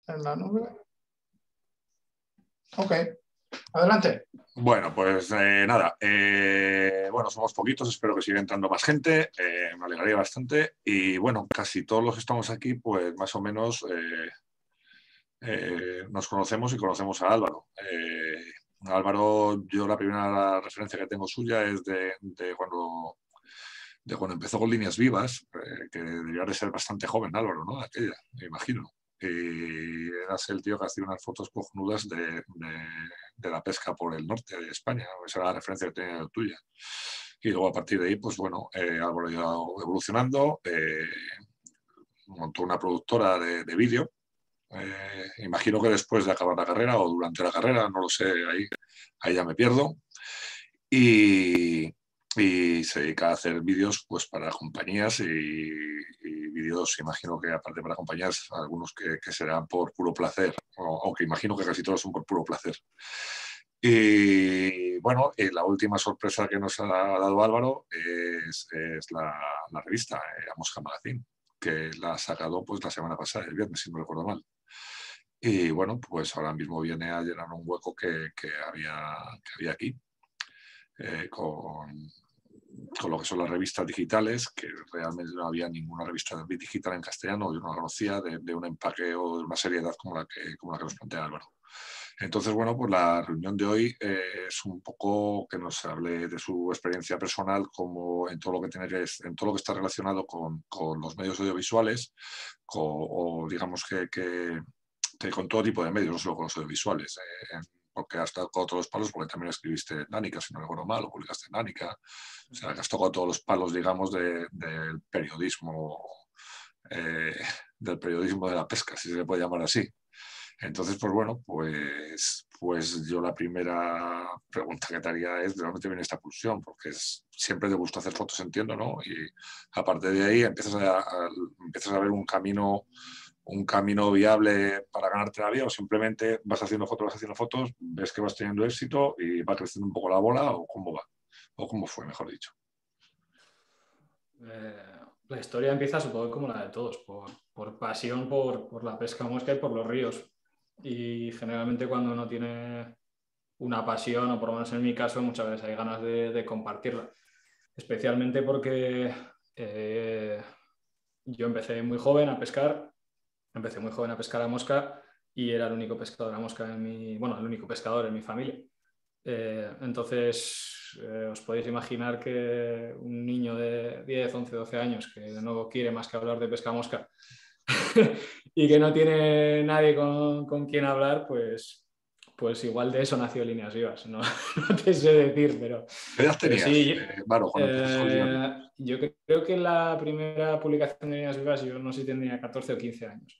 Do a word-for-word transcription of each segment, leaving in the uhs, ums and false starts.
en la nube. Ok, adelante. Bueno, pues eh, nada, eh, bueno, somos poquitos, espero que siga entrando más gente, eh, me alegraría bastante y bueno, casi todos los que estamos aquí, pues más o menos eh, eh, nos conocemos y conocemos a Álvaro. Eh, Álvaro, yo la primera referencia que tengo suya es de, de cuando, de cuando empezó con Líneas Vivas, eh, que debería de ser bastante joven Álvaro, ¿no? Aquella, me imagino. Y eras el tío que hacía unas fotos cojonudas de, de, de la pesca por el norte de España. Esa era la referencia que tenía tuya. Y luego a partir de ahí, pues bueno, eh, Álvaro ha ido evolucionando, eh, montó una productora de, de vídeo. Eh, imagino que después de acabar la carrera o durante la carrera, no lo sé, ahí, ahí ya me pierdo. Y, y se dedica a hacer vídeos pues, para compañías y, y vídeos, imagino que aparte para compañías, algunos que, que serán por puro placer, o, aunque imagino que casi todos son por puro placer. Y bueno, y la última sorpresa que nos ha dado Álvaro es, es la, la revista, eh, La Mosca Magazine, que la ha sacado pues, la semana pasada, el viernes, si no recuerdo mal. Y bueno, pues ahora mismo viene a llenar un hueco que, que, había, que había aquí. Eh, con, con lo que son las revistas digitales, que realmente no había ninguna revista digital en castellano, yo no la conocía, de, de un empaque o de una seriedad como la que, como la que nos plantea Álvaro. Entonces, bueno, pues la reunión de hoy eh, es un poco que nos hable de su experiencia personal como en todo lo que tiene que, en todo lo que está relacionado con, con los medios audiovisuales, con, o digamos que, que, que, con todo tipo de medios, no solo con los audiovisuales. Eh, porque has tocado todos los palos, porque también escribiste en Nánica, si no recuerdo mal, o publicaste en Nánica. O sea, que has tocado todos los palos, digamos, de, del periodismo, eh, del periodismo de la pesca, si se le puede llamar así. Entonces, pues bueno, pues, pues yo la primera pregunta que te haría es, ¿de dónde te viene esta pulsión? Porque es, siempre te gusta hacer fotos, entiendo, ¿no? Y aparte de ahí empiezas a, a, empiezas a ver un camino, un camino viable para ganarte la vida, o simplemente vas haciendo fotos, vas haciendo fotos, ves que vas teniendo éxito y va creciendo un poco la bola, o cómo va, o cómo fue, mejor dicho. Eh, la historia empieza, supongo, como la de todos, por, por pasión por, por la pesca mosca y por los ríos. Y generalmente cuando uno tiene una pasión, o por lo menos en mi caso, muchas veces hay ganas de, de compartirla. Especialmente porque eh, yo empecé muy joven a pescar, empecé muy joven a pescar a mosca y era el único pescador a mosca en mi, bueno, el único pescador en mi familia. Eh, entonces, eh, os podéis imaginar que un niño de diez, once, doce años que no quiere más que hablar de pesca mosca y que no tiene nadie con, con quien hablar, pues, pues igual de eso nació Líneas Vivas. No, no te sé decir, pero... ¿Qué edad pero tenías, sí, eh, Varo, cuando empezaste con Líneas Vivas? eh, yo creo que la primera publicación de Líneas Vivas, yo no sé si tendría catorce o quince años.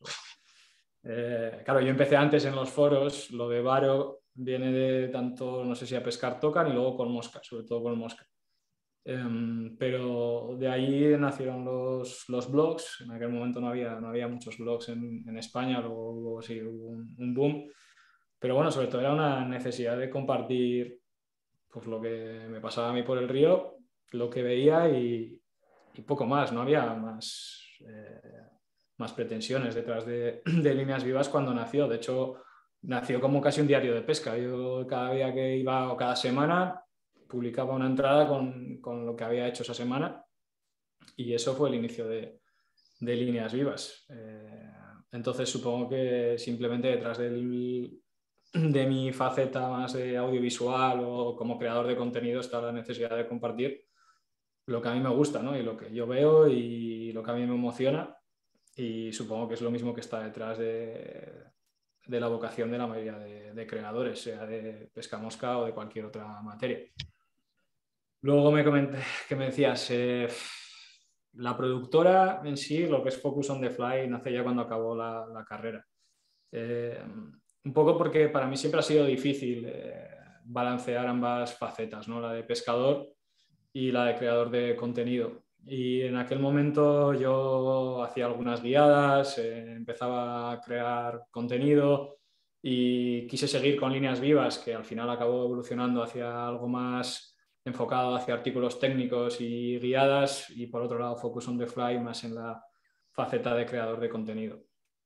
Eh, claro, yo empecé antes en los foros, lo de Varo viene de tanto, no sé si a pescar tocan y luego con mosca, sobre todo con mosca. Um, pero de ahí nacieron los, los blogs. En aquel momento no había, no había muchos blogs en, en España, luego, luego sí hubo un, un boom. Pero bueno, sobre todo era una necesidad de compartir pues, lo que me pasaba a mí por el río, lo que veía y, y poco más. No había más, eh, más pretensiones detrás de, de Líneas Vivas cuando nació. De hecho, nació como casi un diario de pesca. Yo cada día que iba o cada semana publicaba una entrada con, con lo que había hecho esa semana y eso fue el inicio de, de Líneas Vivas. Eh, entonces supongo que simplemente detrás del, de mi faceta más de audiovisual o como creador de contenido está la necesidad de compartir lo que a mí me gusta, ¿no? Y lo que yo veo y lo que a mí me emociona, y supongo que es lo mismo que está detrás de, de la vocación de la mayoría de, de creadores, sea de pesca mosca o de cualquier otra materia. Luego me comenté, que me decías, eh, la productora en sí, lo que es Focus on the Fly, nace ya cuando acabó la, la carrera. Eh, un poco porque para mí siempre ha sido difícil eh, balancear ambas facetas, ¿no? La de pescador y la de creador de contenido. Y en aquel momento yo hacía algunas guiadas, eh, empezaba a crear contenido y quise seguir con Líneas Vivas, que al final acabó evolucionando hacia algo más enfocado hacia artículos técnicos y guiadas, y por otro lado Focus on the Fly más en la faceta de creador de contenido.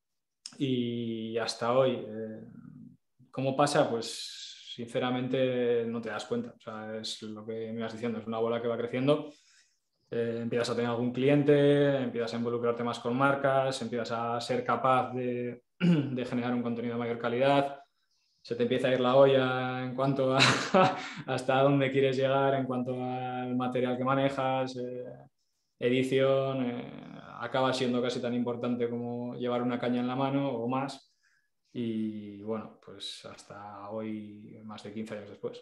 y hasta hoy. Eh, ¿Cómo pasa? Pues sinceramente no te das cuenta. O sea, es lo que me ibas diciendo, es una bola que va creciendo. Eh, empiezas a tener algún cliente, empiezas a involucrarte más con marcas, empiezas a ser capaz de, de generar un contenido de mayor calidad, se te empieza a ir la olla en cuanto a hasta dónde quieres llegar, en cuanto al material que manejas, eh, edición, eh, acaba siendo casi tan importante como llevar una caña en la mano o más. Y bueno, pues hasta hoy, más de quince años después.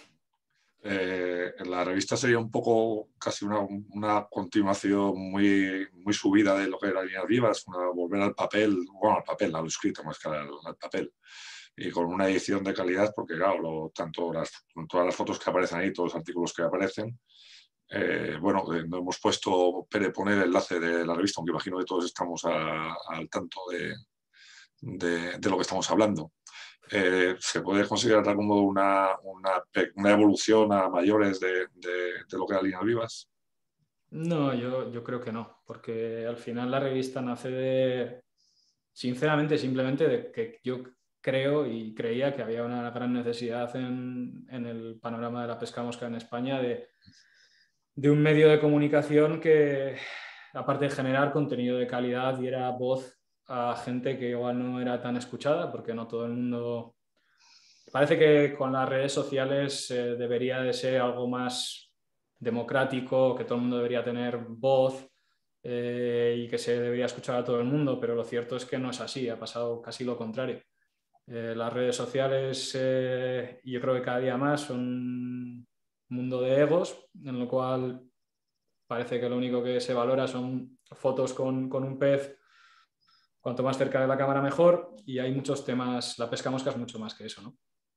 Eh, la revista sería un poco casi una, una continuación muy, muy subida de lo que era Líneas Vivas, una, volver al papel, bueno, al papel, al escrito más que al, al papel, y con una edición de calidad, porque claro, lo, tanto las, todas las fotos que aparecen ahí, todos los artículos que aparecen, eh, bueno, eh, no hemos puesto poner el enlace de la revista, aunque imagino que todos estamos a, al tanto de, de, de lo que estamos hablando. Eh, ¿Se puede considerar como una, una, una evolución a mayores de, de, de lo que era Líneas Vivas? No, yo, yo creo que no, porque al final la revista nace de, sinceramente, simplemente de que yo creo y creía que había una gran necesidad en, en el panorama de la pesca mosca en España de, de un medio de comunicación que, aparte de generar contenido de calidad, diera voz a gente que igual no era tan escuchada, porque no todo el mundo... Parece que con las redes sociales eh, debería de ser algo más democrático, que todo el mundo debería tener voz eh, y que se debería escuchar a todo el mundo, pero lo cierto es que no es así, ha pasado casi lo contrario. Eh, las redes sociales, eh, yo creo que cada día más son un mundo de egos, en lo cual parece que lo único que se valora son fotos con, con un pez, cuanto más cerca de la cámara mejor, y hay muchos temas, la pesca mosca es mucho más que eso, ¿no?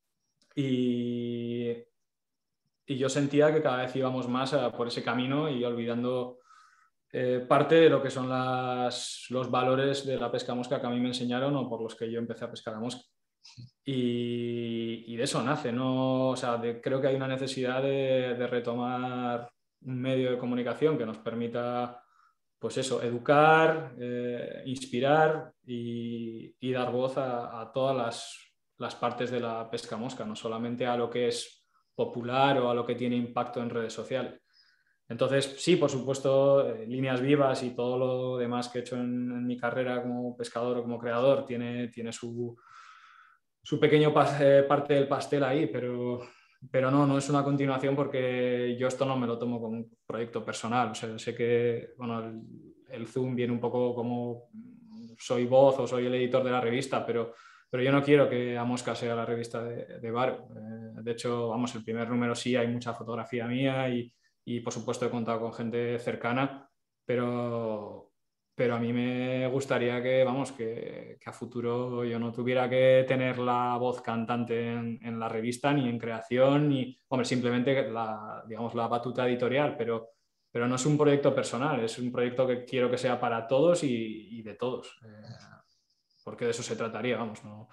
Y, y yo sentía que cada vez íbamos más a, por ese camino y olvidando eh, parte de lo que son las, los valores de la pesca mosca que a mí me enseñaron o por los que yo empecé a pescar a mosca. Y, y de eso nace, ¿no? O sea, de, creo que hay una necesidad de, de retomar un medio de comunicación que nos permita, pues eso, educar, eh, inspirar y, y dar voz a, a todas las, las partes de la pesca mosca, no solamente a lo que es popular o a lo que tiene impacto en redes sociales. Entonces, sí, por supuesto, eh, Líneas Vivas y todo lo demás que he hecho en, en mi carrera como pescador o como creador tiene, tiene su, su pequeño pas, eh, parte del pastel ahí, pero, pero no, no es una continuación porque yo esto no me lo tomo como un proyecto personal. O sea, sé que bueno, el, el Zoom viene un poco como soy voz o soy el editor de la revista, pero, pero yo no quiero que A Mosca sea la revista de, de Varo. Eh, de hecho, vamos, el primer número sí hay mucha fotografía mía y, y por supuesto he contado con gente cercana, pero, pero a mí me gustaría que, vamos, que, que a futuro yo no tuviera que tener la voz cantante en, en la revista, ni en creación, ni, hombre, simplemente la, digamos, la batuta editorial, pero, pero no es un proyecto personal, es un proyecto que quiero que sea para todos y, y de todos, eh, porque de eso se trataría, vamos, ¿no?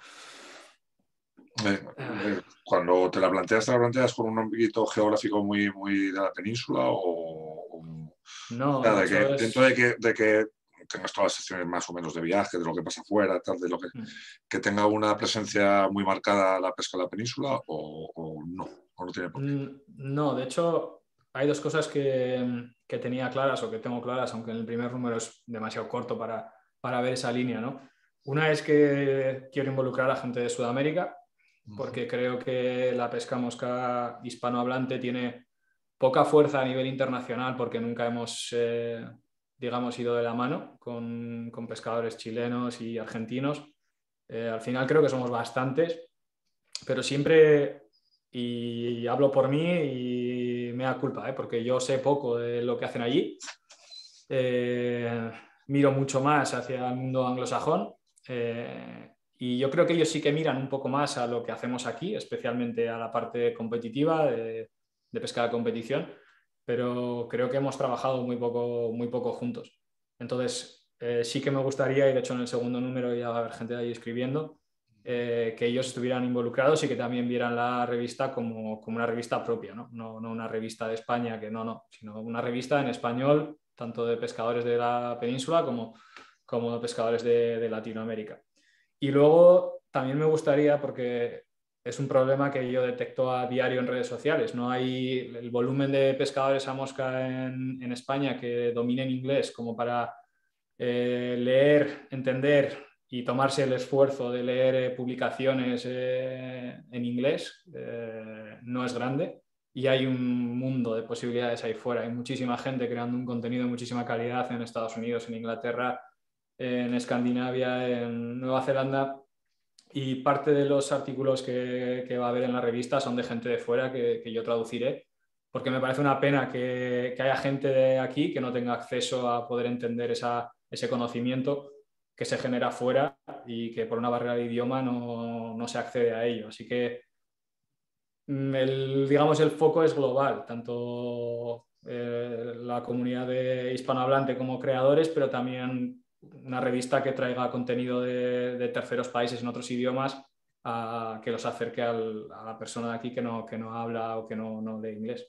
Eh, eh, cuando te la planteas, ¿te la planteas con un ámbito geográfico muy, muy de la península o, o, no, o sea, de de hecho que es... dentro de que, de que tengas todas las secciones más o menos de viaje, de lo que pasa afuera, tal, de lo que, que tenga una presencia muy marcada la pesca en la península o, o no, o no tiene por qué? No, de hecho hay dos cosas que, que tenía claras o que tengo claras, aunque en el primer número es demasiado corto para, para ver esa línea, ¿no? Una es que quiero involucrar a gente de Sudamérica, porque creo que la pesca mosca hispanohablante tiene poca fuerza a nivel internacional porque nunca hemos, eh, digamos, ido de la mano con, con pescadores chilenos y argentinos. Eh, al final creo que somos bastantes, pero siempre, y hablo por mí y me da culpa, ¿eh? Porque yo sé poco de lo que hacen allí. Eh, miro mucho más hacia el mundo anglosajón. Eh, y yo creo que ellos sí que miran un poco más a lo que hacemos aquí, especialmente a la parte competitiva de, de pesca de competición, pero creo que hemos trabajado muy poco, muy poco juntos. Entonces, eh, sí que me gustaría, y de hecho en el segundo número ya va a haber gente de ahí escribiendo, eh, que ellos estuvieran involucrados y que también vieran la revista como, como una revista propia, ¿no? No, no una revista de España, que no, no, sino una revista en español, tanto de pescadores de la península como, como de pescadores de, de Latinoamérica. Y luego también me gustaría, porque es un problema que yo detecto a diario en redes sociales, no hay el volumen de pescadores a mosca en, en España que dominen inglés como para eh, leer, entender y tomarse el esfuerzo de leer eh, publicaciones eh, en inglés, eh, no es grande. Y hay un mundo de posibilidades ahí fuera. Hay muchísima gente creando un contenido de muchísima calidad en Estados Unidos, en Inglaterra, en Escandinavia, en Nueva Zelanda. Y parte de los artículos que, que va a haber en la revista son de gente de fuera que, que yo traduciré, porque me parece una pena que, que haya gente de aquí que no tenga acceso a poder entender esa, ese conocimiento que se genera fuera y que por una barrera de idioma no, no se accede a ello. Así que el, digamos, el foco es global, tanto eh, la comunidad de hispanohablante como creadores, pero también una revista que traiga contenido de, de terceros países en otros idiomas a, que los acerque al, a la persona de aquí que no, que no habla o que no, no lee inglés.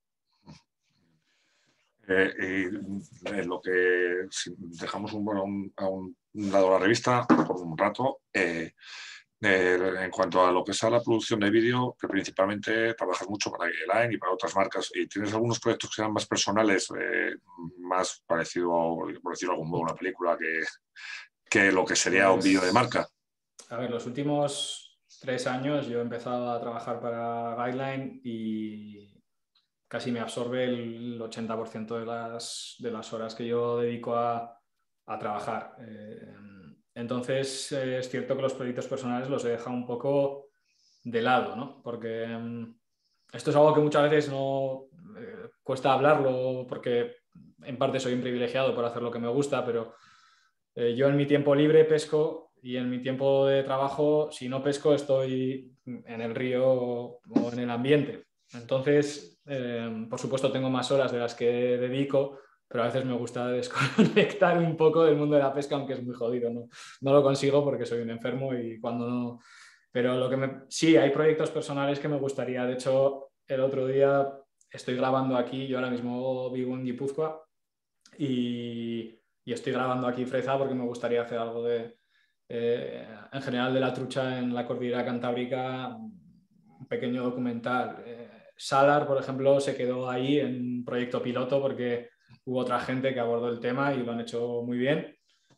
Eh, y en lo que si dejamos un, bueno, un, a un lado la revista por un rato, eh, eh, en cuanto a lo que es a la producción de vídeo, que principalmente trabajas mucho para Line y para otras marcas, y tienes algunos proyectos que sean más personales, eh, más parecido a, por decirlo de algún modo, una película que, que lo que sería Pues, un vídeo de marca. A ver, los últimos tres años yo he empezado a trabajar para Guideline y casi me absorbe el ochenta por ciento de las, de las horas que yo dedico a, a trabajar. Eh, entonces, eh, es cierto que los proyectos personales los he dejado un poco de lado, ¿no? Porque eh, esto es algo que muchas veces no eh, cuesta hablarlo, porque en parte soy un privilegiado por hacer lo que me gusta, pero eh, yo en mi tiempo libre pesco y en mi tiempo de trabajo, si no pesco, estoy en el río o en el ambiente. Entonces, eh, por supuesto, tengo más horas de las que dedico, pero a veces me gusta desconectar un poco del mundo de la pesca, aunque es muy jodido, ¿no? No lo consigo porque soy un enfermo y cuando no... Pero lo que me... sí, hay proyectos personales que me gustaría. De hecho, el otro día estoy grabando aquí, yo ahora mismo vivo en Guipúzcoa y, y estoy grabando aquí Freza porque me gustaría hacer algo de, eh, en general, de la trucha en la cordillera cantábrica, un pequeño documental. Eh, Salar, por ejemplo, se quedó ahí en proyecto piloto porque hubo otra gente que abordó el tema y lo han hecho muy bien.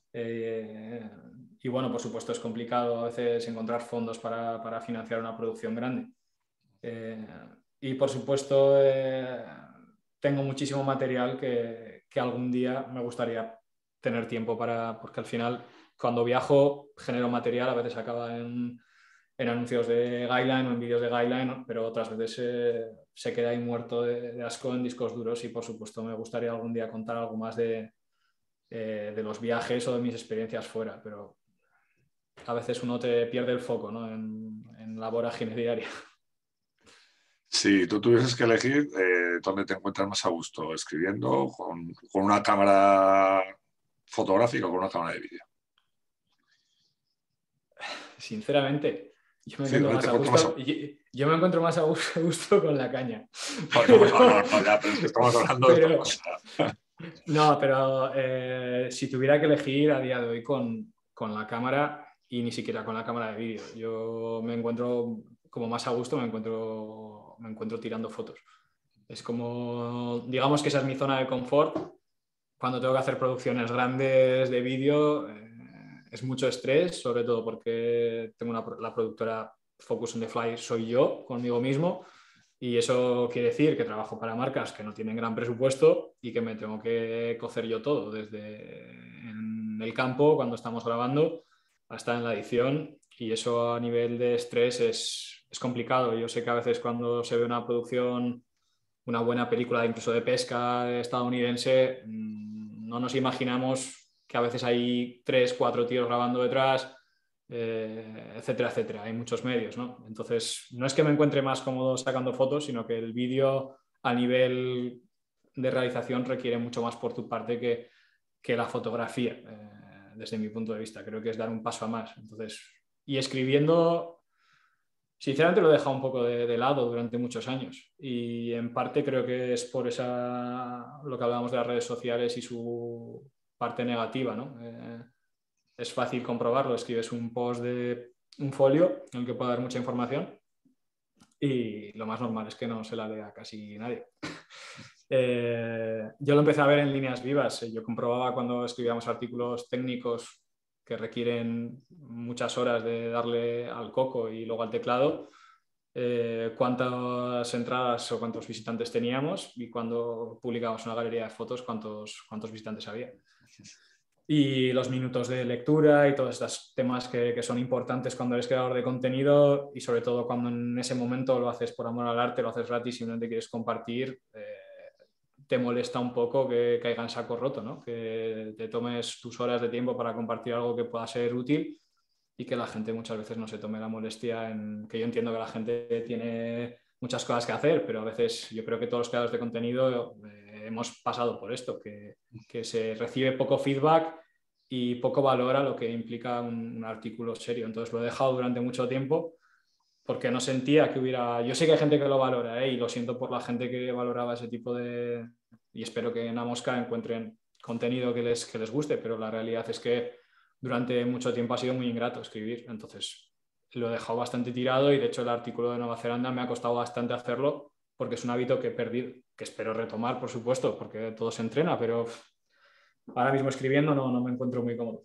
Eh, y bueno, por supuesto es complicado a veces encontrar fondos para, para financiar una producción grande. Eh, y por supuesto eh, tengo muchísimo material que, que algún día me gustaría tener tiempo para, porque al final cuando viajo genero material, a veces acaba en, en anuncios de Guideline o en vídeos de Guideline, pero otras veces eh, se queda ahí muerto de, de asco en discos duros y por supuesto me gustaría algún día contar algo más de, eh, de los viajes o de mis experiencias fuera, pero a veces uno te pierde el foco, ¿no? en, en la vorágine diaria. Si tú tuvieses que elegir, eh, ¿dónde te encuentras más a gusto? ¿Escribiendo con, con una cámara fotográfica o con una cámara de vídeo? Sinceramente, yo me Sí, encuentro ¿dónde más te a encuentras más a gusto, yo, yo me encuentro más a gusto, a gusto con la caña. No, no, no, no, no, ya, pero es que estamos hablando de otra Pero, cosa. no, pero eh, si tuviera que elegir a día de hoy con, con la cámara y ni siquiera con la cámara de vídeo, yo me encuentro como más a gusto, me encuentro, me encuentro tirando fotos. Es como, digamos que esa es mi zona de confort. Cuando tengo que hacer producciones grandes de vídeo, eh, es mucho estrés, sobre todo porque tengo una, la productora Focus on the Fly, soy yo conmigo mismo. Y eso quiere decir que trabajo para marcas que no tienen gran presupuesto y que me tengo que cocer yo todo, desde en el campo, cuando estamos grabando, hasta en la edición. Y eso a nivel de estrés es, es complicado. Yo sé que a veces cuando se ve una producción, una buena película incluso de pesca estadounidense, no nos imaginamos que a veces hay tres, cuatro tíos grabando detrás, eh, etcétera, etcétera. Hay muchos medios, ¿no? Entonces, no es que me encuentre más cómodo sacando fotos, sino que el vídeo a nivel de realización requiere mucho más por tu parte que, que la fotografía, eh, desde mi punto de vista. Creo que es dar un paso a más. Entonces, y escribiendo, sinceramente lo he dejado un poco de, de lado durante muchos años y en parte creo que es por esa, lo que hablábamos de las redes sociales y su parte negativa, ¿no? Eh, es fácil comprobarlo. Escribes un post de un folio en el que puede dar mucha información y lo más normal es que no se la lea casi nadie. Eh, yo lo empecé a ver en líneas vivas. Yo comprobaba cuando escribíamos artículos técnicos que requieren muchas horas de darle al coco y luego al teclado, eh, cuántas entradas o cuántos visitantes teníamos, y cuando publicábamos una galería de fotos, cuántos, cuántos visitantes había. Y los minutos de lectura y todos estos temas que, que son importantes cuando eres creador de contenido, y sobre todo cuando en ese momento lo haces por amor al arte, lo haces gratis y no te quieres compartir, eh, te molesta un poco que caiga en saco roto, ¿no? Que te tomes tus horas de tiempo para compartir algo que pueda ser útil y que la gente muchas veces no se tome la molestia en que yo entiendo que la gente tiene muchas cosas que hacer, pero a veces yo creo que todos los creadores de contenido eh, hemos pasado por esto, que, que se recibe poco feedback y poco valor a lo que implica un, un artículo serio. Entonces lo he dejado durante mucho tiempo porque no sentía que hubiera... Yo sé que hay gente que lo valora, ¿eh? Y lo siento por la gente que valoraba ese tipo de... Y espero que en Amosca encuentren contenido que les, que les guste, pero la realidad es que durante mucho tiempo ha sido muy ingrato escribir. Entonces lo he dejado bastante tirado, y de hecho el artículo de Nueva Zelanda me ha costado bastante hacerlo porque es un hábito que he perdido, que espero retomar, por supuesto, porque todo se entrena, pero ahora mismo escribiendo no, no me encuentro muy cómodo.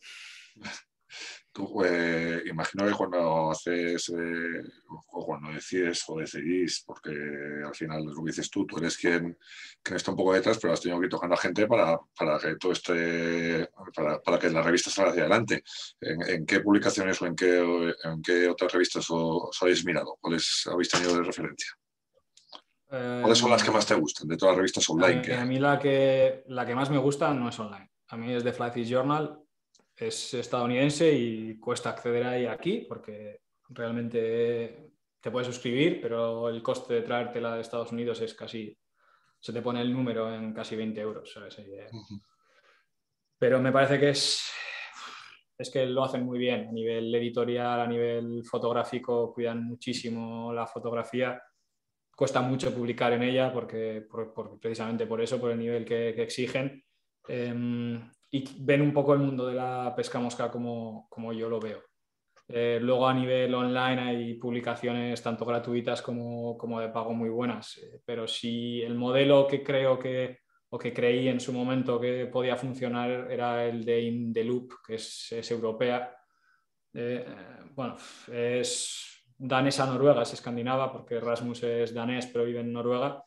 Tú, eh, imagino que cuando haces eh, o cuando decides o decidís, porque al final lo que dices tú, tú eres quien, quien está un poco detrás, pero has tenido que ir tocando a gente para, para que todo este, para, para que la revista salga hacia adelante. ¿En, en qué publicaciones o en qué, en qué otras revistas os, os habéis mirado? ¿Cuáles habéis tenido de referencia? ¿Cuáles son las que más te gustan de todas las revistas online? A mí, que hay? a mí la, que, la que más me gusta no es online. A mí es The Flyfish Journal. Es estadounidense y cuesta acceder ahí aquí porque realmente te puedes suscribir, pero el coste de traértela de Estados Unidos es casi, se te pone el número en casi veinte euros, ¿sabes? Uh-huh. Pero me parece que es, es que lo hacen muy bien a nivel editorial, a nivel fotográfico, cuidan muchísimo la fotografía. Cuesta mucho publicar en ella porque, por, por, precisamente por eso, por el nivel que, que exigen. Eh, y ven un poco el mundo de la pesca mosca como, como yo lo veo. Eh, luego a nivel online hay publicaciones tanto gratuitas como, como de pago muy buenas, eh, pero si el modelo que creo que o que creí en su momento que podía funcionar era el de In the Loop, que es, es europea. Eh, bueno, es danesa noruega, es escandinava porque Rasmus es danés pero vive en Noruega.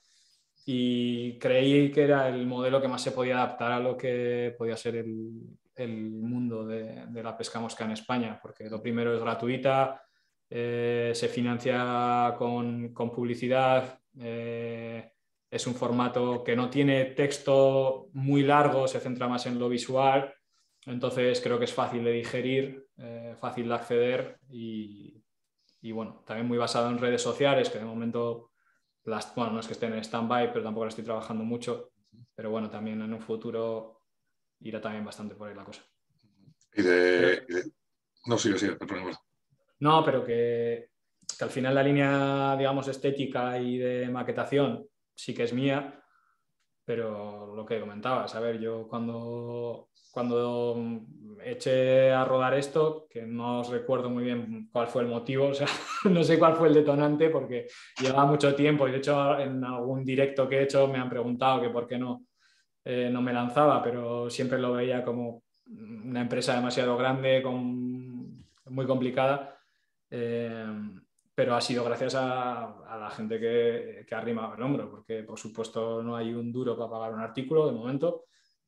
Y creí que era el modelo que más se podía adaptar a lo que podía ser el, el mundo de, de la pesca mosca en España, porque lo primero es gratuita, eh, se financia con, con publicidad, eh, es un formato que no tiene texto muy largo, se centra más en lo visual, entonces creo que es fácil de digerir, eh, fácil de acceder y, y bueno, también muy basado en redes sociales, que de momento... Las, bueno, no es que estén en stand-by, pero tampoco la estoy trabajando mucho. Pero bueno, también en un futuro irá también bastante por ahí la cosa. Y de... Pero, y de... No, sigue, sigue, perdón. No, pero que, que al final la línea, digamos, estética y de maquetación sí que es mía, pero lo que comentabas, a ver, yo cuando, cuando eché a rodar esto, que no os recuerdo muy bien cuál fue el motivo, o sea, no sé cuál fue el detonante porque llevaba mucho tiempo y de hecho en algún directo que he hecho me han preguntado que por qué no, eh, no me lanzaba, pero siempre lo veía como una empresa demasiado grande, con, muy complicada. Eh, pero ha sido gracias a, a la gente que, que ha arrimado el hombro, porque por supuesto no hay un duro para pagar un artículo de momento,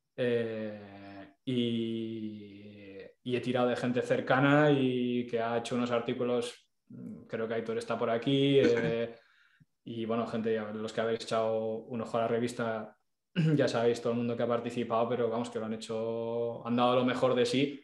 eh, y, y he tirado de gente cercana y que ha hecho unos artículos, creo que Aitor está por aquí, eh, y bueno, gente, los que habéis echado un ojo a la revista ya sabéis todo el mundo que ha participado, pero vamos, que lo han hecho, han dado lo mejor de sí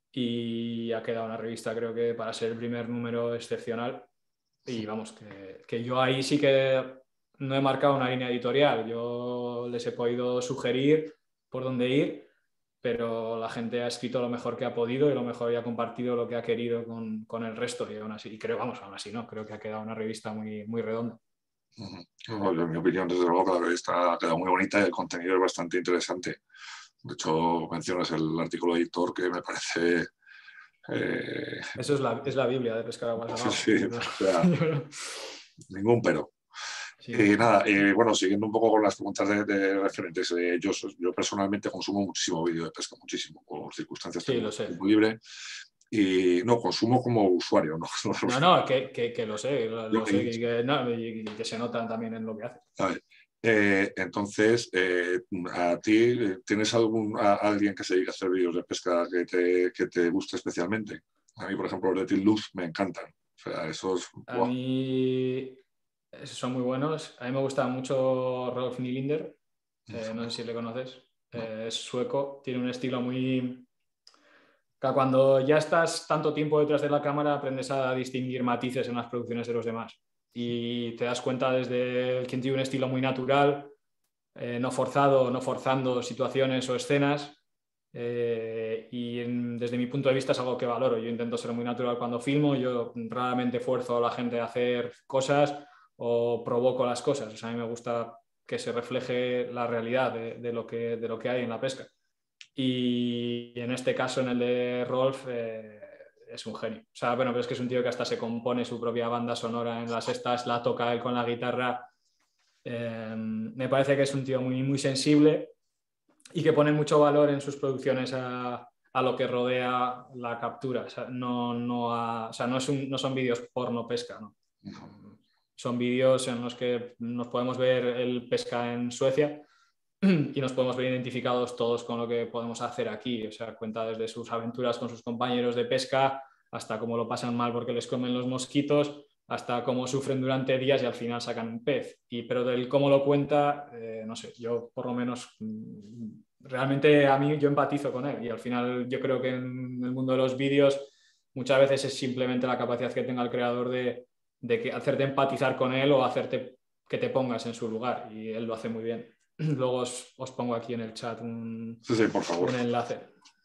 y ha quedado una revista, creo que para ser el primer número, excepcional. Y vamos, que, que yo ahí sí que no he marcado una línea editorial, yo les he podido sugerir por dónde ir, pero la gente ha escrito lo mejor que ha podido y lo mejor y ha compartido lo que ha querido con, con el resto, y aún así, y creo, vamos, aún así no, creo que ha quedado una revista muy, muy redonda. No, en mi opinión, desde luego, que la revista ha quedado muy bonita y el contenido es bastante interesante. De hecho, mencionas el artículo de Aitor, que me parece Eh, Eso es la, es la Biblia de pescar aguas abajo. sí, o sea, ningún pero. Sí. Y nada, eh, bueno, siguiendo un poco con las preguntas de, de referentes, eh, yo, yo personalmente consumo muchísimo vídeo de pesca, muchísimo, por circunstancias Sí, tengo lo sé. tiempo libre. Y no, consumo como usuario, ¿no? No, no, que, que, que lo sé, lo, Yo lo sé y que, no, y que se notan también en lo que hace. A ver, eh, entonces, eh, ¿a ti tienes algún, a, alguien que se dedique a hacer vídeos de pesca que te, que te guste especialmente? A mí, por ejemplo, los de Till Luz me encantan. O sea, esos... A ¡buah! mí esos son muy buenos. A mí me gusta mucho Rolf Nylinder. Eh, no sé si le conoces. No. Eh, es sueco, tiene un estilo muy... Cuando ya estás tanto tiempo detrás de la cámara, aprendes a distinguir matices en las producciones de los demás. Y te das cuenta desde quien tiene un estilo muy natural, eh, no forzado, no forzando situaciones o escenas. Eh, y en, desde mi punto de vista es algo que valoro. Yo intento ser muy natural cuando filmo, yo raramente fuerzo a la gente a hacer cosas o provoco las cosas. O sea, a mí me gusta que se refleje la realidad de, de, lo, que, de lo que hay en la pesca. Y en este caso, en el de Rolf, eh, es un genio. O sea, bueno, pero es que es un tío que hasta se compone su propia banda sonora en las estas, la toca él con la guitarra. Eh, me parece que es un tío muy, muy sensible y que pone mucho valor en sus producciones a, a lo que rodea la captura. O sea, no, no, a, o sea, no, es un, no son vídeos porno pesca, ¿no? Son vídeos en los que nos podemos ver el pesca en Suecia y nos podemos ver identificados todos con lo que podemos hacer aquí. O sea, cuenta desde sus aventuras con sus compañeros de pesca hasta cómo lo pasan mal porque les comen los mosquitos, hasta cómo sufren durante días y al final sacan un pez. Y, pero del cómo lo cuenta, eh, no sé, yo por lo menos realmente a mí yo empatizo con él y al final yo creo que en el mundo de los vídeos muchas veces es simplemente la capacidad que tenga el creador de, de que hacerte empatizar con él o hacerte que te pongas en su lugar y él lo hace muy bien. Luego os, os pongo aquí en el chat un, Sí, sí, por favor. un enlace.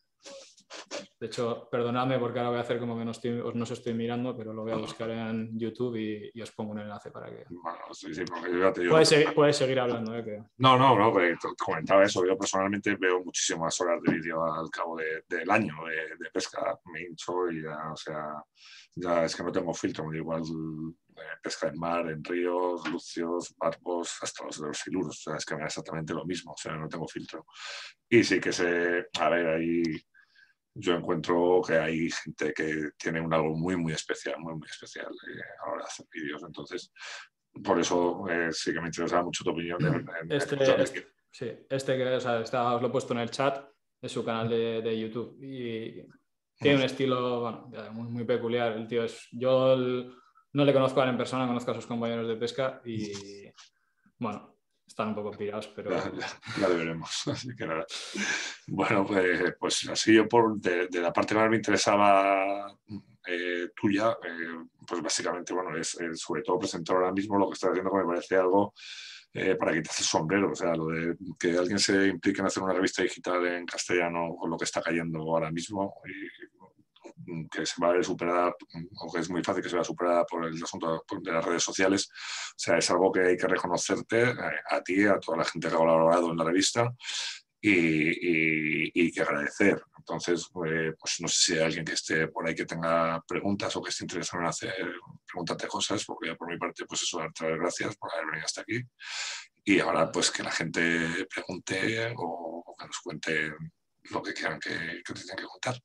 De hecho, perdonadme porque ahora voy a hacer como que no, estoy, no os estoy mirando, pero lo voy a buscar en YouTube y, y os pongo un enlace para que... Bueno, sí, sí, porque yo ya te digo... Puedes, seguir, puedes seguir hablando, ¿eh? Que... No, no, no, te comentaba eso. Yo personalmente veo muchísimas horas de vídeo al cabo de, del año de, de pesca. Me hincho y ya, o sea, ya es que no tengo filtro. Me da igual eh, pesca en mar, en ríos, lucios, barbos, hasta los de los siluros. O sea, es que me da exactamente lo mismo. O sea, no tengo filtro. Y sí que se... A ver, ahí yo encuentro que hay gente que tiene un algo muy, muy especial, muy, muy especial eh, a la hora de hacer vídeos. Entonces, por eso eh, sí que me interesaba mucho tu opinión. En, en, este, en este, sí, este que o sea, está, os lo he puesto en el chat, es su canal de, de YouTube y tiene un estilo bueno, muy, muy peculiar. El tío es, yo el, no le conozco a él en persona, conozco a sus compañeros de pesca y bueno, están un poco pirados, pero... Ya, ya, ya lo veremos. Así que nada. Bueno, pues, pues así yo por, de, de la parte que más me interesaba eh, tuya, eh, pues básicamente, bueno, es, es sobre todo presentar ahora mismo lo que estás haciendo, que me parece algo eh, para quitarse el sombrero. O sea, lo de que alguien se implique en hacer una revista digital en castellano con lo que está cayendo ahora mismo y que se va a ver superada, o que es muy fácil que se vea superada por el asunto de las redes sociales. O sea, es algo que hay que reconocerte eh, a ti, a toda la gente que ha colaborado en la revista y, y, y que agradecer. Entonces, eh, pues no sé si hay alguien que esté por ahí que tenga preguntas o que esté interesado en hacer, pregúntate cosas, porque ya por mi parte, pues eso, darte las gracias por haber venido hasta aquí. Y ahora, pues que la gente pregunte o, o que nos cuente lo que quieran que, que te tengan que contar.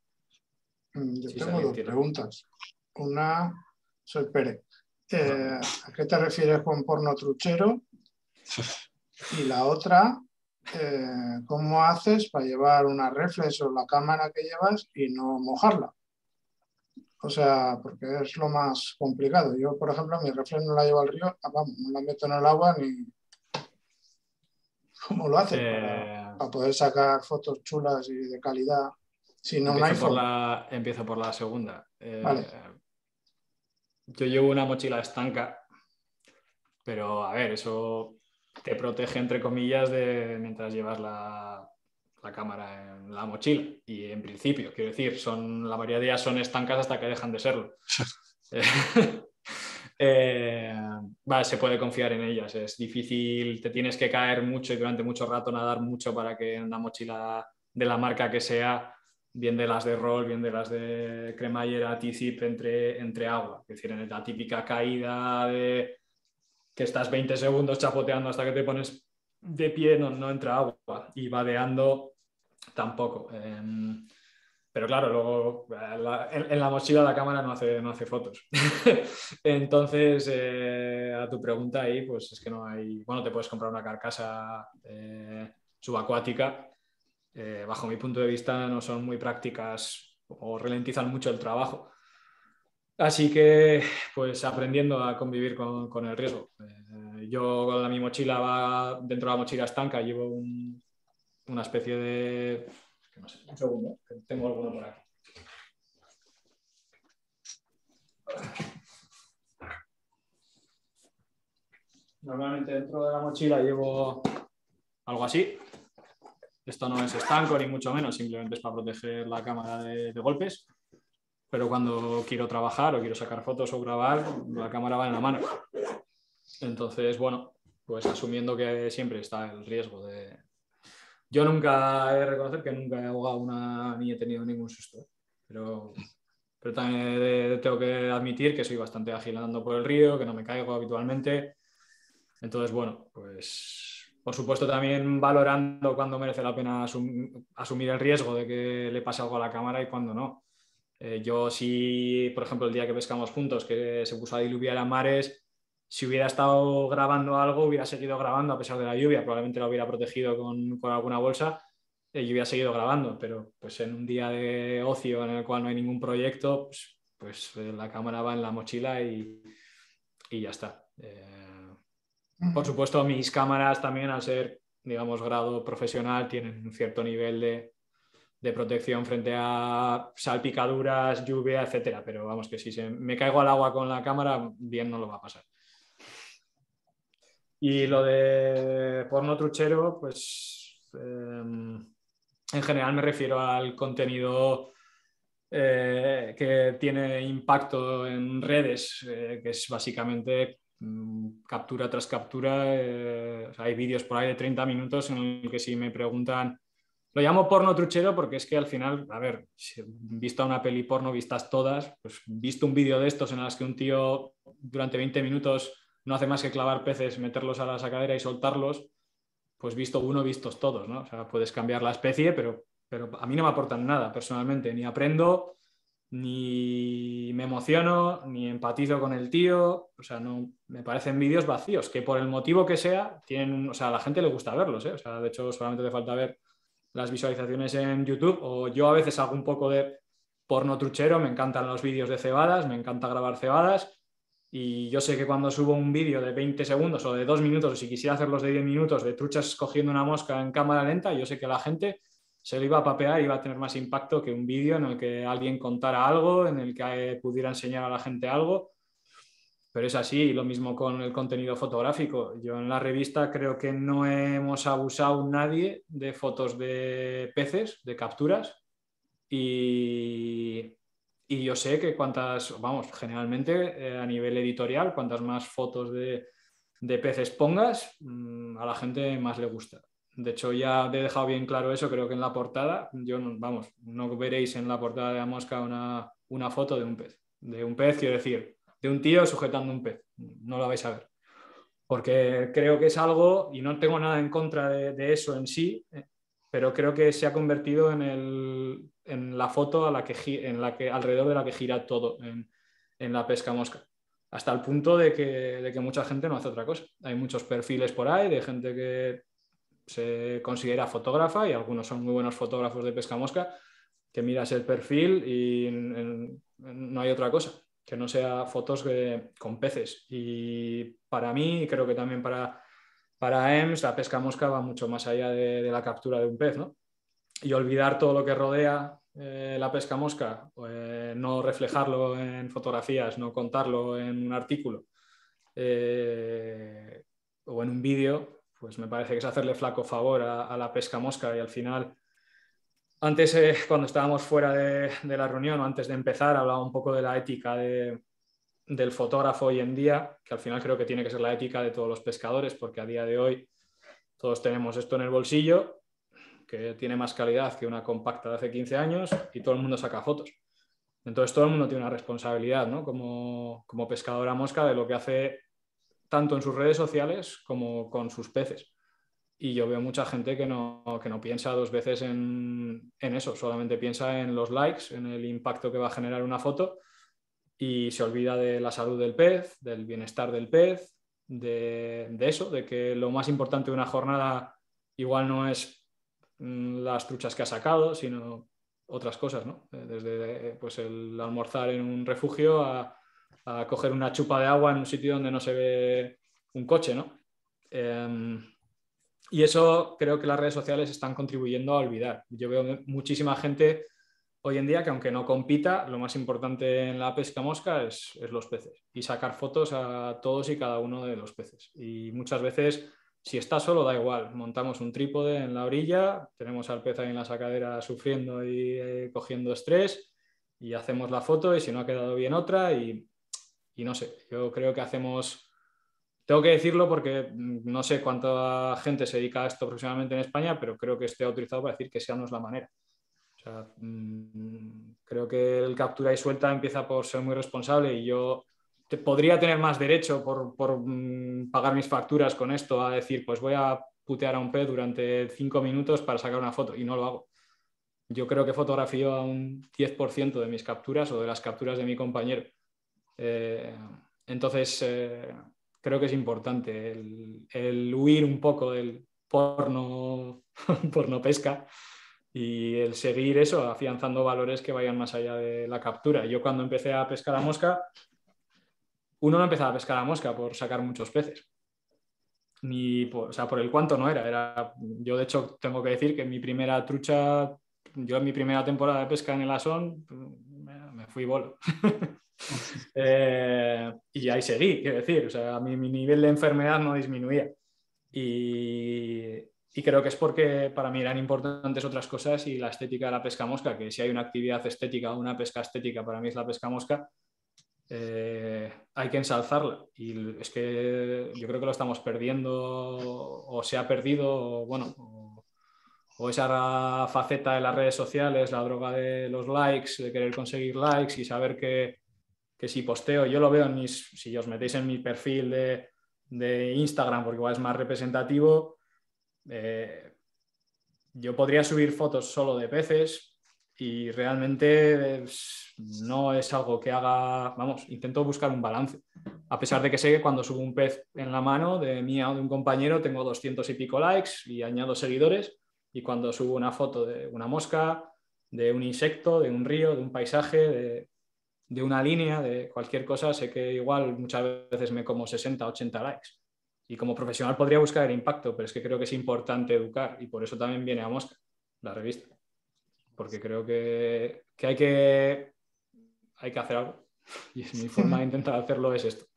Yo Sí, tengo dos tiene. preguntas. Una, soy Pérez. Eh, ¿A qué te refieres con porno truchero? Y la otra, eh, ¿cómo haces para llevar una reflex o la cámara que llevas y no mojarla? O sea, porque es lo más complicado. Yo, por ejemplo, mi reflex no la llevo al río, vamos, no la meto en el agua ni... ¿Cómo lo haces Eh... para, para poder sacar fotos chulas y de calidad? Si no, un Empiezo iPhone. por la, empiezo por la segunda. Eh, vale. Yo llevo una mochila estanca, pero a ver, eso te protege entre comillas de mientras llevas la, la cámara en la mochila. Y en principio, quiero decir, son, la mayoría de ellas son estancas hasta que dejan de serlo. eh, vale, se puede confiar en ellas. Es difícil, te tienes que caer mucho y durante mucho rato nadar mucho para que una mochila de la marca que sea bien de las de roll, bien de las de cremallera, T-zip entre, entre agua. Es decir, en la típica caída de que estás veinte segundos chapoteando hasta que te pones de pie, no, no entra agua. Y vadeando tampoco. Eh, pero claro, luego la, en, en la mochila la cámara no hace, no hace fotos. Entonces, eh, a tu pregunta ahí, pues es que no hay... Bueno, te puedes comprar una carcasa eh, subacuática. Eh, bajo mi punto de vista no son muy prácticas o ralentizan mucho el trabajo. Así que, pues aprendiendo a convivir con, con el riesgo. Eh, yo con la, mi mochila va dentro de la mochila estanca, llevo un, una especie de... No sé, un segundo, que tengo alguno por aquí. Normalmente dentro de la mochila llevo algo así. Esto no es estanco ni mucho menos, simplemente es para proteger la cámara de, de golpes. Pero cuando quiero trabajar o quiero sacar fotos o grabar, la cámara va en la mano. Entonces, bueno, pues asumiendo que siempre está el riesgo de... Yo nunca he de reconocer que nunca he ahogado una ni he tenido ningún susto, pero, pero también tengo que admitir que soy bastante ágil andando por el río, que no me caigo habitualmente. Entonces, bueno, pues por supuesto también valorando cuándo merece la pena asum asumir el riesgo de que le pase algo a la cámara y cuándo no. Eh, yo sí, por ejemplo, el día que pescamos juntos, que se puso a diluviar a mares, si hubiera estado grabando algo, hubiera seguido grabando a pesar de la lluvia, probablemente lo hubiera protegido con, con alguna bolsa eh, y hubiera seguido grabando, pero pues en un día de ocio en el cual no hay ningún proyecto, pues, pues eh, la cámara va en la mochila y, y ya está. Eh, por supuesto, mis cámaras también, al ser, digamos, grado profesional, tienen un cierto nivel de, de protección frente a salpicaduras, lluvia, etcétera, pero vamos, que si se, me caigo al agua con la cámara, bien no lo va a pasar. Y lo de porno truchero, pues eh, en general me refiero al contenido eh, que tiene impacto en redes, eh, que es básicamente mmm, captura tras captura. Eh, o sea, hay vídeos por ahí de treinta minutos en el que si me preguntan, lo llamo porno truchero porque es que al final, a ver, si visto una peli porno, vistas todas, pues visto un vídeo de estos en las que un tío durante veinte minutos no hace más que clavar peces, meterlos a la sacadera y soltarlos, pues visto uno, vistos todos, ¿no? O sea, puedes cambiar la especie, pero, pero a mí no me aportan nada personalmente, ni aprendo, ni me emociono, ni empatizo con el tío, o sea, no, me parecen vídeos vacíos, que por el motivo que sea, tienen, o sea, a la gente le gusta verlos, ¿eh? O sea, de hecho, solamente te falta ver las visualizaciones en YouTube, o yo a veces hago un poco de porno truchero, me encantan los vídeos de cebadas, me encanta grabar cebadas, y yo sé que cuando subo un vídeo de veinte segundos o de dos minutos, o si quisiera hacerlos de diez minutos, de truchas cogiendo una mosca en cámara lenta, yo sé que la gente se lo iba a papear y iba a tener más impacto que un vídeo en el que alguien contara algo, en el que pudiera enseñar a la gente algo. Pero es así, y lo mismo con el contenido fotográfico. Yo en la revista creo que no hemos abusado nadie de fotos de peces, de capturas, y, y yo sé que cuantas, vamos, generalmente eh, a nivel editorial, cuantas más fotos de, de peces pongas, mmm, a la gente más le gusta. De hecho, ya he dejado bien claro eso, creo que en la portada, yo, vamos, no veréis en la portada de La Mosca una, una foto de un pez. De un pez, quiero decir, de un tío sujetando un pez. No lo vais a ver. Porque creo que es algo, y no tengo nada en contra de, de eso en sí, pero creo que se ha convertido en, el, en la foto a la que, en la que, alrededor de la que gira todo en, en la pesca mosca. Hasta el punto de que, de que mucha gente no hace otra cosa. Hay muchos perfiles por ahí de gente que se considera fotógrafa, y algunos son muy buenos fotógrafos de pesca mosca, que miras el perfil y en, en, no hay otra cosa que no sea fotos de, con peces. Y para mí, y creo que también para, para E M S, la pesca mosca va mucho más allá de, de la captura de un pez, ¿no? Y olvidar todo lo que rodea eh, la pesca mosca, eh, no reflejarlo en fotografías, no contarlo en un artículo eh, o en un vídeo, pues me parece que es hacerle flaco favor a, a la pesca mosca. Y al final, antes, eh, cuando estábamos fuera de, de la reunión, o antes de empezar, hablaba un poco de la ética de, del fotógrafo hoy en día, que al final creo que tiene que ser la ética de todos los pescadores, porque a día de hoy todos tenemos esto en el bolsillo, que tiene más calidad que una compacta de hace quince años y todo el mundo saca fotos. Entonces todo el mundo tiene una responsabilidad, ¿no? Como, como pescador a mosca de lo que hace tanto en sus redes sociales como con sus peces. Y yo veo mucha gente que no, que no piensa dos veces en, en eso, solamente piensa en los likes, en el impacto que va a generar una foto y se olvida de la salud del pez, del bienestar del pez, de, de eso, de que lo más importante de una jornada igual no es mm, las truchas que ha sacado, sino otras cosas, ¿no? Desde pues, el almorzar en un refugio a, a coger una chupa de agua en un sitio donde no se ve un coche, ¿no? Eh, y eso creo que las redes sociales están contribuyendo a olvidar. Yo veo muchísima gente hoy en día que aunque no compita, lo más importante en la pesca mosca es, es los peces y sacar fotos a todos y cada uno de los peces. Y muchas veces, si está solo, da igual. Montamos un trípode en la orilla, tenemos al pez ahí en la sacadera sufriendo y eh, cogiendo estrés y hacemos la foto y si no ha quedado bien otra y, y no sé, yo creo que hacemos... Tengo que decirlo porque no sé cuánta gente se dedica a esto profesionalmente en España, pero creo que estoy autorizado para decir que esa no es la manera. O sea, mmm, creo que el captura y suelta empieza por ser muy responsable y yo te, podría tener más derecho por, por mmm, pagar mis facturas con esto a decir, pues voy a putear a un pez durante cinco minutos para sacar una foto y no lo hago. Yo creo que fotografío a un diez por ciento de mis capturas o de las capturas de mi compañero. Eh, entonces... Eh, creo que es importante el, el huir un poco del porno, porno pesca y el seguir eso, afianzando valores que vayan más allá de la captura. Yo cuando empecé a pescar a mosca, uno no empezaba a pescar a mosca por sacar muchos peces, ni por, o sea, por el cuánto no era. era. Yo de hecho tengo que decir que mi primera trucha, yo en mi primera temporada de pesca en el Asón, me, me fui bolo. Eh, y ahí seguí, quiero decir, o sea, mi, mi nivel de enfermedad no disminuía. Y, y creo que es porque para mí eran importantes otras cosas y la estética de la pesca mosca, que si hay una actividad estética o una pesca estética, para mí es la pesca mosca, eh, hay que ensalzarla. Y es que yo creo que lo estamos perdiendo o se ha perdido, o, bueno, o, o esa faceta de las redes sociales, la droga de los likes, de querer conseguir likes y saber que que si posteo, yo lo veo en mis, si os metéis en mi perfil de, de Instagram, porque igual es más representativo, eh, yo podría subir fotos solo de peces y realmente es, no es algo que haga, vamos, intento buscar un balance, a pesar de que sé que cuando subo un pez en la mano de mía o de un compañero tengo doscientos y pico likes y añado seguidores y cuando subo una foto de una mosca, de un insecto, de un río, de un paisaje, de de una línea, de cualquier cosa, sé que igual muchas veces me como sesenta, ochenta likes. Y como profesional podría buscar el impacto, pero es que creo que es importante educar y por eso también viene a Mosca, la revista. Porque creo que, que, hay, que hay que hacer algo. Y es mi forma de intentar hacerlo es esto.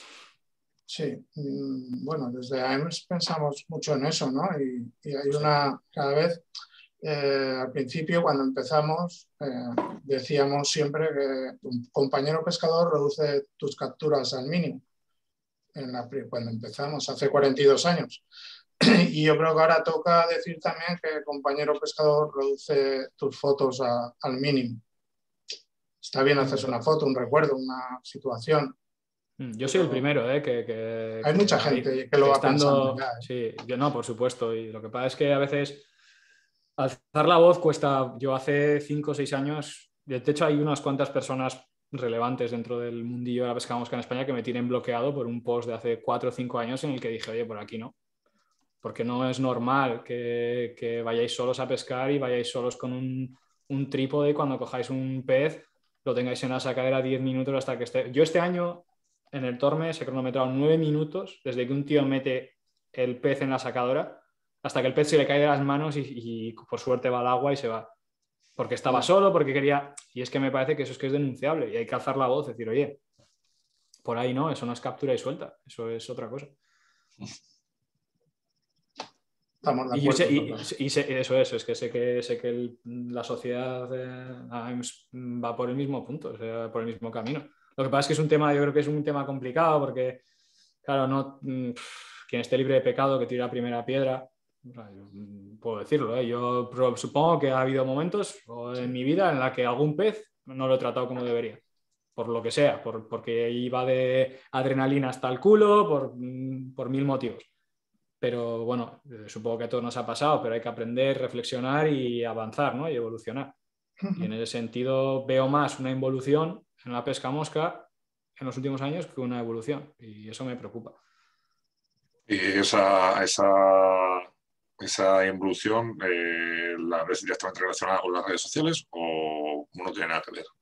Sí, bueno, desde A E M S pensamos mucho en eso, ¿no? Y, y hay una, cada vez... Eh, al principio, cuando empezamos, eh, decíamos siempre que un compañero pescador reduce tus capturas al mínimo. En la, cuando empezamos, hace cuarenta y dos años. Y yo creo que ahora toca decir también que el compañero pescador reduce tus fotos a, al mínimo. Está bien hacerse una foto, un recuerdo, una situación. Yo soy el primero, ¿eh? que, que, hay que mucha ahí, gente que lo va estando, pensando ya, ¿eh? Sí, yo no, por supuesto. Y lo que pasa es que a veces alzar la voz cuesta. Yo hace cinco o seis años, de hecho hay unas cuantas personas relevantes dentro del mundillo de la pesca mosca en España que me tienen bloqueado por un post de hace cuatro o cinco años en el que dije, oye, por aquí no. Porque no es normal que, que vayáis solos a pescar y vayáis solos con un, un trípode y cuando cojáis un pez lo tengáis en la sacadera diez minutos hasta que esté. Yo este año en el Tormes he cronometrado nueve minutos desde que un tío mete el pez en la sacadora hasta que el pez se le cae de las manos y, y por suerte va al agua y se va. Porque estaba solo, porque quería... Y es que me parece que eso es que es denunciable y hay que alzar la voz, decir, oye, por ahí no, eso no es captura y suelta, eso es otra cosa. Estamos de y, yo acuerdo, sé, y, y sé, eso es, es que sé que, sé que el, la sociedad eh, va por el mismo punto, o sea, por el mismo camino. Lo que pasa es que es un tema, yo creo que es un tema complicado porque, claro, no, quien esté libre de pecado que tire la primera piedra. Puedo decirlo, ¿eh? Yo supongo que ha habido momentos en mi vida en la que algún pez no lo he tratado como debería, por lo que sea, por, porque iba de adrenalina hasta el culo, por, por mil motivos. Pero bueno, supongo que a todos nos ha pasado, pero hay que aprender, reflexionar y avanzar, ¿no? Y evolucionar. Y en ese sentido veo más una involución en la pesca mosca en los últimos años que una evolución, y eso me preocupa. Y esa, esa, esa involución, eh, ¿la ves directamente relacionada con las redes sociales o no tiene nada que ver?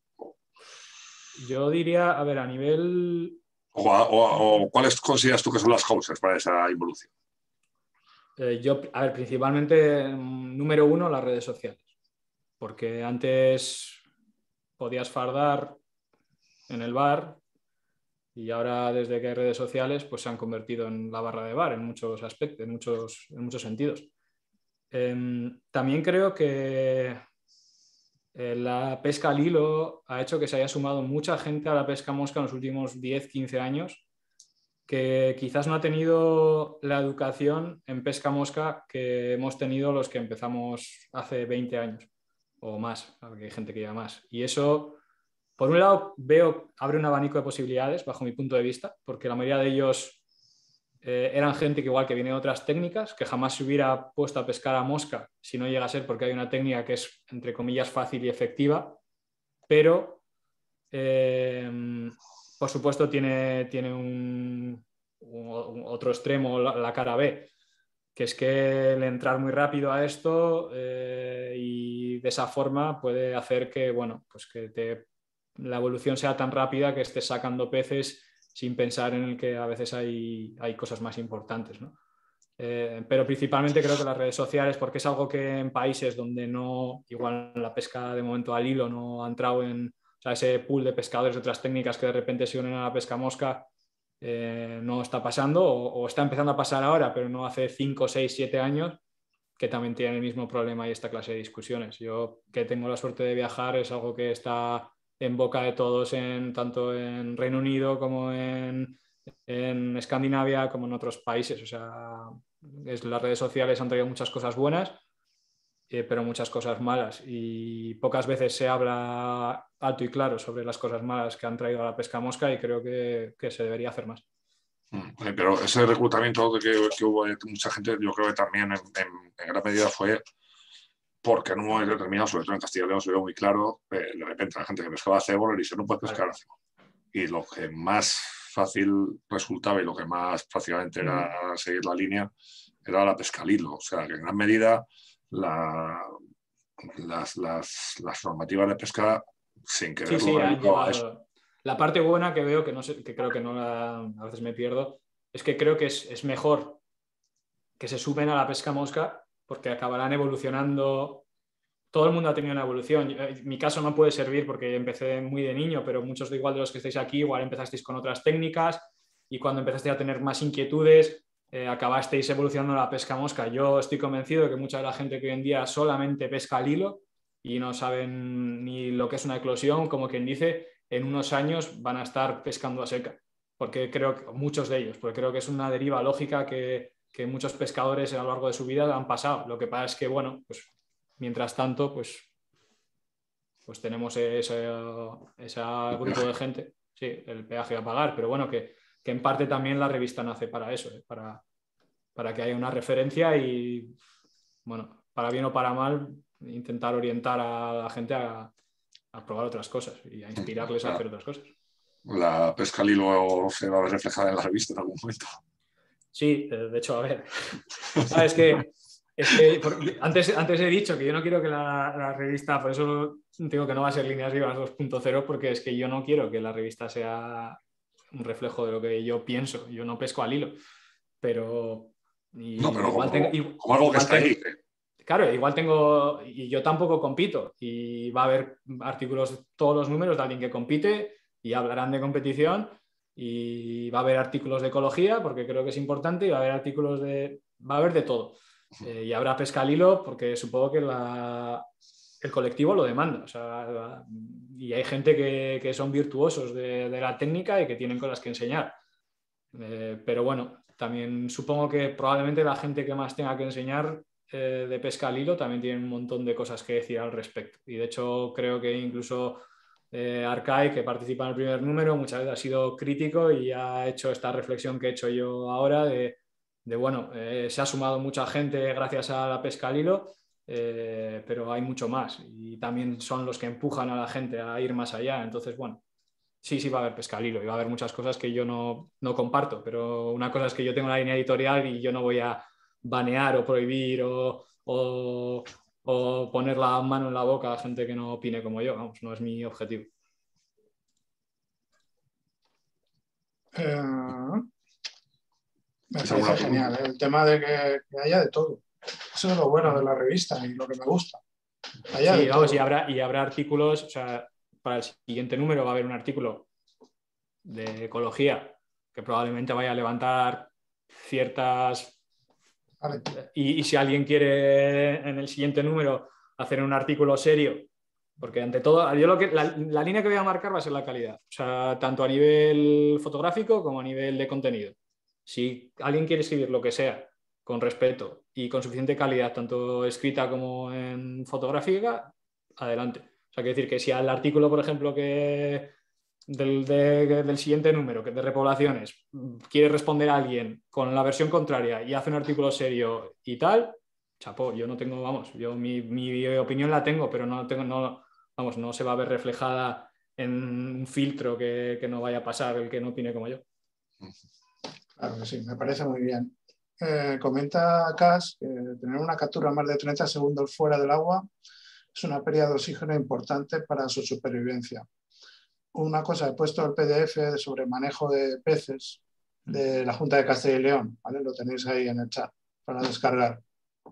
Yo diría, a ver, a nivel... O, o, o ¿cuáles consideras tú que son las causas para esa involución? Eh, yo, a ver, principalmente, número uno, las redes sociales. Porque antes podías fardar en el bar y ahora, desde que hay redes sociales, pues se han convertido en la barra de bar en muchos aspectos, en muchos, en muchos sentidos. Eh, también creo que eh, la pesca al hilo ha hecho que se haya sumado mucha gente a la pesca mosca en los últimos diez, quince años, que quizás no ha tenido la educación en pesca mosca que hemos tenido los que empezamos hace veinte años o más, porque hay gente que lleva más. Y eso, por un lado, veo, abre un abanico de posibilidades bajo mi punto de vista, porque la mayoría de ellos eh, eran gente que igual que viene de otras técnicas, que jamás se hubiera puesto a pescar a mosca si no llega a ser porque hay una técnica que es, entre comillas, fácil y efectiva, pero eh, por supuesto tiene, tiene un, un, otro extremo, la, la cara B, que es que el entrar muy rápido a esto eh, y de esa forma puede hacer que, bueno, pues que te, la evolución sea tan rápida que estés sacando peces sin pensar en el que a veces hay, hay cosas más importantes, ¿no? Eh, pero principalmente creo que las redes sociales, porque es algo que en países donde no, igual la pesca de momento al hilo no ha entrado en, o sea, ese pool de pescadores de otras técnicas que de repente se unen a la pesca mosca, eh, no está pasando o, o está empezando a pasar ahora, pero no hace cinco, seis, siete años, que también tienen el mismo problema y esta clase de discusiones. Yo, que tengo la suerte de viajar, es algo que está en boca de todos, en, tanto en Reino Unido como en, en Escandinavia, como en otros países. O sea, es, las redes sociales han traído muchas cosas buenas, eh, pero muchas cosas malas. Y pocas veces se habla alto y claro sobre las cosas malas que han traído a la pesca mosca, y creo que, que se debería hacer más. Pero ese reclutamiento que, que hubo de mucha gente, yo creo que también en, en, en gran medida fue porque en un momento determinado, sobre todo en Castilla y León, se vio muy claro, eh, de repente la gente que pescaba cebol le dice no puedes pescar cebol. Y lo que más fácil resultaba y lo que más fácilmente era seguir la línea era la pesca al hilo. O sea, que en gran medida la, las, las, las normativas de pesca, sin quererlo, sí, sí, han llegado a eso. La parte buena que veo, que, no sé, que creo que no la, a veces me pierdo, es que creo que es, es mejor que se sumen a la pesca mosca, porque acabarán evolucionando. Todo el mundo ha tenido una evolución. En mi caso no puede servir porque empecé muy de niño, pero muchos de igual de los que estáis aquí igual empezasteis con otras técnicas y cuando empezasteis a tener más inquietudes eh, acabasteis evolucionando la pesca mosca. Yo estoy convencido de que mucha de la gente que hoy en día solamente pesca al hilo y no saben ni lo que es una eclosión, como quien dice, en unos años van a estar pescando a seca, porque creo que muchos de ellos, porque creo que es una deriva lógica que, que muchos pescadores a lo largo de su vida han pasado. Lo que pasa es que, bueno, pues mientras tanto, pues, pues tenemos ese, ese grupo de gente, sí, el peaje a pagar, pero bueno, que, que en parte también la revista nace para eso, ¿eh? para, para que haya una referencia y, bueno, para bien o para mal, intentar orientar a la gente a, a probar otras cosas y a inspirarles a hacer otras cosas. La pesca al hilo se va a ver reflejada en la revista en algún momento. Sí, de hecho, a ver, ¿sabes qué? Es que antes, antes he dicho que yo no quiero que la, la revista, por eso digo que no va a ser Líneas Vivas dos punto cero, porque es que yo no quiero que la revista sea un reflejo de lo que yo pienso. Yo no pesco al hilo, pero... Y no, pero igual como, tengo, igual, como algo que está tengo, ahí. ¿eh? Claro, igual tengo... Y yo tampoco compito. Y va a haber artículos, todos los números de alguien que compite y hablarán de competición. Y va a haber artículos de ecología, porque creo que es importante, y va a haber artículos de... Va a haber de todo. Eh, y habrá pesca al hilo porque supongo que la, el colectivo lo demanda. O sea, y hay gente que, que son virtuosos de, de la técnica y que tienen cosas que enseñar. Eh, pero bueno, también supongo que probablemente la gente que más tenga que enseñar eh, de pesca al hilo también tiene un montón de cosas que decir al respecto. Y de hecho creo que incluso eh, Arcai, que participa en el primer número, muchas veces ha sido crítico y ha hecho esta reflexión que he hecho yo ahora de, de bueno, eh, se ha sumado mucha gente gracias a la pesca al hilo, eh, pero hay mucho más y también son los que empujan a la gente a ir más allá. Entonces, bueno, sí, sí va a haber pesca al hilo y va a haber muchas cosas que yo no, no comparto, pero una cosa es que yo tengo una línea editorial y yo no voy a banear o prohibir o, o, o poner la mano en la boca a gente que no opine como yo. Vamos, no es mi objetivo. Eh, me parece genial, ¿eh? El tema de que, que haya de todo. Eso es lo bueno de la revista y lo que me gusta. Haya Sí, de vamos, todo. y habrá, y habrá artículos, o sea, para el siguiente número va a haber un artículo de ecología que probablemente vaya a levantar ciertas... Vale. Y, y si alguien quiere en el siguiente número hacer un artículo serio, porque ante todo, yo lo que, la, la línea que voy a marcar va a ser la calidad, o sea, tanto a nivel fotográfico como a nivel de contenido. Si alguien quiere escribir lo que sea con respeto y con suficiente calidad, tanto escrita como en fotográfica, adelante. O sea, quiero decir que si al artículo, por ejemplo, que del, de, del siguiente número, que de repoblaciones, quiere responder a alguien con la versión contraria y hace un artículo serio y tal, chapó, yo no tengo, vamos, yo mi, mi opinión la tengo, pero no tengo, no, vamos, no se va a ver reflejada en un filtro que, que no vaya a pasar el que no opine como yo. Claro que sí, me parece muy bien. Eh, comenta Cas que tener una captura más de treinta segundos fuera del agua es una pérdida de oxígeno importante para su supervivencia. Una cosa, he puesto el P D F sobre manejo de peces de la Junta de Castilla y León, ¿vale? Lo tenéis ahí en el chat para descargar.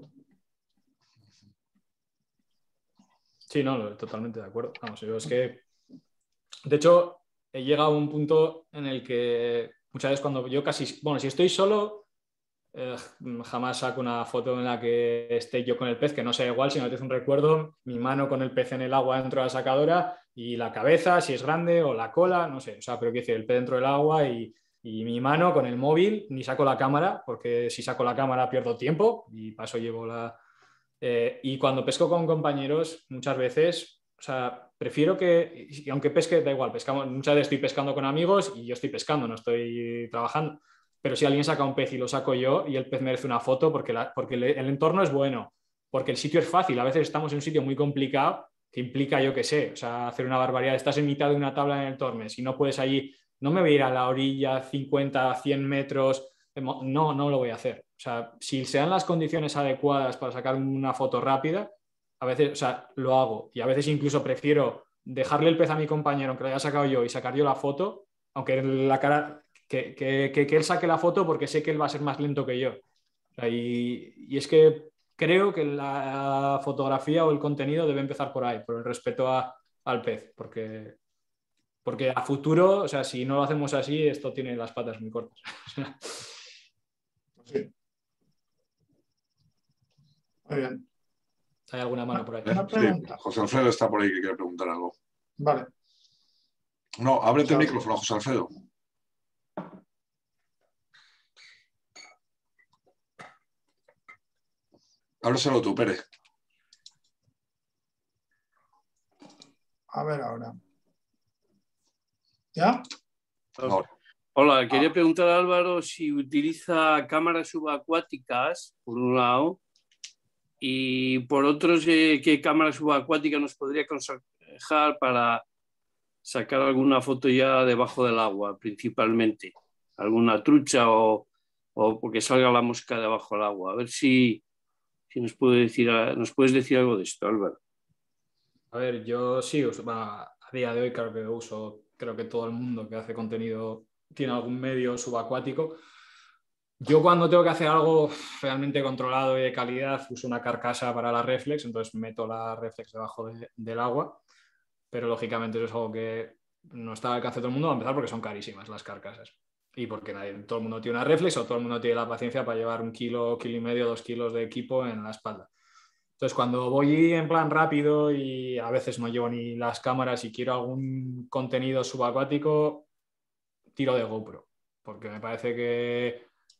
Sí, no, totalmente de acuerdo. Vamos, yo es que, de hecho, he llegado a un punto en el que muchas veces cuando yo casi, bueno, si estoy solo, eh, jamás saco una foto en la que esté yo con el pez, que no sea igual, sino que es un recuerdo, mi mano con el pez en el agua dentro de la sacadora y la cabeza, si es grande, o la cola, no sé, o sea, pero quiero decir, el pez dentro del agua y, y mi mano con el móvil, ni saco la cámara, porque si saco la cámara pierdo tiempo y paso llevo la... Eh, y cuando pesco con compañeros, muchas veces, o sea, prefiero que, y aunque pesque, da igual, pescamos, muchas veces estoy pescando con amigos y yo estoy pescando, no estoy trabajando. Pero si alguien saca un pez y lo saco yo y el pez merece una foto porque, la, porque el, el entorno es bueno, porque el sitio es fácil. A veces estamos en un sitio muy complicado que implica, yo qué sé, o sea, hacer una barbaridad. Estás en mitad de una tabla en el Tormes y no puedes allí, no me voy a ir a la orilla cincuenta, cien metros, no, no lo voy a hacer. O sea, si se dan las condiciones adecuadas para sacar una foto rápida, a veces, o sea, lo hago. Y a veces incluso prefiero dejarle el pez a mi compañero, aunque lo haya sacado yo, y sacar yo la foto, aunque la cara, que, que, que, que él saque la foto porque sé que él va a ser más lento que yo. O sea, y, y es que creo que la fotografía o el contenido debe empezar por ahí, por el respeto a, al pez, porque, porque a futuro, o sea, si no lo hacemos así, esto tiene las patas muy cortas. Sí. Muy bien. ¿Hay alguna mano por ahí? Una pregunta. Sí, José Alfredo está por ahí que quiere preguntar algo. Vale. No, ábrete el José micrófono, José Alfredo. Ábreselo tú, Pérez. A ver ahora. ¿Ya? No. Hola, quería preguntar a Álvaro si utiliza cámaras subacuáticas, por un lado, y por otro, ¿qué cámara subacuática nos podría aconsejar para sacar alguna foto ya debajo del agua, principalmente? Alguna trucha o, o porque salga la mosca debajo del agua. A ver si, si nos, puede decir, nos puedes decir algo de esto, Álvaro. A ver, yo sí, uso, bueno, a día de hoy creo que uso, creo que todo el mundo que hace contenido tiene algún medio subacuático. Yo cuando tengo que hacer algo realmente controlado y de calidad uso una carcasa para la reflex, entonces meto la reflex debajo de, del agua, pero lógicamente eso es algo que no está al alcance de todo el mundo, a empezar porque son carísimas las carcasas y porque nadie, todo el mundo tiene una reflex o todo el mundo tiene la paciencia para llevar un kilo, kilo y medio, dos kilos de equipo en la espalda. Entonces, cuando voy en plan rápido y a veces no llevo ni las cámaras y quiero algún contenido subacuático, tiro de GoPro, porque me parece que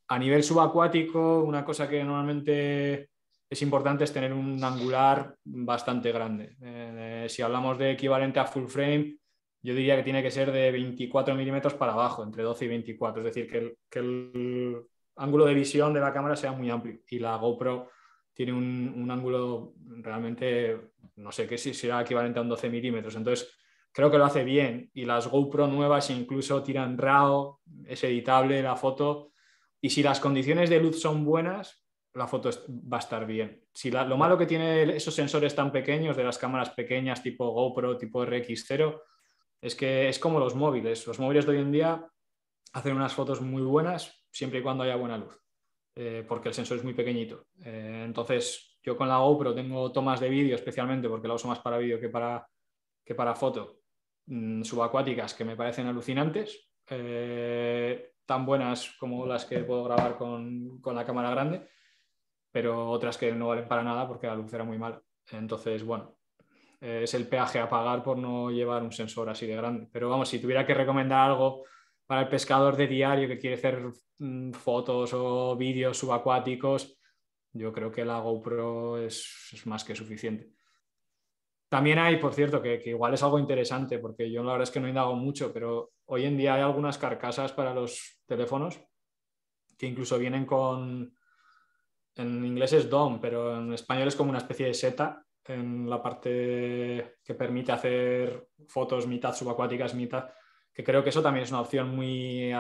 A nivel subacuático, una cosa que normalmente es importante es tener un angular bastante grande. Eh, si hablamos de equivalente a full frame, yo diría que tiene que ser de veinticuatro milímetros para abajo, entre doce y veinticuatro. Es decir, que el, que el ángulo de visión de la cámara sea muy amplio. Y la GoPro tiene un, un ángulo realmente, no sé qué si será equivalente a un doce milímetros. Entonces, creo que lo hace bien. Y las GoPro nuevas incluso tiran RAW, es editable la foto. Y si las condiciones de luz son buenas, la foto va a estar bien. Si la, lo malo que tiene esos sensores tan pequeños de las cámaras pequeñas tipo GoPro, tipo R X cero, es que es como los móviles. Los móviles de hoy en día hacen unas fotos muy buenas siempre y cuando haya buena luz, eh, porque el sensor es muy pequeñito. Eh, entonces, yo con la GoPro tengo tomas de vídeo, especialmente porque la uso más para vídeo que para, que para foto, mmm, subacuáticas, que me parecen alucinantes, eh, tan buenas como las que puedo grabar con, con la cámara grande, pero otras que no valen para nada porque la luz era muy mala. Entonces, bueno, eh, es el peaje a pagar por no llevar un sensor así de grande. Pero vamos, si tuviera que recomendar algo para el pescador de diario que quiere hacer mmm, fotos o vídeos subacuáticos, yo creo que la GoPro es, es más que suficiente. También hay, por cierto, que, que igual es algo interesante, porque yo la verdad es que no indago mucho, pero hoy en día hay algunas carcasas para los teléfonos que incluso vienen con, en inglés es D O M, pero en español es como una especie de seta en la parte que permite hacer fotos mitad subacuáticas, mitad, que creo que eso también es una opción muy,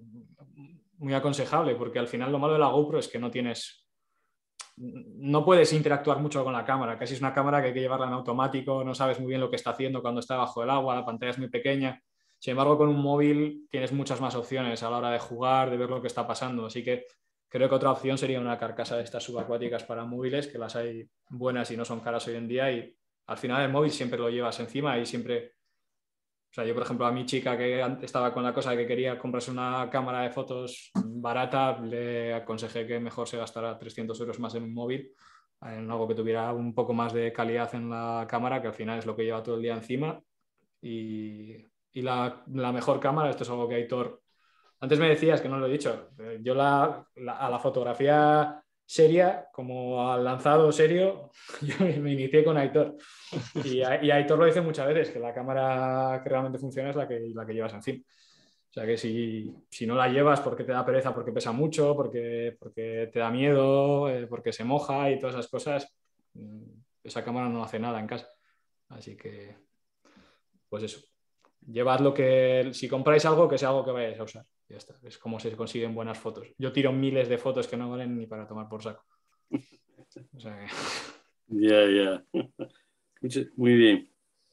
muy aconsejable, porque al final lo malo de la GoPro es que no tienes, no puedes interactuar mucho con la cámara, casi es una cámara que hay que llevarla en automático, no sabes muy bien lo que está haciendo cuando está bajo el agua, la pantalla es muy pequeña. Sin embargo, con un móvil tienes muchas más opciones a la hora de jugar, de ver lo que está pasando, así que creo que otra opción sería una carcasa de estas subacuáticas para móviles, que las hay buenas y no son caras hoy en día, y al final el móvil siempre lo llevas encima y siempre... O sea, yo, por ejemplo, a mi chica que estaba con la cosa de que quería comprarse una cámara de fotos barata, le aconsejé que mejor se gastara trescientos euros más en un móvil, en algo que tuviera un poco más de calidad en la cámara, que al final es lo que lleva todo el día encima. Y, y la, la mejor cámara, esto es algo que Aitor... Antes me decías, que no lo he dicho, yo la, la, a la fotografía seria, como al lanzado serio, yo me inicié con Aitor. Y, y Aitor lo dice muchas veces, que la cámara que realmente funciona es la que, la que llevas encima. O sea que si, si no la llevas porque te da pereza, porque pesa mucho, porque, porque te da miedo, eh, porque se moja y todas esas cosas, esa cámara no hace nada en casa. Así que, pues eso. Llevad lo que... Si compráis algo, que sea algo que vayáis a usar. Ya está. Es como se consiguen buenas fotos. Yo tiro miles de fotos que no valen ni para tomar por saco. O sea que... Ya, ya. Muy bien.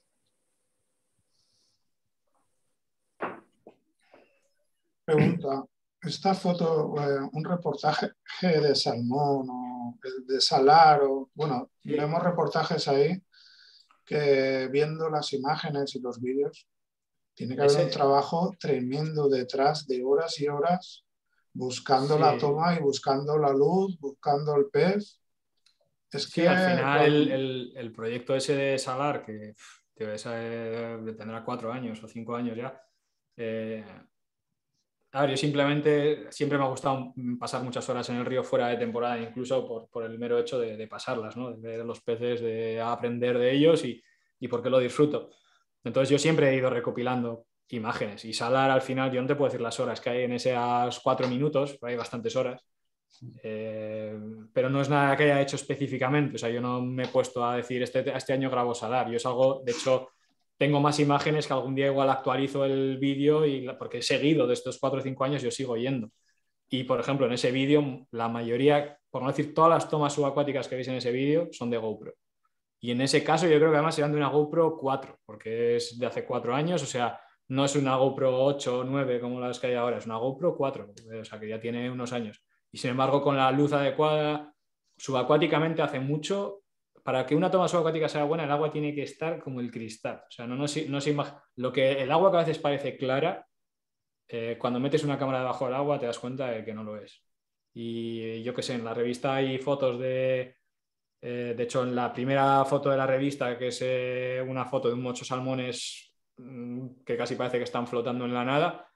Pregunta, esta foto, eh, un reportaje de salmón o de salar, o bueno, sí. Vemos reportajes ahí que viendo las imágenes y los vídeos, tiene que haber Ese... un trabajo tremendo detrás de horas y horas buscando sí. la toma y buscando la luz, buscando el pez. Es sí, que al final cuando... el, el, el proyecto ese de salar, que debe tendrá cuatro años o cinco años ya, eh, a ver, yo simplemente siempre me ha gustado pasar muchas horas en el río fuera de temporada, incluso por, por el mero hecho de, de pasarlas, ¿no? De ver los peces, de aprender de ellos y, y porque lo disfruto. Entonces yo siempre he ido recopilando imágenes y salar al final, yo no te puedo decir las horas que hay en esas cuatro minutos, hay bastantes horas, eh, pero no es nada que haya hecho específicamente. O sea, yo no me he puesto a decir este, este año grabo salar, yo es algo, de hecho... Tengo más imágenes que algún día igual actualizo el vídeo y porque he seguido de estos cuatro o cinco años, yo sigo yendo. Y, por ejemplo, en ese vídeo, la mayoría, por no decir todas las tomas subacuáticas que veis en ese vídeo, son de GoPro. Y en ese caso yo creo que además serán de una GoPro cuatro, porque es de hace cuatro años, o sea, no es una GoPro ocho o nueve como las que hay ahora, es una GoPro cuatro, o sea, que ya tiene unos años. Y, sin embargo, con la luz adecuada, subacuáticamente hace mucho... Para que una toma subacuática sea buena, el agua tiene que estar como el cristal. O sea, no, no, no se imag... Lo que el agua que a veces parece clara, eh, cuando metes una cámara debajo del agua te das cuenta de que no lo es. Y yo qué sé, en la revista hay fotos de... Eh, de hecho, en la primera foto de la revista, que es eh, una foto de un mocho salmones mmm, que casi parece que están flotando en la nada,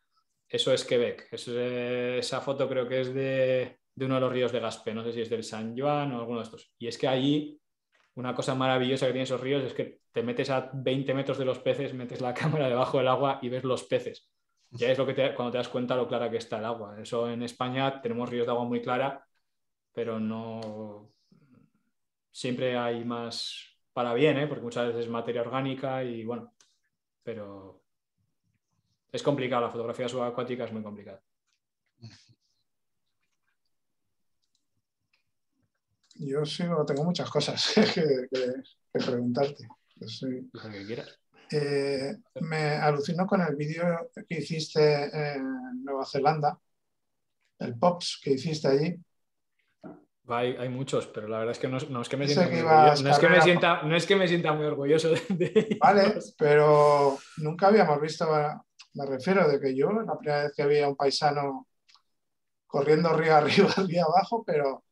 eso es Quebec. Eso es, esa foto creo que es de, de uno de los ríos de Gaspé, no sé si es del San Juan o alguno de estos. Y es que allí una cosa maravillosa que tienen esos ríos es que te metes a veinte metros de los peces, metes la cámara debajo del agua y ves los peces. Ya es lo que te, cuando te das cuenta lo clara que está el agua. Eso en España tenemos ríos de agua muy clara, pero no siempre hay más para bien, ¿eh? Porque muchas veces es materia orgánica y bueno, pero es complicado, la fotografía subacuática es muy complicada. Yo sigo, tengo muchas cosas que, que, que preguntarte. Sí. Lo que quieras. Eh, me alucino con el vídeo que hiciste en Nueva Zelanda, el Pops que hiciste allí. Hay, hay muchos, pero la verdad es que no, no es que me Dice sienta que muy orgulloso. ibas No es que me carrera- sienta, no es que me sienta muy orgulloso de, de Vale, ellos. pero nunca habíamos visto, me refiero de que yo, la primera vez que vi a un paisano corriendo río arriba, río abajo, pero,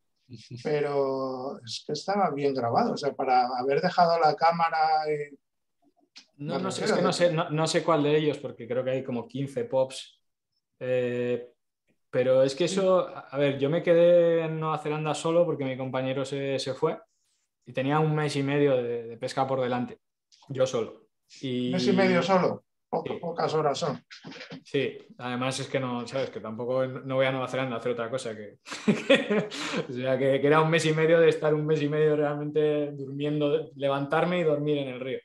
pero es que estaba bien grabado. O sea, para haber dejado la cámara y No, me no sé, es refiero que de no sé, no, no sé cuál de ellos, porque creo que hay como quince pops. Eh, pero es que eso, a ver, yo me quedé en Nueva Zelanda solo porque mi compañero se, se fue y tenía un mes y medio de, de pesca por delante, yo solo. un mes y medio Y solo, po- sí, pocas horas son. sí, además es que no, sabes, que tampoco no voy a Nueva Zelanda a hacer otra cosa que, que- o sea, que, que era un mes y medio de estar un mes y medio realmente durmiendo, levantarme y dormir en el río.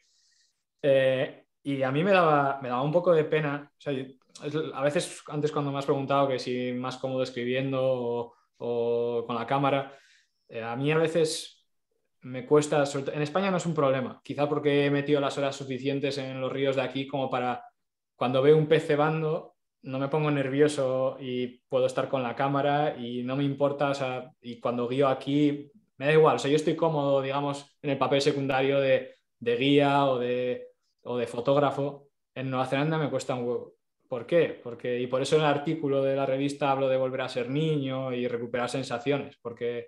Eh, y a mí me daba, me daba un poco de pena. O sea, yo- es- a veces antes cuando me has preguntado que si más cómodo escribiendo o, o con la cámara, eh, a mí a veces me cuesta, sobre todo- en España no es un problema, quizá porque he metido las horas suficientes en los ríos de aquí como para cuando veo un pez cebando no me pongo nervioso y puedo estar con la cámara y no me importa, o sea, y cuando guío aquí me da igual, o sea, yo estoy cómodo, digamos, en el papel secundario de, de guía o de, o de fotógrafo. En Nueva Zelanda me cuesta un huevo. ¿Por qué? Porque, y por eso en el artículo de la revista hablo de volver a ser niño y recuperar sensaciones, porque,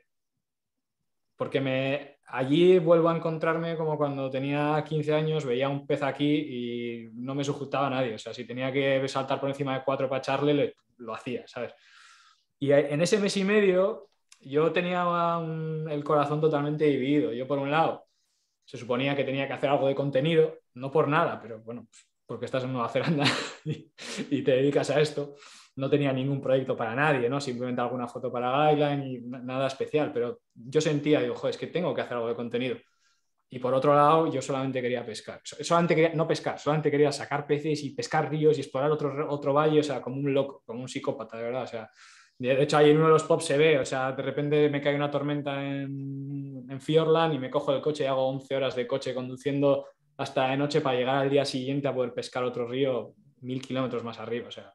porque me, allí vuelvo a encontrarme como cuando tenía quince años, veía un pez aquí y no me sujetaba a nadie. O sea, si tenía que saltar por encima de cuatro para echarle, le- lo hacía, ¿sabes? Y en ese mes y medio yo tenía un- el corazón totalmente dividido. Yo, por un lado, se suponía que tenía que hacer algo de contenido, no por nada, pero bueno, pues porque estás en Nueva Zelanda y, y te dedicas a esto. No tenía ningún proyecto para nadie, ¿no? Simplemente alguna foto para Guideline y nada especial, pero yo sentía, digo, joder, es que tengo que hacer algo de contenido. Y por otro lado, yo solamente quería pescar. Solamente quería, no pescar, solamente quería sacar peces y pescar ríos y explorar otro, otro valle, o sea, como un loco, como un psicópata, de verdad. O sea, de hecho, ahí en uno de los pops se ve, o sea, de repente me cae una tormenta en, en Fiordland y me cojo el coche y hago once horas de coche conduciendo hasta de noche para llegar al día siguiente a poder pescar otro río mil kilómetros más arriba, o sea.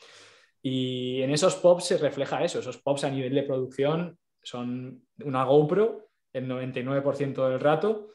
Y en esos pops se refleja eso, esos pops a nivel de producción son una GoPro el noventa y nueve por ciento del rato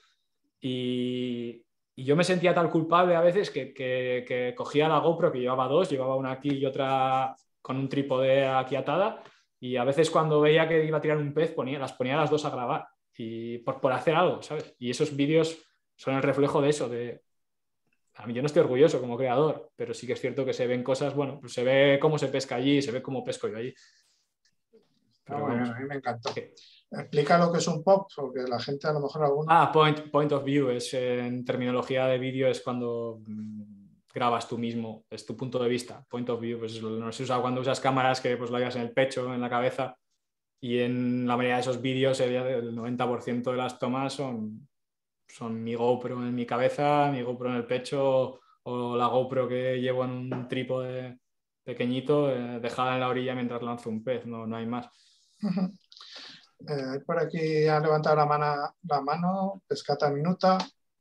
y, y yo me sentía tan culpable a veces que, que, que cogía la GoPro, que llevaba dos, llevaba una aquí y otra con un trípode aquí atada, y a veces cuando veía que iba a tirar un pez ponía, las ponía las dos a grabar y por, por hacer algo, ¿sabes? Y esos vídeos son el reflejo de eso, de... A mí yo no estoy orgulloso como creador, pero sí que es cierto que se ven cosas, bueno, pues se ve cómo se pesca allí, se ve cómo pesco yo allí. Ah, Pero muy bien, vamos. a mí me encantó. ¿Qué? Explica lo que es un pop, porque la gente a lo mejor alguno... Ah, point, point of view, es en terminología de vídeo es cuando mm, grabas tú mismo, es tu punto de vista. Point of view, pues no se usa cuando usas cámaras que pues lo llevas en el pecho, en la cabeza, y en la mayoría de esos vídeos el, el noventa por ciento de las tomas son, son mi GoPro en mi cabeza, mi GoPro en el pecho o la GoPro que llevo en un trípode pequeñito, eh, dejada en la orilla mientras lanzo un pez, no, no hay más. Uh-huh. Eh, por aquí ha levantado la mano, la mano Pescata Minuta.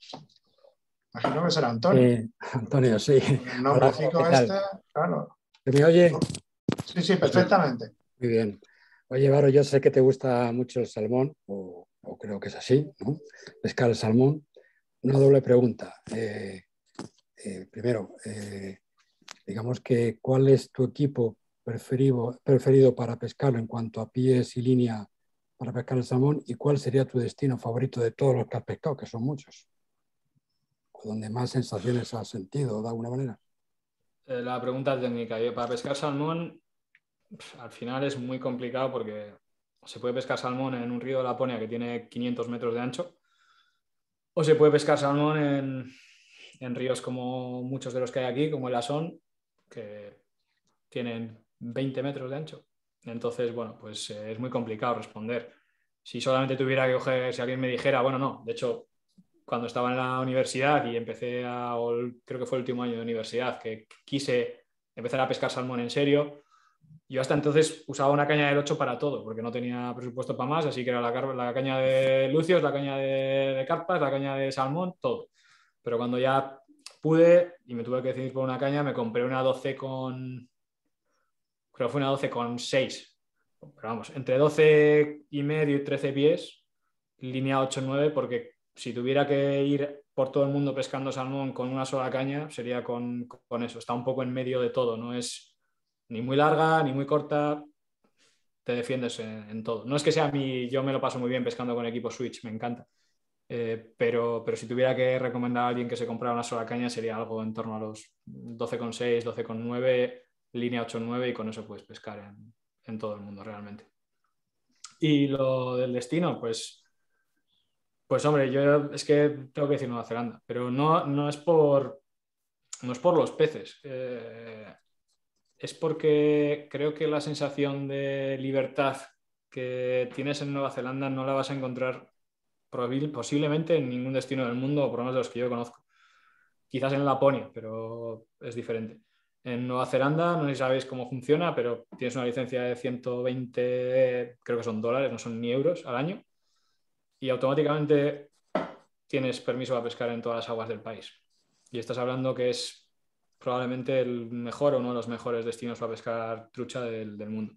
Imagino que será Antonio. Eh, Antonio, sí. El nombrecico este, claro. ¿Se me oye? Sí, sí, perfectamente. Muy bien. Oye, Varo, yo sé que te gusta mucho el salmón, o, o creo que es así, ¿no? Pescar el salmón. Una doble pregunta. Eh, eh, primero, eh, digamos que ¿cuál es tu equipo preferido, preferido para pescarlo en cuanto a pies y línea para pescar el salmón? ¿Y cuál sería tu destino favorito de todos los que has pescado, que son muchos? ¿O donde más sensaciones has sentido, de alguna manera? eh, la pregunta técnica. Yo, para pescar salmón, al final es muy complicado porque se puede pescar salmón en un río de Laponia que tiene quinientos metros de ancho, o se puede pescar salmón en, en ríos como muchos de los que hay aquí, como el Asón, que tienen veinte metros de ancho. Entonces, bueno, pues eh, es muy complicado responder. Si solamente tuviera que coger, si alguien me dijera, bueno, no, de hecho, cuando estaba en la universidad y empecé a, o creo que fue el último año de universidad, que quise empezar a pescar salmón en serio, yo hasta entonces usaba una caña del ocho para todo, porque no tenía presupuesto para más, así que era la, la caña de lucios, la caña de, de carpas, la caña de salmón, todo. Pero cuando ya pude y me tuve que decidir por una caña, me compré una doce con... Creo que fue una doce con seis. Pero vamos, entre doce y medio y trece pies, línea ocho nueve, porque si tuviera que ir por todo el mundo pescando salmón con una sola caña, sería con, con eso. Está un poco en medio de todo, no es ni muy larga ni muy corta, te defiendes en, en todo. No es que sea mi, yo me lo paso muy bien pescando con equipo Switch, me encanta. Eh, pero, pero si tuviera que recomendar a alguien que se comprara una sola caña, sería algo en torno a los doce con seis, doce con nueve, línea ocho nueve, y con eso puedes pescar en, en todo el mundo realmente. Y lo del destino, pues, pues hombre, yo es que tengo que decir Nueva Zelanda, pero no, no es por, no es por los peces. Eh, es porque creo que la sensación de libertad que tienes en Nueva Zelanda no la vas a encontrar posiblemente en ningún destino del mundo, o por lo menos de los que yo conozco. Quizás en Laponia, pero es diferente. En Nueva Zelanda, no sé si sabéis cómo funciona, pero tienes una licencia de ciento veinte, creo que son dólares, no son ni euros al año, y automáticamente tienes permiso para pescar en todas las aguas del país. Y estás hablando que es probablemente el mejor o uno de los mejores destinos para pescar trucha del, del mundo.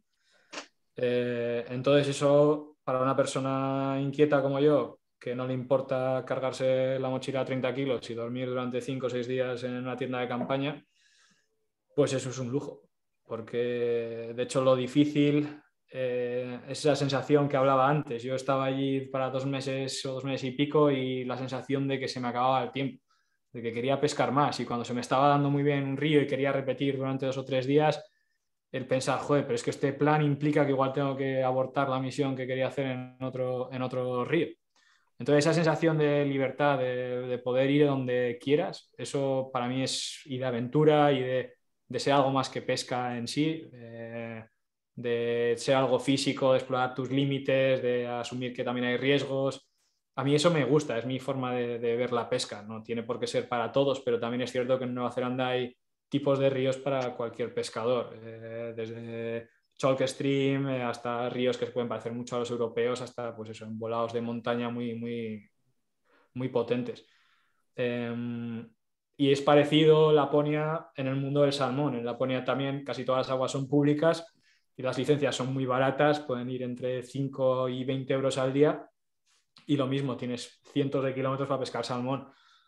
Eh, entonces eso, para una persona inquieta como yo, que no le importa cargarse la mochila a treinta kilos y dormir durante cinco o seis días en una tienda de campaña, pues eso es un lujo. Porque de hecho lo difícil eh, es esa sensación que hablaba antes. Yo estaba allí para dos meses o dos meses y pico, y la sensación de que se me acababa el tiempo, de que quería pescar más, y cuando se me estaba dando muy bien un río y quería repetir durante dos o tres días, el pensar, joder, pero es que este plan implica que igual tengo que abortar la misión que quería hacer en otro, en otro río. Entonces esa sensación de libertad, de, de poder ir donde quieras, eso para mí es y de aventura y de, de ser algo más que pesca en sí, eh, de ser algo físico, de explorar tus límites, de asumir que también hay riesgos. A mí eso me gusta, es mi forma de, de ver la pesca. No tiene por qué ser para todos, pero también es cierto que en Nueva Zelanda hay tipos de ríos para cualquier pescador, eh, desde chalk stream eh, hasta ríos que se pueden parecer mucho a los europeos, hasta pues eso, embolados de montaña muy, muy, muy potentes. Eh, y es parecido Laponia en el mundo del salmón. En Laponia también casi todas las aguas son públicas y las licencias son muy baratas, pueden ir entre cinco y veinte euros al día, y lo mismo, tienes cientos de kilómetros para pescar salmón.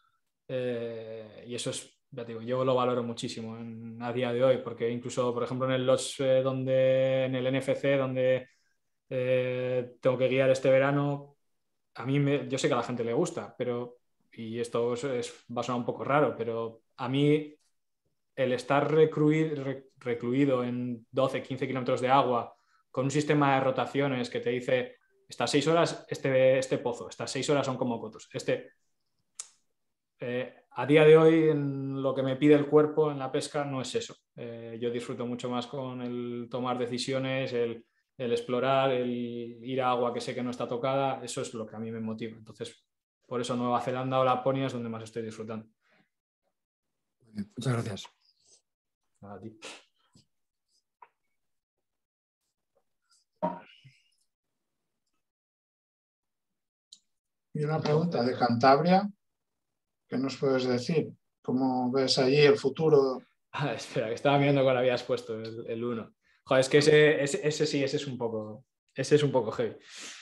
Eh, y eso es, ya te digo, yo lo valoro muchísimo en, a día de hoy, porque incluso, por ejemplo, en el Lodge, eh, donde, en el N F C, donde eh, tengo que guiar este verano, a mí me, yo sé que a la gente le gusta, pero, y esto es, es, va a sonar un poco raro, pero a mí el estar recluido, recluido en doce, quince kilómetros de agua, con un sistema de rotaciones que te dice, estas seis horas este, este pozo, estas seis horas son como cotos, este... Eh, a día de hoy, en lo que me pide el cuerpo en la pesca no es eso. Eh, yo disfruto mucho más con el tomar decisiones, el, el explorar, el ir a agua que sé que no está tocada. Eso es lo que a mí me motiva. Entonces, por eso Nueva Zelanda o Laponia es donde más estoy disfrutando. Muchas gracias. A ti. Y una pregunta de Cantabria. ¿Qué nos puedes decir? ¿Cómo ves allí el futuro? Ah, espera, que estaba mirando cuál habías puesto, el uno. Joder, es que ese, ese, ese sí, ese es un poco, ese es un poco heavy.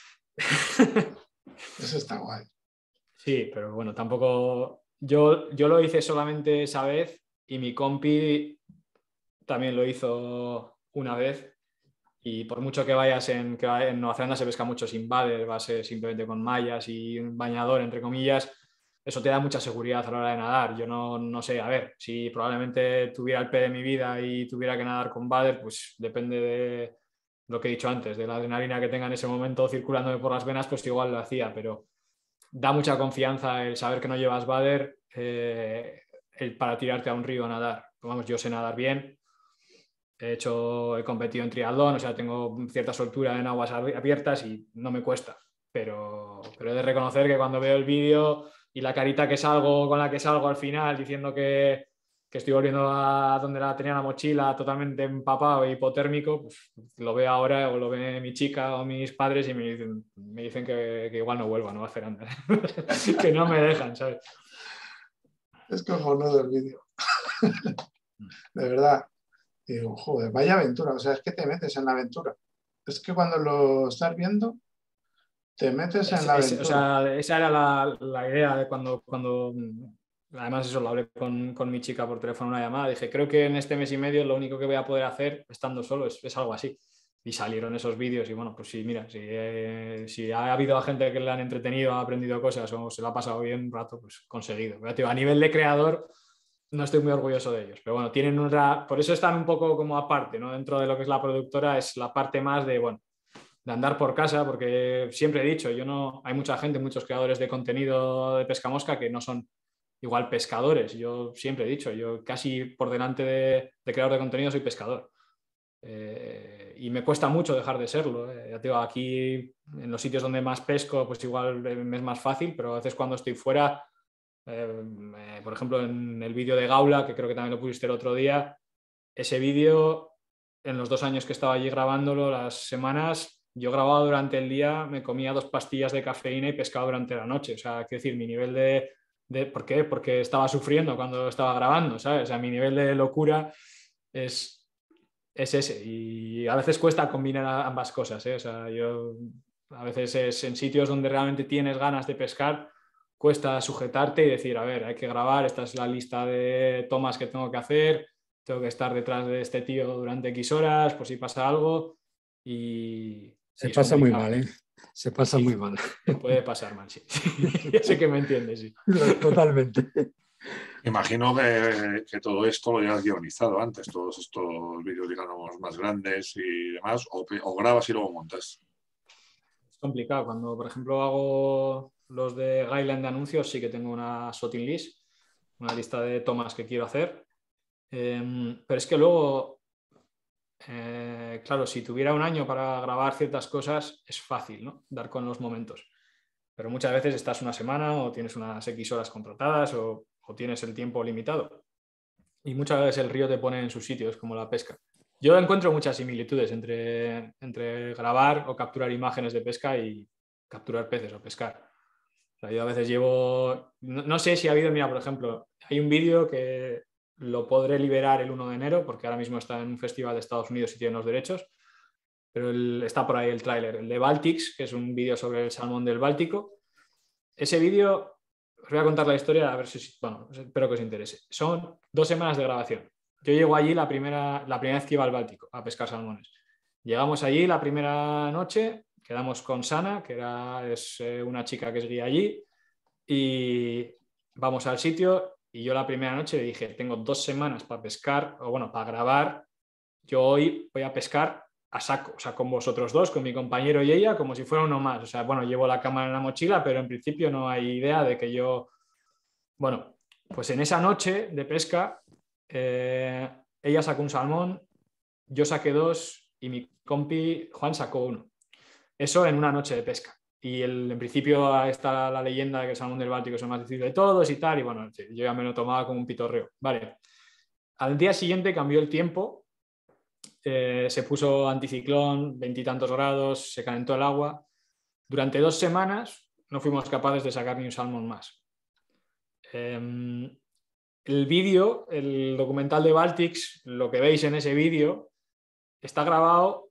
Ese está guay. Sí, pero bueno, tampoco... Yo, yo lo hice solamente esa vez, y mi compi también lo hizo una vez, y por mucho que vayas en, que en Nueva Zelanda se pesca mucho sin bader, va a ser simplemente con mallas y un bañador, entre comillas, eso te da mucha seguridad a la hora de nadar. Yo no, no sé, a ver, si probablemente tuviera el P de mi vida y tuviera que nadar con Vader, pues depende de lo que he dicho antes, de la adrenalina que tenga en ese momento circulándome por las venas, pues igual lo hacía, pero da mucha confianza el saber que no llevas Vader eh, el para tirarte a un río a nadar. Vamos, yo sé nadar bien, he hecho, he competido en triatlón, o sea, tengo cierta soltura en aguas abiertas y no me cuesta, pero, pero he de reconocer que cuando veo el vídeo y la carita que salgo, con la que salgo al final diciendo que, que estoy volviendo a donde la tenía la mochila totalmente empapado e hipotérmico, pues lo veo ahora o lo ve mi chica o mis padres y me dicen, me dicen que, que igual no vuelva, no va a hacer andar, que no me dejan, ¿sabes? Es cojonudo el vídeo. De verdad. Y digo, joder, vaya aventura. O sea, es que te metes en la aventura. Es que cuando lo estás viendo, te metes en es, la es, aventura. O sea, esa era la, la idea de cuando, cuando... Además, eso lo hablé con, con mi chica por teléfono en una llamada. Dije, creo que en este mes y medio lo único que voy a poder hacer estando solo es, es algo así. Y salieron esos vídeos y bueno, pues sí, mira, si, eh, si ha habido gente que le han entretenido, ha aprendido cosas o se lo ha pasado bien un rato, pues conseguido. Pero, tío, a nivel de creador no estoy muy orgulloso de ellos. Pero bueno, tienen una... Por eso están un poco como aparte, ¿no? Dentro de lo que es la productora es la parte más de, bueno, de andar por casa, porque siempre he dicho, yo no... Hay mucha gente, muchos creadores de contenido de pesca mosca que no son igual pescadores. Yo siempre he dicho, yo casi por delante de, de creador de contenido soy pescador. Eh, y me cuesta mucho dejar de serlo. Eh. Ya te digo, aquí en los sitios donde más pesco, pues igual me es más fácil, pero a veces cuando estoy fuera, eh, eh, por ejemplo, en el vídeo de Gaula, que creo que también lo pusiste el otro día, ese vídeo, en los dos años que estaba allí grabándolo, las semanas, yo grababa durante el día, me comía dos pastillas de cafeína y pescaba durante la noche. O sea, quiero decir, mi nivel de... de ¿por qué? Porque estaba sufriendo cuando estaba grabando, ¿sabes? O sea, mi nivel de locura es, es ese. Y a veces cuesta combinar ambas cosas, ¿eh? O sea, yo a veces es en sitios donde realmente tienes ganas de pescar, cuesta sujetarte y decir, a ver, hay que grabar, esta es la lista de tomas que tengo que hacer, tengo que estar detrás de este tío durante X horas por si pasa algo y... Se y pasa muy mal, ¿eh? Se pasa sí, muy mal. Puede pasar mal, sí. Ya sé que me entiendes, sí. Totalmente. Imagino que, que todo esto lo hayas guionizado antes, todos estos vídeos, digamos, más grandes y demás, o, o grabas y luego montas. Es complicado. Cuando, por ejemplo, hago los de guideline de anuncios, sí que tengo una shooting list, una lista de tomas que quiero hacer. Eh, pero es que luego, eh, claro, si tuviera un año para grabar ciertas cosas, es fácil, ¿no? Dar con los momentos. Pero muchas veces estás una semana o tienes unas X horas contratadas o, o tienes el tiempo limitado. Y muchas veces el río te pone en sus sitios, como la pesca. Yo encuentro muchas similitudes entre, entre grabar o capturar imágenes de pesca y capturar peces o pescar. O sea, yo a veces llevo... No, no sé si ha habido, mira, por ejemplo, hay un vídeo que lo podré liberar el uno de enero, porque ahora mismo está en un festival de Estados Unidos y tiene los derechos, pero el, está por ahí el tráiler, el de Baltics, que es un vídeo sobre el salmón del Báltico. Ese vídeo, os voy a contar la historia, a ver si, bueno, espero que os interese. Son dos semanas de grabación. Yo llego allí la primera, la primera vez que iba al Báltico a pescar salmones. Llegamos allí la primera noche, quedamos con Sana, que era, es una chica que es guía allí, y vamos al sitio y yo la primera noche le dije, tengo dos semanas para pescar, o bueno, para grabar, yo hoy voy a pescar a saco, o sea, con vosotros dos, con mi compañero y ella, como si fuera uno más. O sea, bueno, llevo la cámara en la mochila, pero en principio no hay idea de que yo... Bueno, pues en esa noche de pesca, eh, ella sacó un salmón, yo saqué dos y mi compi Juan sacó uno. Eso en una noche de pesca. Y el, en principio está la leyenda de que el salmón del Báltico es el más difícil de todos y tal, y bueno, yo ya me lo tomaba como un pitorreo. Vale. Al día siguiente cambió el tiempo. Eh, se puso anticiclón, veintitantos grados, se calentó el agua. Durante dos semanas no fuimos capaces de sacar ni un salmón más. Eh, el vídeo, el documental de Baltics, lo que veis en ese vídeo, está grabado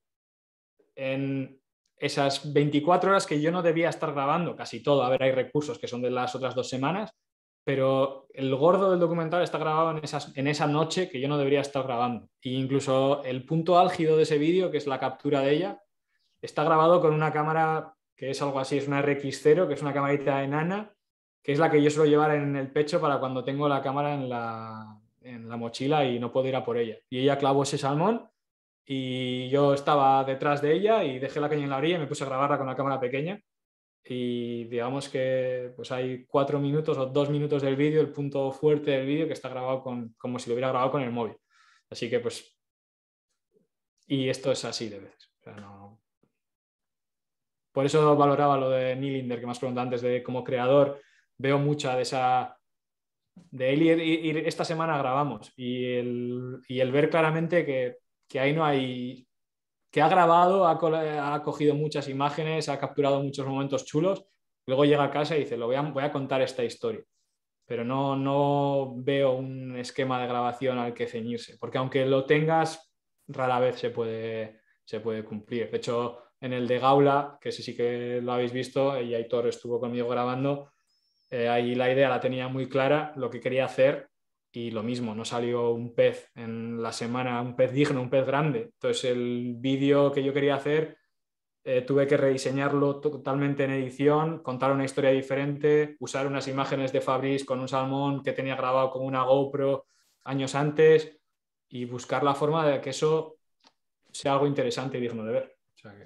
en esas veinticuatro horas que yo no debía estar grabando, casi todo. A ver, hay recursos que son de las otras dos semanas, pero el gordo del documental está grabado en, esas, en esa noche que yo no debería estar grabando. E incluso el punto álgido de ese vídeo, que es la captura de ella, está grabado con una cámara que es algo así, es una R X cero, que es una camarita enana, que es la que yo suelo llevar en el pecho para cuando tengo la cámara en la, en la mochila y no puedo ir a por ella. Y ella clavó ese salmón y yo estaba detrás de ella y dejé la caña en la orilla y me puse a grabarla con la cámara pequeña. Y digamos que pues hay cuatro minutos o dos minutos del vídeo, el punto fuerte del vídeo, que está grabado con, como si lo hubiera grabado con el móvil. Así que pues... Y esto es así de veces. O sea, no... Por eso valoraba lo de Nylinder, que me has preguntado antes, de como creador. Veo mucha de esa... De él y, y esta semana grabamos. Y el, y el ver claramente que, que ahí no hay... que ha grabado, ha, ha cogido muchas imágenes, ha capturado muchos momentos chulos, luego llega a casa y dice, lo voy a, voy a contar esta historia. Pero no, no veo un esquema de grabación al que ceñirse, porque aunque lo tengas, rara vez se puede, se puede cumplir. De hecho, en el de Gaula, que ese sí que lo habéis visto, y Aitor estuvo conmigo grabando, eh, ahí la idea la tenía muy clara, lo que quería hacer, y lo mismo, no salió un pez en la semana, un pez digno, un pez grande. Entonces el vídeo que yo quería hacer eh, tuve que rediseñarlo totalmente en edición, contar una historia diferente, usar unas imágenes de Fabrice con un salmón que tenía grabado con una GoPro años antes y buscar la forma de que eso sea algo interesante y digno de ver. O sea que...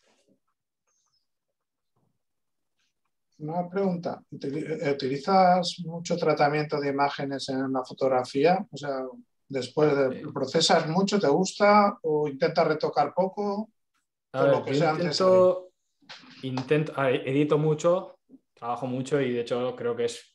Una pregunta, ¿utilizas mucho tratamiento de imágenes en la fotografía? O sea, después de, ¿lo procesas mucho, te gusta o intentas retocar poco? A ver, yo intento, intento, a ver, edito mucho, trabajo mucho y de hecho creo que es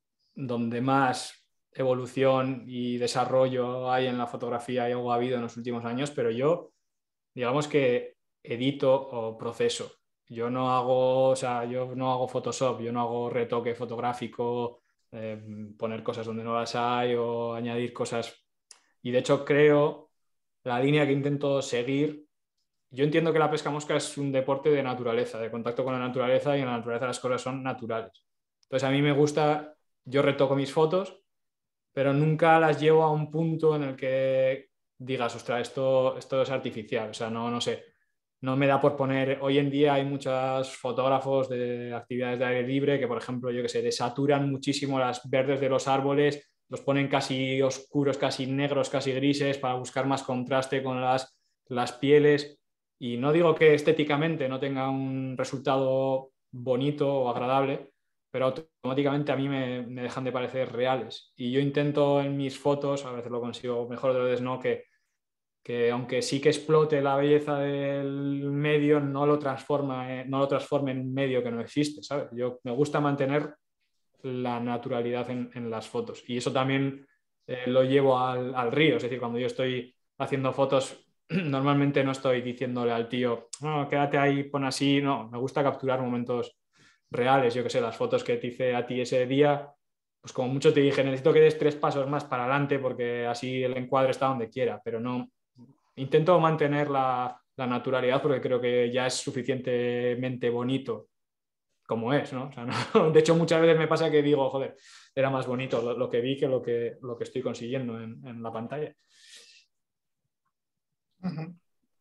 donde más evolución y desarrollo hay en la fotografía y algo ha habido en los últimos años, pero yo, digamos que edito o proceso. Yo no hago, o sea, yo no hago Photoshop, yo no hago retoque fotográfico, eh, poner cosas donde no las hay o añadir cosas. Y de hecho creo la línea que intento seguir. Yo entiendo que la pesca mosca es un deporte de naturaleza, de contacto con la naturaleza, y en la naturaleza las cosas son naturales. Entonces a mí me gusta, yo retoco mis fotos, pero nunca las llevo a un punto en el que digas, ostras, esto, esto es artificial. O sea, no, no sé, no me da por poner... Hoy en día hay muchos fotógrafos de actividades de aire libre que, por ejemplo, yo que sé, desaturan muchísimo las verdes de los árboles, los ponen casi oscuros, casi negros, casi grises para buscar más contraste con las, las pieles. Y no digo que estéticamente no tenga un resultado bonito o agradable, pero automáticamente a mí me, me dejan de parecer reales. Y yo intento en mis fotos, a veces lo consigo mejor, de veces no, que, que aunque sí que explote la belleza del medio, no lo, transforma, no lo transforme en un medio que no existe, ¿sabes? Yo me gusta mantener la naturalidad en, en las fotos. Y eso también eh, lo llevo al, al río. Es decir, cuando yo estoy haciendo fotos, normalmente no estoy diciéndole al tío, no, quédate ahí, pon así. No, me gusta capturar momentos reales. Yo que sé, las fotos que te hice a ti ese día, pues como mucho te dije, necesito que des tres pasos más para adelante porque así el encuadre está donde quiera, pero no, intento mantener la, la naturalidad porque creo que ya es suficientemente bonito como es, ¿no? O sea, no, de hecho, muchas veces me pasa que digo, joder, era más bonito lo, lo que vi que lo que, lo que estoy consiguiendo en, en la pantalla. Uh-huh.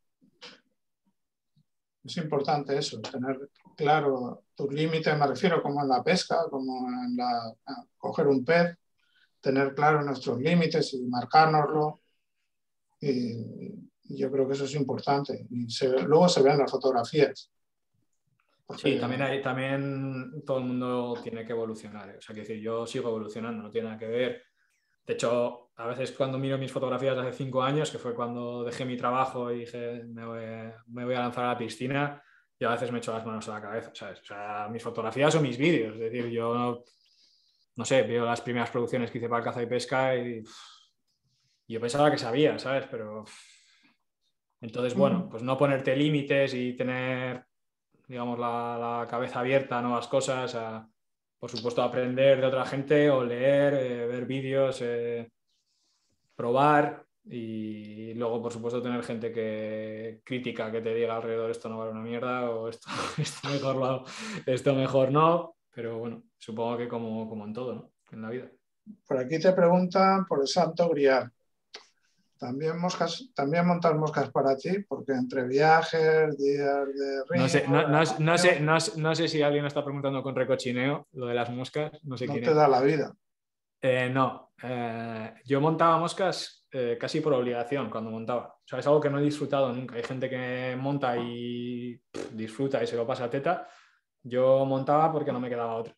Es importante eso, tener claro tus límites, me refiero como en la pesca, como en la, coger un pez, tener claro nuestros límites y marcárnoslo. Y, y yo creo que eso es importante. Y se, luego se ven las fotografías. Porque... Sí, también, hay, también todo el mundo tiene que evolucionar. ¿eh? O sea, que decir, yo sigo evolucionando, no tiene nada que ver. De hecho, a veces cuando miro mis fotografías de hace cinco años, que fue cuando dejé mi trabajo y dije, me voy, me voy a lanzar a la piscina, y a veces me echo las manos a la cabeza, ¿sabes? O sea, mis fotografías o mis vídeos. Es decir, yo, no, no sé, veo las primeras producciones que hice para el Caza y Pesca y, y yo pensaba que sabía, ¿sabes? Pero... Entonces, bueno, pues no ponerte límites y tener, digamos, la, la cabeza abierta a nuevas cosas, a, por supuesto, aprender de otra gente o leer, eh, ver vídeos, eh, probar y luego, por supuesto, tener gente que crítica, que te diga alrededor esto no vale una mierda o esto, esto, mejor, lo, esto mejor no, pero bueno, supongo que como, como en todo, ¿no? En la vida. Por aquí te preguntan por el Santo Grial. También moscas, también montar moscas para ti, porque entre viajes, días de río... No sé, no, no, no, sé, no, no sé si alguien está preguntando con recochineo lo de las moscas, no sé no quién te es. da la vida. Eh, no, eh, yo montaba moscas eh, casi por obligación cuando montaba. O sea, es algo que no he disfrutado nunca. Hay gente que monta y pff, disfruta y se lo pasa a teta. Yo montaba porque no me quedaba otra.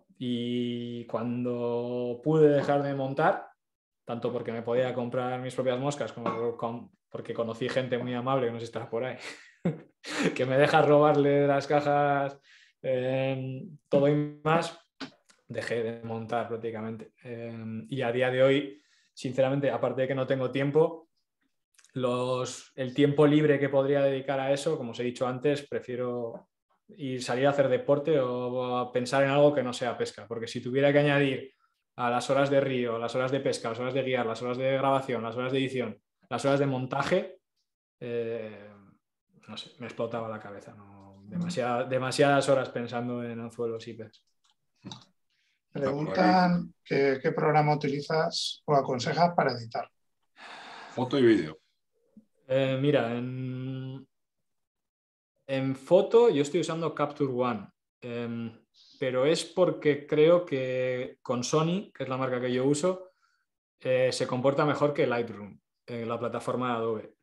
Y cuando pude dejar de montar, tanto porque me podía comprar mis propias moscas como con, porque conocí gente muy amable que no sé si está por ahí, que me deja robarle las cajas, eh, todo y más, dejé de montar prácticamente. Eh, y a día de hoy, sinceramente, aparte de que no tengo tiempo, los, el tiempo libre que podría dedicar a eso, como os he dicho antes, prefiero ir salir a hacer deporte o a pensar en algo que no sea pesca, porque si tuviera que añadir a las horas de río, las horas de pesca, las horas de guiar, las horas de grabación, las horas de edición, las horas de montaje, eh, no sé, me explotaba la cabeza. ¿No? Demasiada, demasiadas horas pensando en anzuelos y pez. Preguntan qué, qué programa utilizas o aconsejas para editar. Foto y vídeo. Eh, mira, en, en foto yo estoy usando Capture One. Eh, pero es porque creo que con Sony, que es la marca que yo uso, eh, se comporta mejor que Lightroom, eh, la plataforma de Adobe.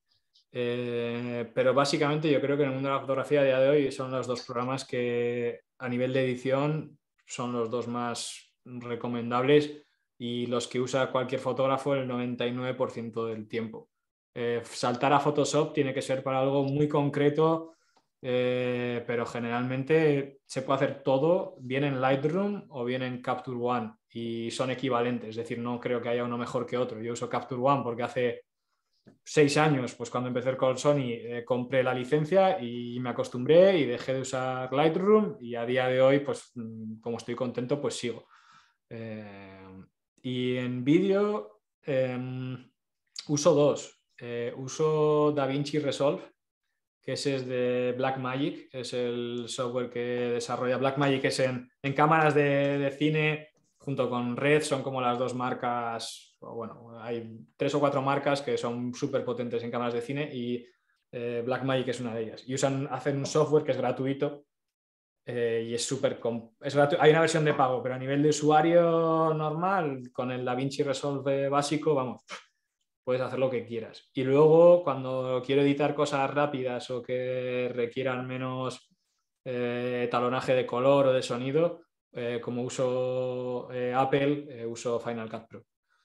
Eh, pero básicamente yo creo que en el mundo de la fotografía a día de hoy son los dos programas que a nivel de edición son los dos más recomendables y los que usa cualquier fotógrafo el noventa y nueve por ciento del tiempo. Eh, saltar a Photoshop tiene que ser para algo muy concreto. Eh, pero generalmente se puede hacer todo bien en Lightroom o bien en Capture One y son equivalentes, es decir, no creo que haya uno mejor que otro. Yo uso Capture One porque hace seis años, pues cuando empecé con Sony, eh, compré la licencia y me acostumbré y dejé de usar Lightroom y a día de hoy, pues como estoy contento, pues sigo. Eh, y en vídeo eh, uso dos. Eh, uso DaVinci Resolve, que ese es de Blackmagic, es el software que desarrolla Blackmagic, es en, en cámaras de, de cine, junto con Red, son como las dos marcas, o bueno, hay tres o cuatro marcas que son súper potentes en cámaras de cine y eh, Blackmagic es una de ellas. Y usan, hacen un software que es gratuito eh, y es súper... Hay una versión de pago, pero a nivel de usuario normal, con el DaVinci Resolve básico, vamos... puedes hacer lo que quieras. Y luego, cuando quiero editar cosas rápidas o que requieran menos eh, talonaje de color o de sonido, eh, como uso eh, Apple, eh, uso Final Cut Pro.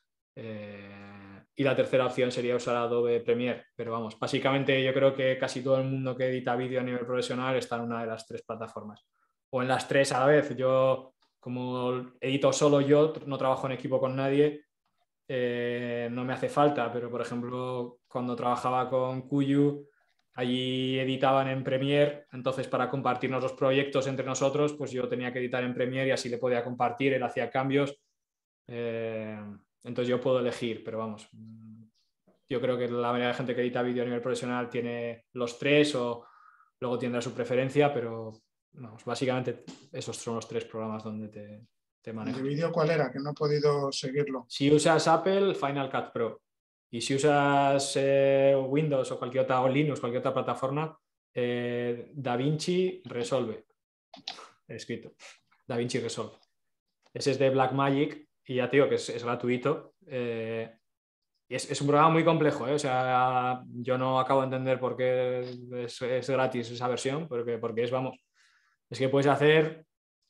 Eh, y la tercera opción sería usar Adobe Premiere. Pero vamos, básicamente yo creo que casi todo el mundo que edita vídeo a nivel profesional está en una de las tres plataformas. O en las tres a la vez. Yo, como edito solo yo, no trabajo en equipo con nadie, Eh, no me hace falta, pero por ejemplo, cuando trabajaba con Kuyu, allí editaban en Premiere, entonces para compartirnos los proyectos entre nosotros, pues yo tenía que editar en Premiere y así le podía compartir, él hacía cambios. Eh, entonces yo puedo elegir, pero vamos, yo creo que la mayoría de gente que edita vídeo a nivel profesional tiene los tres o luego tendrá su preferencia, pero vamos, básicamente esos son los tres programas donde te, te manejas. ¿El vídeo cuál era? Que no he podido seguirlo. Si usas Apple, Final Cut Pro. Y si usas eh, Windows o cualquier otra, o Linux, cualquier otra plataforma, eh, DaVinci Resolve. He escrito. DaVinci Resolve. Ese es de Blackmagic y ya te digo que es, es gratuito. Eh, y es, es un programa muy complejo, ¿eh? O sea, yo no acabo de entender por qué es, es gratis esa versión, porque, porque es, vamos, es que puedes hacer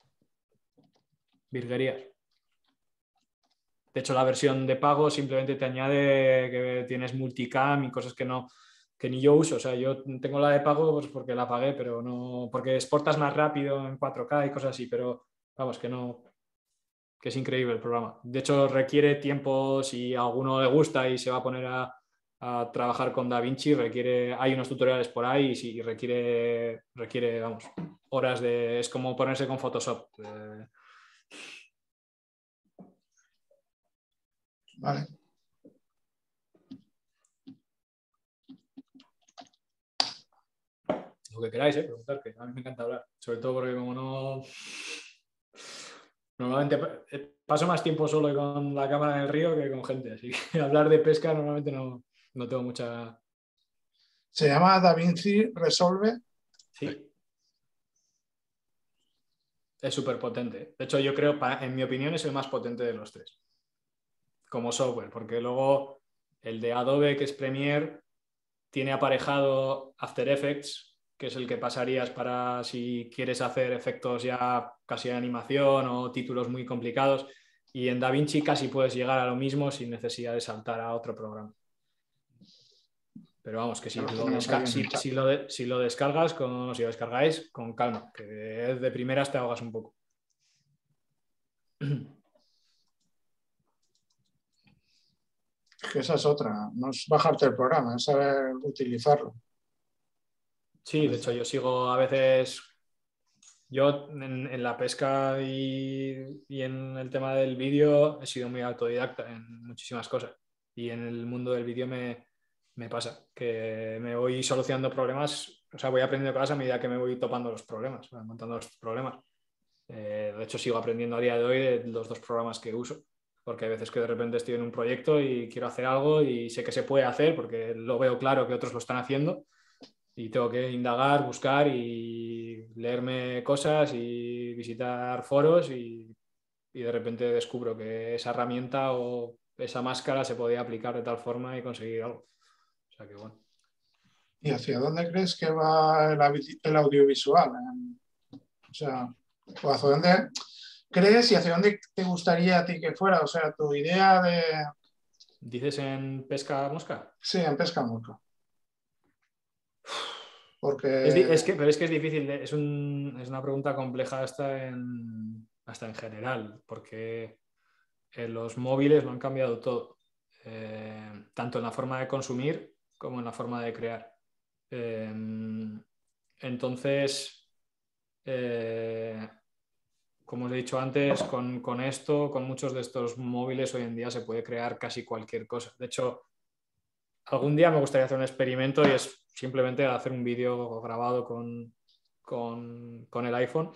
virguerías. De hecho, la versión de pago simplemente te añade que tienes multicam y cosas que no, que ni yo uso. O sea, yo tengo la de pago pues porque la pagué, pero no, porque exportas más rápido en cuatro K y cosas así, pero vamos, que no, que es increíble el programa. De hecho, requiere tiempo, si a alguno le gusta y se va a poner a, a trabajar con DaVinci, requiere, hay unos tutoriales por ahí y sí, requiere, requiere, vamos, horas de, es como ponerse con Photoshop. Eh, Vale. Lo que queráis, ¿eh? Preguntar, que a mí me encanta hablar. Sobre todo porque como no... Normalmente paso más tiempo solo con la cámara en el río que con gente, así que hablar de pesca normalmente no, no tengo mucha... Se llama DaVinci Resolve. Sí. Es súper potente. De hecho, yo creo, en mi opinión, es el más potente de los tres. Como software, porque luego el de Adobe, que es Premiere, tiene aparejado After Effects, que es el que pasarías para si quieres hacer efectos ya casi de animación o títulos muy complicados. Y en DaVinci casi puedes llegar a lo mismo sin necesidad de saltar a otro programa. Pero vamos, que si, lo, desca si, si, lo, de si lo descargas, con, si lo descargáis, con calma, que de, de primeras te ahogas un poco. Que esa es otra, no es bajarte el programa, es saber utilizarlo. Sí, de hecho yo sigo a veces, yo en, en la pesca y, y en el tema del vídeo he sido muy autodidacta en muchísimas cosas. Y en el mundo del vídeo me, me pasa, que me voy solucionando problemas, o sea, voy aprendiendo cosas a medida que me voy topando los problemas, montando los problemas. Eh, de hecho, sigo aprendiendo a día de hoy de los dos programas que uso, porque hay veces que de repente estoy en un proyecto y quiero hacer algo y sé que se puede hacer porque lo veo claro que otros lo están haciendo y tengo que indagar, buscar y leerme cosas y visitar foros y, y de repente descubro que esa herramienta o esa máscara se podía aplicar de tal forma y conseguir algo. O sea que bueno. ¿Y hacia dónde crees que va el, el audiovisual? O sea, ¿o hacia dónde crees y hacia dónde te gustaría a ti que fuera? O sea, tu idea de... ¿Dices en pesca mosca? Sí, en pesca mosca. Porque... Es, es que, pero es que es difícil, es, un, es una pregunta compleja hasta en, hasta en general, porque eh, los móviles lo han cambiado todo, eh, tanto en la forma de consumir como en la forma de crear. Eh, entonces, eh, como os he dicho antes, con, con esto, con muchos de estos móviles hoy en día se puede crear casi cualquier cosa. De hecho, algún día me gustaría hacer un experimento y es simplemente hacer un vídeo grabado con, con, con el iPhone,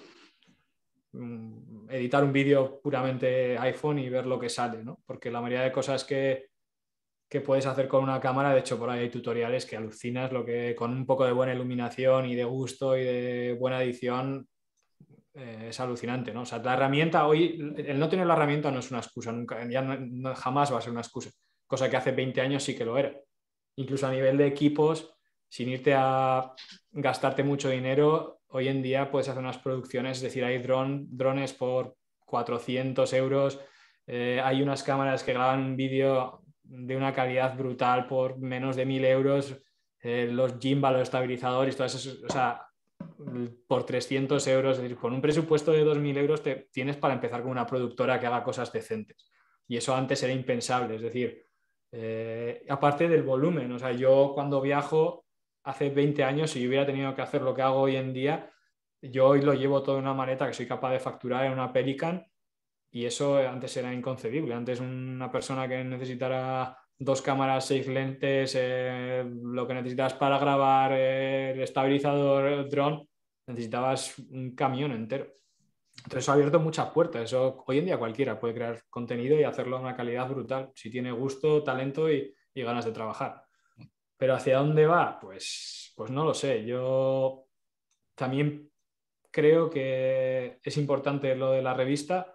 editar un vídeo puramente iPhone y ver lo que sale, ¿no? Porque la mayoría de cosas que, que puedes hacer con una cámara, de hecho por ahí hay tutoriales que alucinas lo que con un poco de buena iluminación y de gusto y de buena edición eh, es alucinante, ¿no? O sea, la herramienta hoy, el no tener la herramienta no es una excusa, nunca, ya no, no, jamás va a ser una excusa, cosa que hace veinte años sí que lo era. Incluso a nivel de equipos, sin irte a gastarte mucho dinero, hoy en día puedes hacer unas producciones, es decir, hay dron, drones por cuatrocientos euros, eh, hay unas cámaras que graban un vídeo de una calidad brutal por menos de mil euros, eh, los gimbal, los estabilizadores, todo eso, o sea, por trescientos euros, es decir, con un presupuesto de dos mil euros te tienes para empezar con una productora que haga cosas decentes. Y eso antes era impensable, es decir, eh, aparte del volumen, o sea, yo cuando viajo hace veinte años, si yo hubiera tenido que hacer lo que hago hoy en día, yo hoy lo llevo todo en una maleta que soy capaz de facturar en una Pelican y eso antes era inconcebible. Antes una persona que necesitara dos cámaras, seis lentes, eh, lo que necesitas para grabar, eh, el estabilizador, el dron, necesitabas un camión entero. Entonces eso ha abierto muchas puertas. Eso, hoy en día cualquiera puede crear contenido y hacerlo a una calidad brutal, si tiene gusto, talento y, y ganas de trabajar. Pero ¿hacia dónde va? Pues, pues no lo sé. Yo también creo que es importante lo de la revista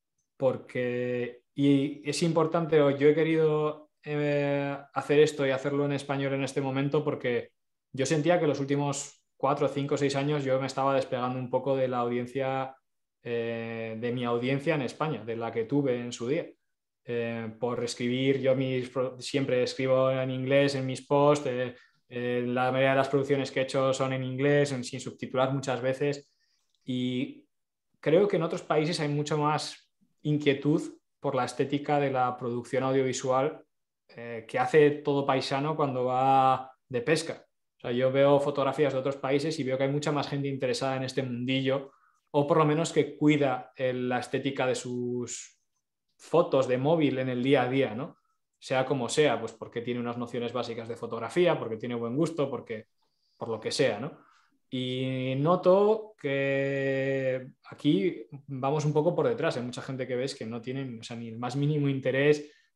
porque, y es importante, yo he querido eh, hacer esto y hacerlo en español en este momento porque yo sentía que los últimos cuatro, cinco, seis años yo me estaba despegando un poco de la audiencia, eh, de mi audiencia en España, de la que tuve en su día. Eh, por escribir, yo mis, siempre escribo en inglés en mis posts, eh, eh, la mayoría de las producciones que he hecho son en inglés, en, sin subtitular muchas veces, y creo que en otros países hay mucho más inquietud por la estética de la producción audiovisual eh, que hace todo paisano cuando va de pesca. O sea, yo veo fotografías de otros países y veo que hay mucha más gente interesada en este mundillo, o por lo menos que cuida el, la estética de sus fotos de móvil en el día a día, ¿no? Sea como sea, pues porque tiene unas nociones básicas de fotografía, porque tiene buen gusto, porque por lo que sea, ¿no? Y noto que aquí vamos un poco por detrás. Hay mucha gente que ves que no tienen, o sea, ni el más mínimo interés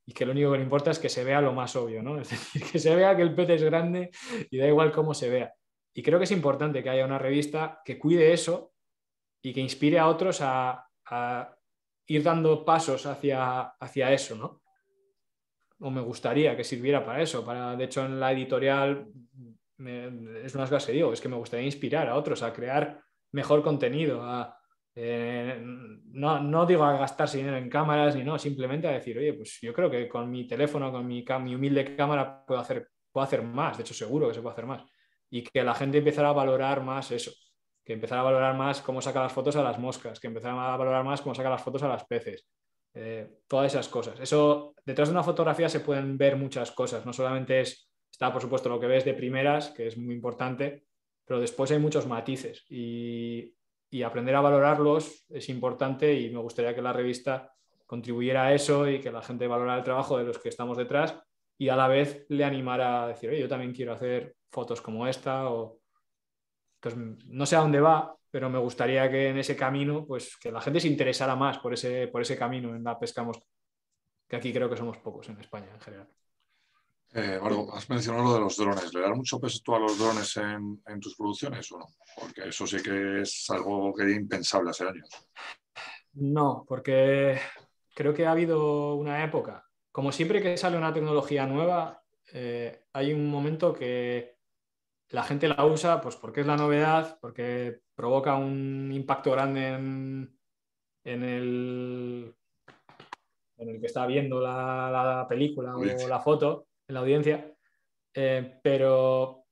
y que lo único que le importa es que se vea lo más obvio, ¿no? Es decir, que se vea que el pez es grande y da igual cómo se vea. Y creo que es importante que haya una revista que cuide eso y que inspire a otros a, a ir dando pasos hacia, hacia eso, ¿no? O me gustaría que sirviera para eso. Para, de hecho, en la editorial me, es una cosa que digo, es que me gustaría inspirar a otros a crear mejor contenido, a, eh, no, no digo a gastarse dinero en cámaras ni no, simplemente a decir, oye, pues yo creo que con mi teléfono, con mi, mi humilde cámara puedo hacer, puedo hacer más, de hecho seguro que se puede hacer más, y que la gente empezara a valorar más eso, que empezara a valorar más cómo saca las fotos a las moscas, que empezara a valorar más cómo saca las fotos a las peces, eh, todas esas cosas. Eso, detrás de una fotografía se pueden ver muchas cosas, no solamente es, está por supuesto lo que ves de primeras, que es muy importante, pero después hay muchos matices y, y aprender a valorarlos es importante y me gustaría que la revista contribuyera a eso y que la gente valorara el trabajo de los que estamos detrás y a la vez le animara a decir, oye, yo también quiero hacer fotos como esta o... Entonces, no sé a dónde va, pero me gustaría que en ese camino, pues que la gente se interesara más por ese, por ese camino en la pesca mosca, que aquí creo que somos pocos en España en general. Eh, Margo, has mencionado lo de los drones. ¿Le das mucho peso tú a los drones en, en tus producciones o no? Porque eso sí que es algo que era impensable hace años. No, porque creo que ha habido una época, como siempre que sale una tecnología nueva, eh, hay un momento que la gente la usa pues porque es la novedad, porque provoca un impacto grande en, en el, en el que está viendo la, la película o la foto, en la audiencia, eh, pero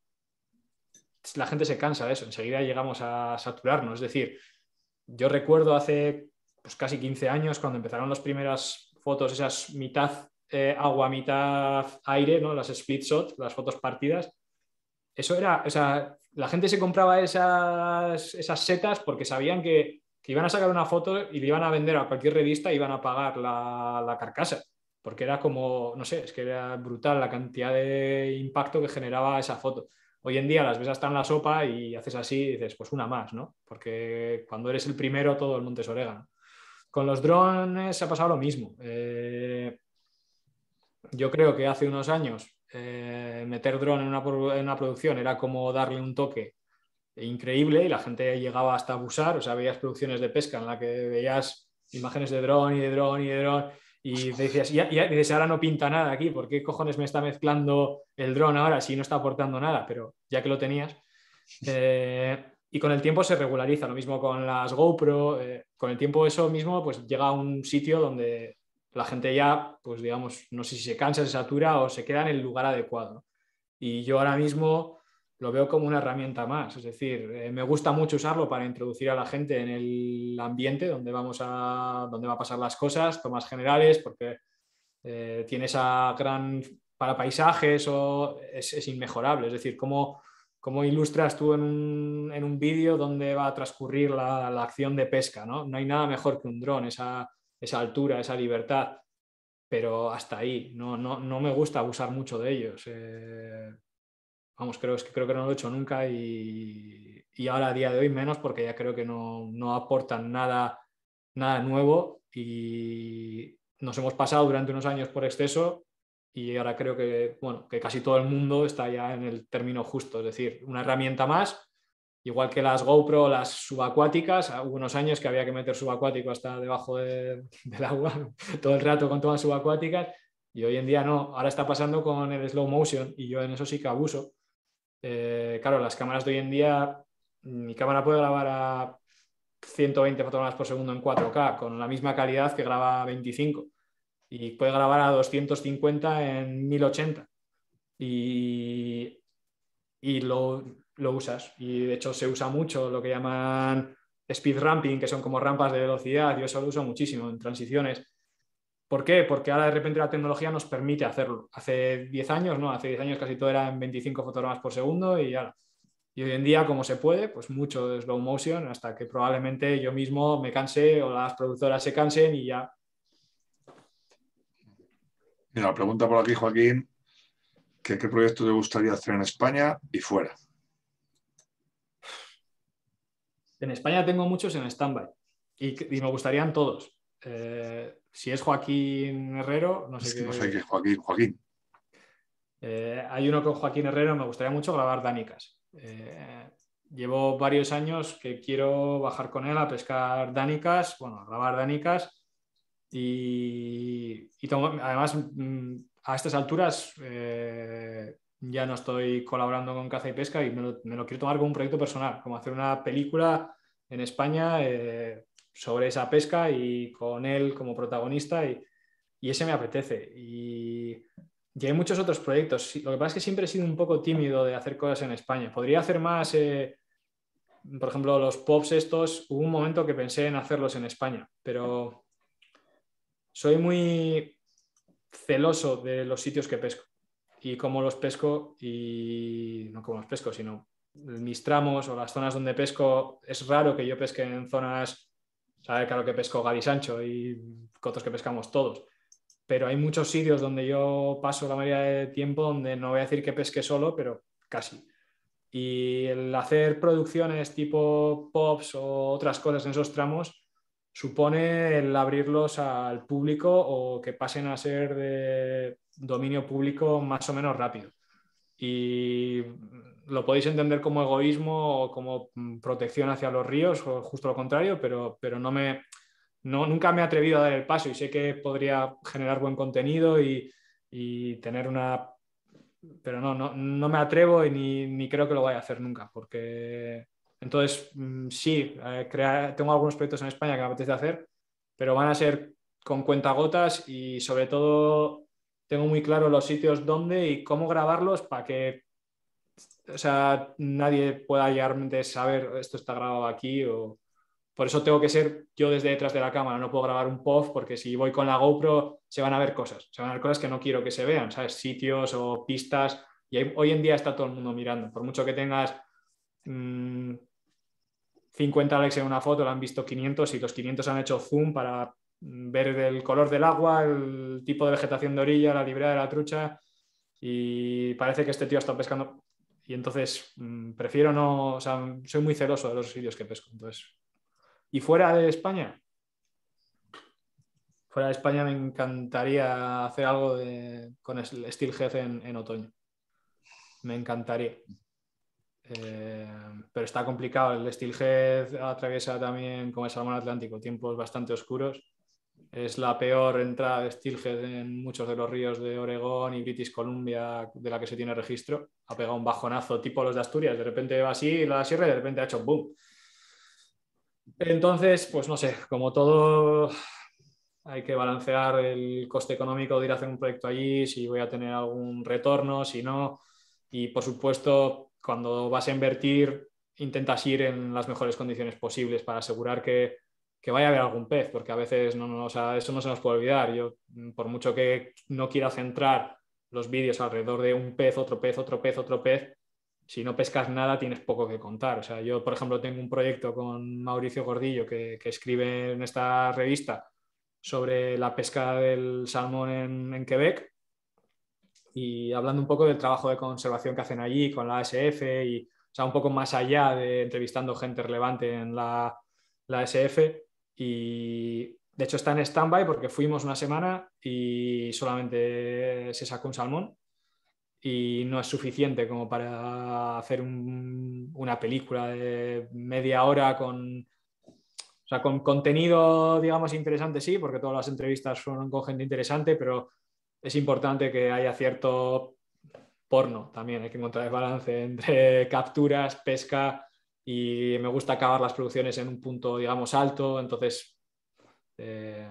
la gente se cansa de eso, enseguida llegamos a saturarnos. Es decir, yo recuerdo hace pues, casi quince años cuando empezaron las primeras fotos, esas mitad eh, agua, mitad aire, ¿no? Las split shot, las fotos partidas. Eso era, o sea, la gente se compraba esas, esas setas porque sabían que, que iban a sacar una foto y le iban a vender a cualquier revista y iban a pagar la, la carcasa. Porque era como, no sé, es que era brutal la cantidad de impacto que generaba esa foto. Hoy en día las ves hasta en la sopa y haces así y dices, pues una más, ¿no? Porque cuando eres el primero todo el monte es orégano. Con los drones se ha pasado lo mismo. Eh, yo creo que hace unos años eh, meter dron en una, en una producción era como darle un toque increíble y la gente llegaba hasta abusar. O sea, veías producciones de pesca en la que veías imágenes de dron y de dron y de dron y te decías, ya, ya, dices, ahora no pinta nada aquí, ¿por qué cojones me está mezclando el dron ahora si no está aportando nada? Pero ya que lo tenías. Eh, y con el tiempo se regulariza, lo mismo con las GoPro, eh, con el tiempo eso mismo pues llega a un sitio donde la gente ya, pues digamos, no sé si se cansa, se satura o se queda en el lugar adecuado. Y yo ahora mismo lo veo como una herramienta más, es decir, eh, me gusta mucho usarlo para introducir a la gente en el ambiente donde, vamos a, donde va a pasar las cosas, tomas generales, porque eh, tiene esa gran... para paisajes o es, es inmejorable, es decir, cómo... ¿Cómo ilustras tú en un, en un vídeo dónde va a transcurrir la, la acción de pesca? ¿no? No hay nada mejor que un dron, esa, esa altura, esa libertad, pero hasta ahí. No, no, no me gusta abusar mucho de ellos. Eh, vamos, creo, es que creo que no lo he hecho nunca y, y ahora a día de hoy menos porque ya creo que no, no aportan nada, nada nuevo y nos hemos pasado durante unos años por exceso. Y ahora creo que, bueno, que casi todo el mundo está ya en el término justo, es decir, una herramienta más, igual que las GoPro, las subacuáticas, hubo unos años que había que meter subacuático hasta debajo de, del agua, todo el rato con todas subacuáticas, y hoy en día no, ahora está pasando con el slow motion y yo en eso sí que abuso. Eh, claro, las cámaras de hoy en día, mi cámara puede grabar a ciento veinte fotogramas por segundo en cuatro K con la misma calidad que graba veinticinco y puede grabar a doscientos cincuenta en mil ochenta y, y lo, lo usas. Y de hecho se usa mucho lo que llaman speed ramping, que son como rampas de velocidad. Yo eso lo uso muchísimo en transiciones. ¿Por qué? Porque ahora de repente la tecnología nos permite hacerlo. Hace diez años, ¿no? Hace diez años casi todo era en veinticinco fotogramas por segundo y ahora. Y hoy en día, como se puede, pues mucho de slow motion hasta que probablemente yo mismo me canse o las productoras se cansen y ya. Mira, pregunta por aquí, Joaquín, que qué proyecto te gustaría hacer en España y fuera. En España tengo muchos en stand-by y, y me gustarían todos. Eh, si es Joaquín Herrero, no sé es que qué. no sé qué, Joaquín, Joaquín. Eh, hay uno con Joaquín Herrero, me gustaría mucho grabar danicas. Eh, llevo varios años que quiero bajar con él a pescar danicas, bueno, a grabar danicas y, y tomo, además mm, a estas alturas eh, ya no estoy colaborando con Caza y Pesca y me lo, me lo quiero tomar como un proyecto personal, como hacer una película en España eh, sobre esa pesca y con él como protagonista y, y ese me apetece. Y y hay muchos otros proyectos. Lo que pasa es que siempre he sido un poco tímido de hacer cosas en España. Podría hacer más, eh, por ejemplo, los pops estos. Hubo un momento que pensé en hacerlos en España, pero soy muy celoso de los sitios que pesco y cómo los pesco y no cómo los pesco, sino mis tramos o las zonas donde pesco. Es raro que yo pesque en zonas, ¿sabes? Claro que pesco Gadi Sancho y cotos que pescamos todos. Pero hay muchos sitios donde yo paso la mayoría de tiempo donde no voy a decir que pesque solo, pero casi. Y el hacer producciones tipo pops o otras cosas en esos tramos supone el abrirlos al público o que pasen a ser de dominio público más o menos rápido. Y lo podéis entender como egoísmo o como protección hacia los ríos o justo lo contrario, pero, pero no me... No, nunca me he atrevido a dar el paso y sé que podría generar buen contenido y, y tener una... Pero no, no, no me atrevo y ni, ni creo que lo vaya a hacer nunca, porque entonces sí, eh, crear, tengo algunos proyectos en España que me apetece hacer, pero van a ser con cuentagotas y sobre todo tengo muy claro los sitios dónde y cómo grabarlos para que, o sea, nadie pueda llegarme a saber esto está grabado aquí o... Por eso tengo que ser yo desde detrás de la cámara, no puedo grabar un P O V porque si voy con la GoPro se van a ver cosas, se van a ver cosas que no quiero que se vean, ¿sabes? Sitios o pistas y hay, hoy en día está todo el mundo mirando, por mucho que tengas mmm, cincuenta likes en una foto, la han visto quinientos y los quinientos han hecho zoom para ver el color del agua, el tipo de vegetación de orilla, la librea de la trucha y parece que este tío está pescando y entonces mmm, prefiero no, o sea, soy muy celoso de los sitios que pesco, entonces... ¿Y fuera de España? Fuera de España me encantaría hacer algo de, con el Steelhead en, en otoño. Me encantaría. Eh, pero está complicado. El Steelhead atraviesa también, como el salmón atlántico, tiempos bastante oscuros. Es la peor entrada de Steelhead en muchos de los ríos de Oregón y British Columbia de la que se tiene registro. Ha pegado un bajonazo tipo los de Asturias. De repente va así la sierra y de repente ha hecho boom. Entonces, pues no sé, como todo hay que balancear el coste económico de ir a hacer un proyecto allí, si voy a tener algún retorno, si no. Y por supuesto, cuando vas a invertir, intentas ir en las mejores condiciones posibles para asegurar que, que vaya a haber algún pez, porque a veces no, no, o sea, eso no se nos puede olvidar. Yo, por mucho que no quiera centrar los vídeos alrededor de un pez, otro pez, otro pez, otro pez, si no pescas nada tienes poco que contar. O sea, yo, por ejemplo, tengo un proyecto con Mauricio Gordillo que, que escribe en esta revista sobre la pesca del salmón en, en Quebec y hablando un poco del trabajo de conservación que hacen allí con la A S F y, o sea, un poco más allá de entrevistando gente relevante en la, la A S F y de hecho está en stand-by porque fuimos una semana y solamente se sacó un salmón y no es suficiente como para hacer un, una película de media hora con, o sea, con contenido, digamos, interesante, sí, porque todas las entrevistas fueron con gente interesante, pero es importante que haya cierto porno también. Hay que encontrar el balance entre capturas, pesca y me gusta acabar las producciones en un punto, digamos, alto. Entonces... Eh,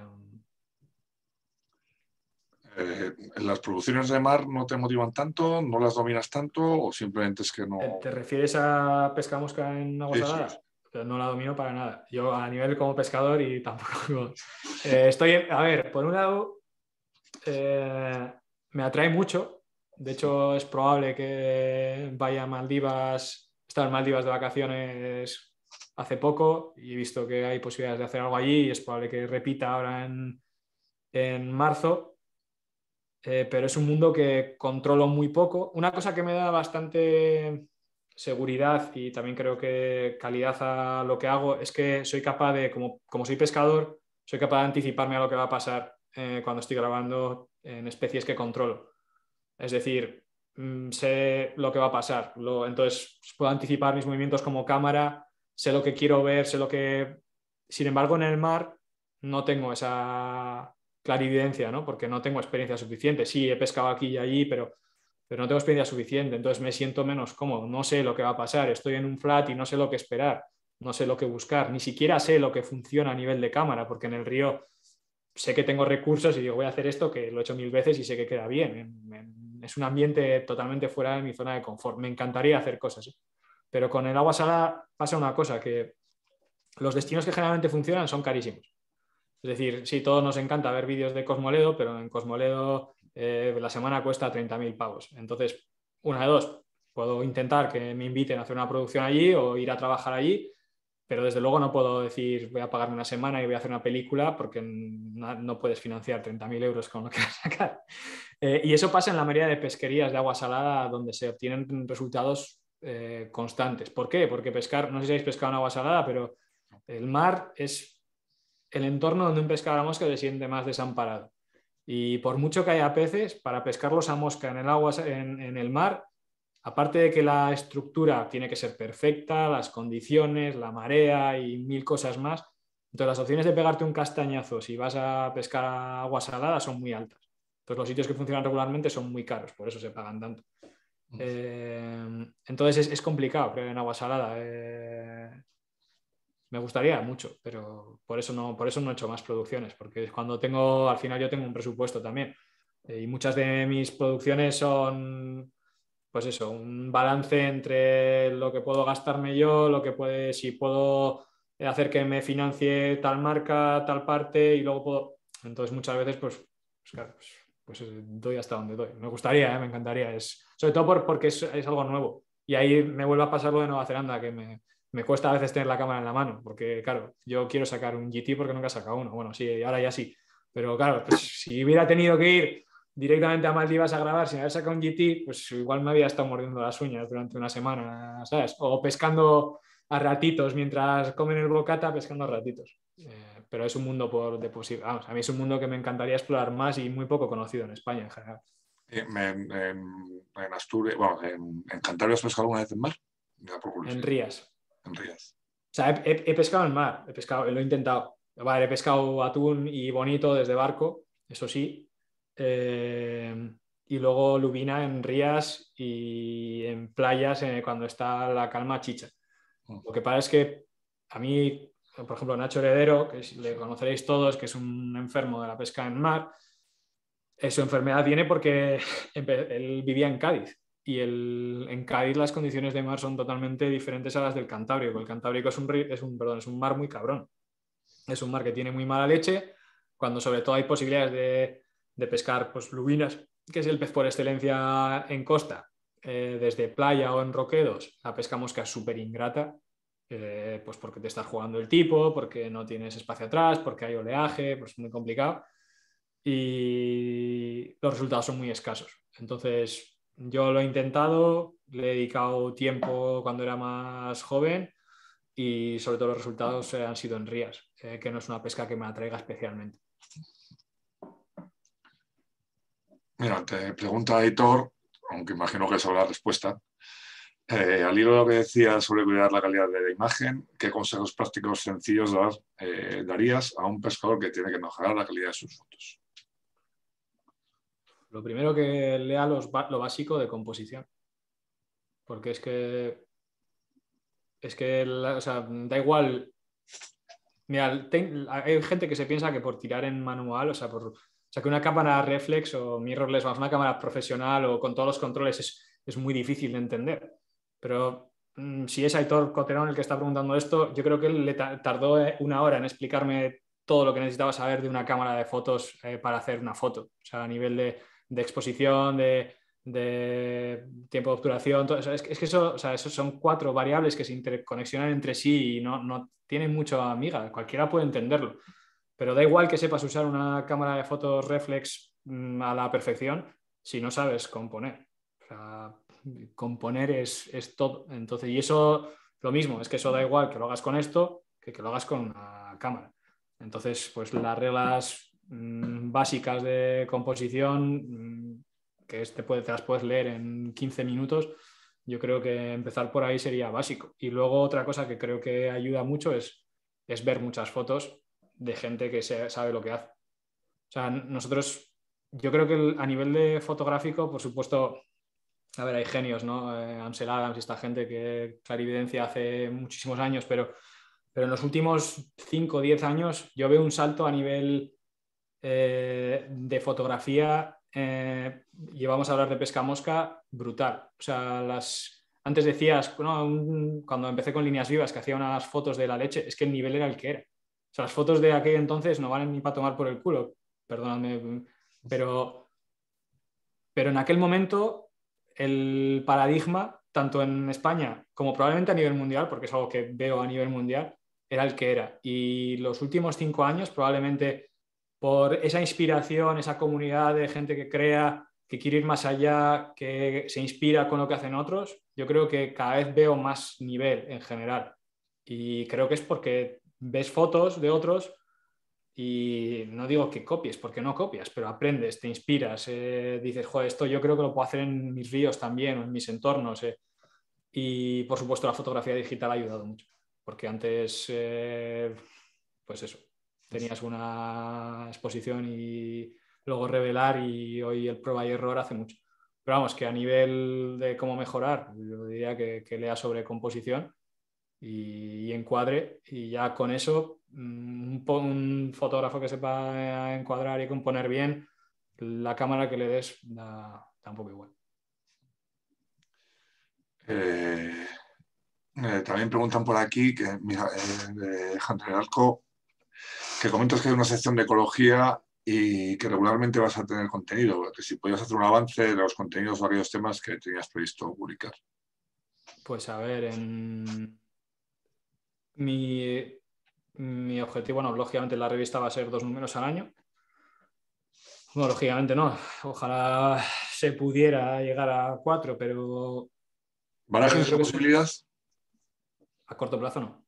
Eh, ¿las producciones de mar no te motivan tanto? ¿No las dominas tanto? ¿O simplemente es que no...? ¿Te refieres a pesca mosca en agua Sí, salada? sí. Pero no la domino para nada. Yo a nivel como pescador y tampoco... Eh, estoy, a ver, por un lado, eh, me atrae mucho. De hecho, es probable que vaya a Maldivas, he estado en Maldivas de vacaciones hace poco y he visto que hay posibilidades de hacer algo allí y es probable que repita ahora en, en marzo. Eh, pero es un mundo que controlo muy poco. Una cosa que me da bastante seguridad y también creo que calidad a lo que hago es que soy capaz de, como, como soy pescador, soy capaz de anticiparme a lo que va a pasar eh, cuando estoy grabando en especies que controlo. Es decir, mmm, sé lo que va a pasar. Lo, entonces puedo anticipar mis movimientos como cámara, sé lo que quiero ver, sé lo que... Sin embargo, en el mar no tengo esa clarividencia, ¿no? Porque no tengo experiencia suficiente. Sí, he pescado aquí y allí, pero, pero no tengo experiencia suficiente. Entonces me siento menos cómodo. No sé lo que va a pasar. Estoy en un flat y no sé lo que esperar. No sé lo que buscar. Ni siquiera sé lo que funciona a nivel de cámara, porque en el río sé que tengo recursos y digo, voy a hacer esto, que lo he hecho mil veces y sé que queda bien. Es un ambiente totalmente fuera de mi zona de confort. Me encantaría hacer cosas, ¿eh? Pero con el agua salada pasa una cosa, que los destinos que generalmente funcionan son carísimos. Es decir, sí, todos nos encanta ver vídeos de Cosmoledo, pero en Cosmoledo eh, la semana cuesta treinta mil pavos. Entonces, una de dos, puedo intentar que me inviten a hacer una producción allí o ir a trabajar allí, pero desde luego no puedo decir voy a pagarme una semana y voy a hacer una película porque no, no puedes financiar treinta mil euros con lo que vas a sacar. Eh, y eso pasa en la mayoría de pesquerías de agua salada donde se obtienen resultados eh, constantes. ¿Por qué? Porque pescar, no sé si habéis pescado en agua salada, pero el mar es el entorno donde un pescador a mosca se siente más desamparado. Y por mucho que haya peces, para pescarlos a mosca en el agua, en, en el mar, aparte de que la estructura tiene que ser perfecta, las condiciones, la marea y mil cosas más, entonces las opciones de pegarte un castañazo si vas a pescar a agua salada son muy altas. Entonces los sitios que funcionan regularmente son muy caros, por eso se pagan tanto. Eh, entonces es, es complicado, creo, en agua salada. Eh, me gustaría mucho, pero por eso, no, por eso no he hecho más producciones, porque cuando tengo, al final yo tengo un presupuesto también. Eh, y muchas de mis producciones son, pues eso, un balance entre lo que puedo gastarme yo, lo que puede, si puedo hacer que me financie tal marca, tal parte, y luego puedo... Entonces muchas veces, pues, pues claro, pues, pues doy hasta donde doy. Me gustaría, ¿eh? Me encantaría. Es, sobre todo por, porque es, es algo nuevo. Y ahí me vuelve a pasar lo de Nueva Zelanda, que me, me cuesta a veces tener la cámara en la mano, porque claro, yo quiero sacar un G T porque nunca he sacado uno. Bueno, sí, ahora ya sí. Pero claro, pues, si hubiera tenido que ir directamente a Maldivas a grabar sin haber sacado un G T, pues igual me había estado mordiendo las uñas durante una semana, ¿sabes? O pescando a ratitos mientras comen el bocata, pescando a ratitos. Eh, pero es un mundo por, de posible. Vamos, a mí es un mundo que me encantaría explorar más y muy poco conocido en España en general. En, en, en Asturias, bueno, en, en Cantabria has pescado alguna vez en mar? En Rías. En Rías. O sea, he, he, he pescado en mar, he pescado, lo he intentado. Vale, he pescado atún y bonito desde barco, eso sí. Eh, y luego lubina en rías y en playas eh, cuando está la calma chicha. Lo que pasa es que a mí, por ejemplo, Nacho Heredero, que le conoceréis todos, que es un enfermo de la pesca en mar, eh, su enfermedad viene porque él vivía en Cádiz. Y el, en Cádiz las condiciones de mar son totalmente diferentes a las del Cantábrico. El Cantábrico es un, es un, perdón, es un mar muy cabrón. Es un mar que tiene muy mala leche, cuando sobre todo hay posibilidades de, de pescar pues, lubinas, que es el pez por excelencia en costa, eh, desde playa o en roquedos. La pesca mosca es súper ingrata, eh, pues porque te estás jugando el tipo, porque no tienes espacio atrás, porque hay oleaje, pues muy complicado. Y los resultados son muy escasos. Entonces, yo lo he intentado, le he dedicado tiempo cuando era más joven y sobre todo los resultados han sido en rías, eh, que no es una pesca que me atraiga especialmente. Mira, te pregunta Aitor, aunque imagino que sabrá la respuesta, eh, al hilo de lo que decías sobre cuidar la calidad de la imagen, ¿qué consejos prácticos sencillos dar, eh, darías a un pescador que tiene que mejorar la calidad de sus fotos? Lo primero, que lea los, lo básico de composición, porque es que es que la, o sea, da igual. Mira, ten, hay gente que se piensa que por tirar en manual, o sea, por, o sea, que una cámara reflex o mirrorless, o una cámara profesional o con todos los controles es, es muy difícil de entender. Pero mmm, si es Aitor Coterón el que está preguntando esto, yo creo que él le tardó una hora en explicarme todo lo que necesitaba saber de una cámara de fotos eh, para hacer una foto. O sea, a nivel de, de exposición, de, de tiempo de obturación, todo eso. Es, es que eso, o sea, eso son cuatro variables que se interconexionan entre sí y no, no tienen mucha amiga, cualquiera puede entenderlo, pero da igual que sepas usar una cámara de fotos reflex mmm, a la perfección si no sabes componer. O sea, componer es, es todo. Entonces, y eso, lo mismo, es que eso da igual que lo hagas con esto que que lo hagas con una cámara. Entonces, pues las reglas mmm, básicas de composición, mmm, que te, puede, te las puedes leer en quince minutos, yo creo que empezar por ahí sería básico. Y luego otra cosa que creo que ayuda mucho es, es ver muchas fotos de gente que se, sabe lo que hace. O sea, nosotros, yo creo que el, a nivel de fotográfico, por supuesto, a ver, hay genios, ¿no? Eh, Ansel Adams y esta gente que clarividencia hace muchísimos años, pero, pero en los últimos cinco o diez años yo veo un salto a nivel eh, de fotografía, eh, y vamos a hablar de pesca mosca, brutal. O sea, las... antes decías, ¿no? Un... cuando empecé con líneas vivas, que hacía unas fotos de la leche, es que el nivel era el que era. O sea, las fotos de aquel entonces no valen ni para tomar por el culo, perdóname, pero, pero en aquel momento el paradigma, tanto en España como probablemente a nivel mundial, porque es algo que veo a nivel mundial, era el que era. Y los últimos cinco años probablemente por esa inspiración, esa comunidad de gente que crea, que quiere ir más allá, que se inspira con lo que hacen otros, yo creo que cada vez veo más nivel en general. Y creo que es porque ves fotos de otros y no digo que copies, porque no copias, pero aprendes, te inspiras, eh, dices, joder, esto yo creo que lo puedo hacer en mis ríos también o en mis entornos. Eh. Y por supuesto la fotografía digital ha ayudado mucho, porque antes, eh, pues eso, tenías una exposición y luego revelar, y hoy el prueba y error hace mucho. Pero vamos, que a nivel de cómo mejorar, yo diría que, que lea sobre composición y, y encuadre, y ya con eso un, un fotógrafo que sepa encuadrar y componer bien, la cámara que le des da, da un poco igual. Eh, eh, también preguntan por aquí que mira, eh, de Hunter Arco, que comentas que hay una sección de ecología y que regularmente vas a tener contenido, que si podías hacer un avance de los contenidos o aquellos temas que tenías previsto publicar. Pues a ver, en mi, mi objetivo, bueno, lógicamente la revista va a ser dos números al año. Bueno, lógicamente no, ojalá se pudiera llegar a cuatro, pero... ¿Barajas esa posibilidad? A corto plazo no.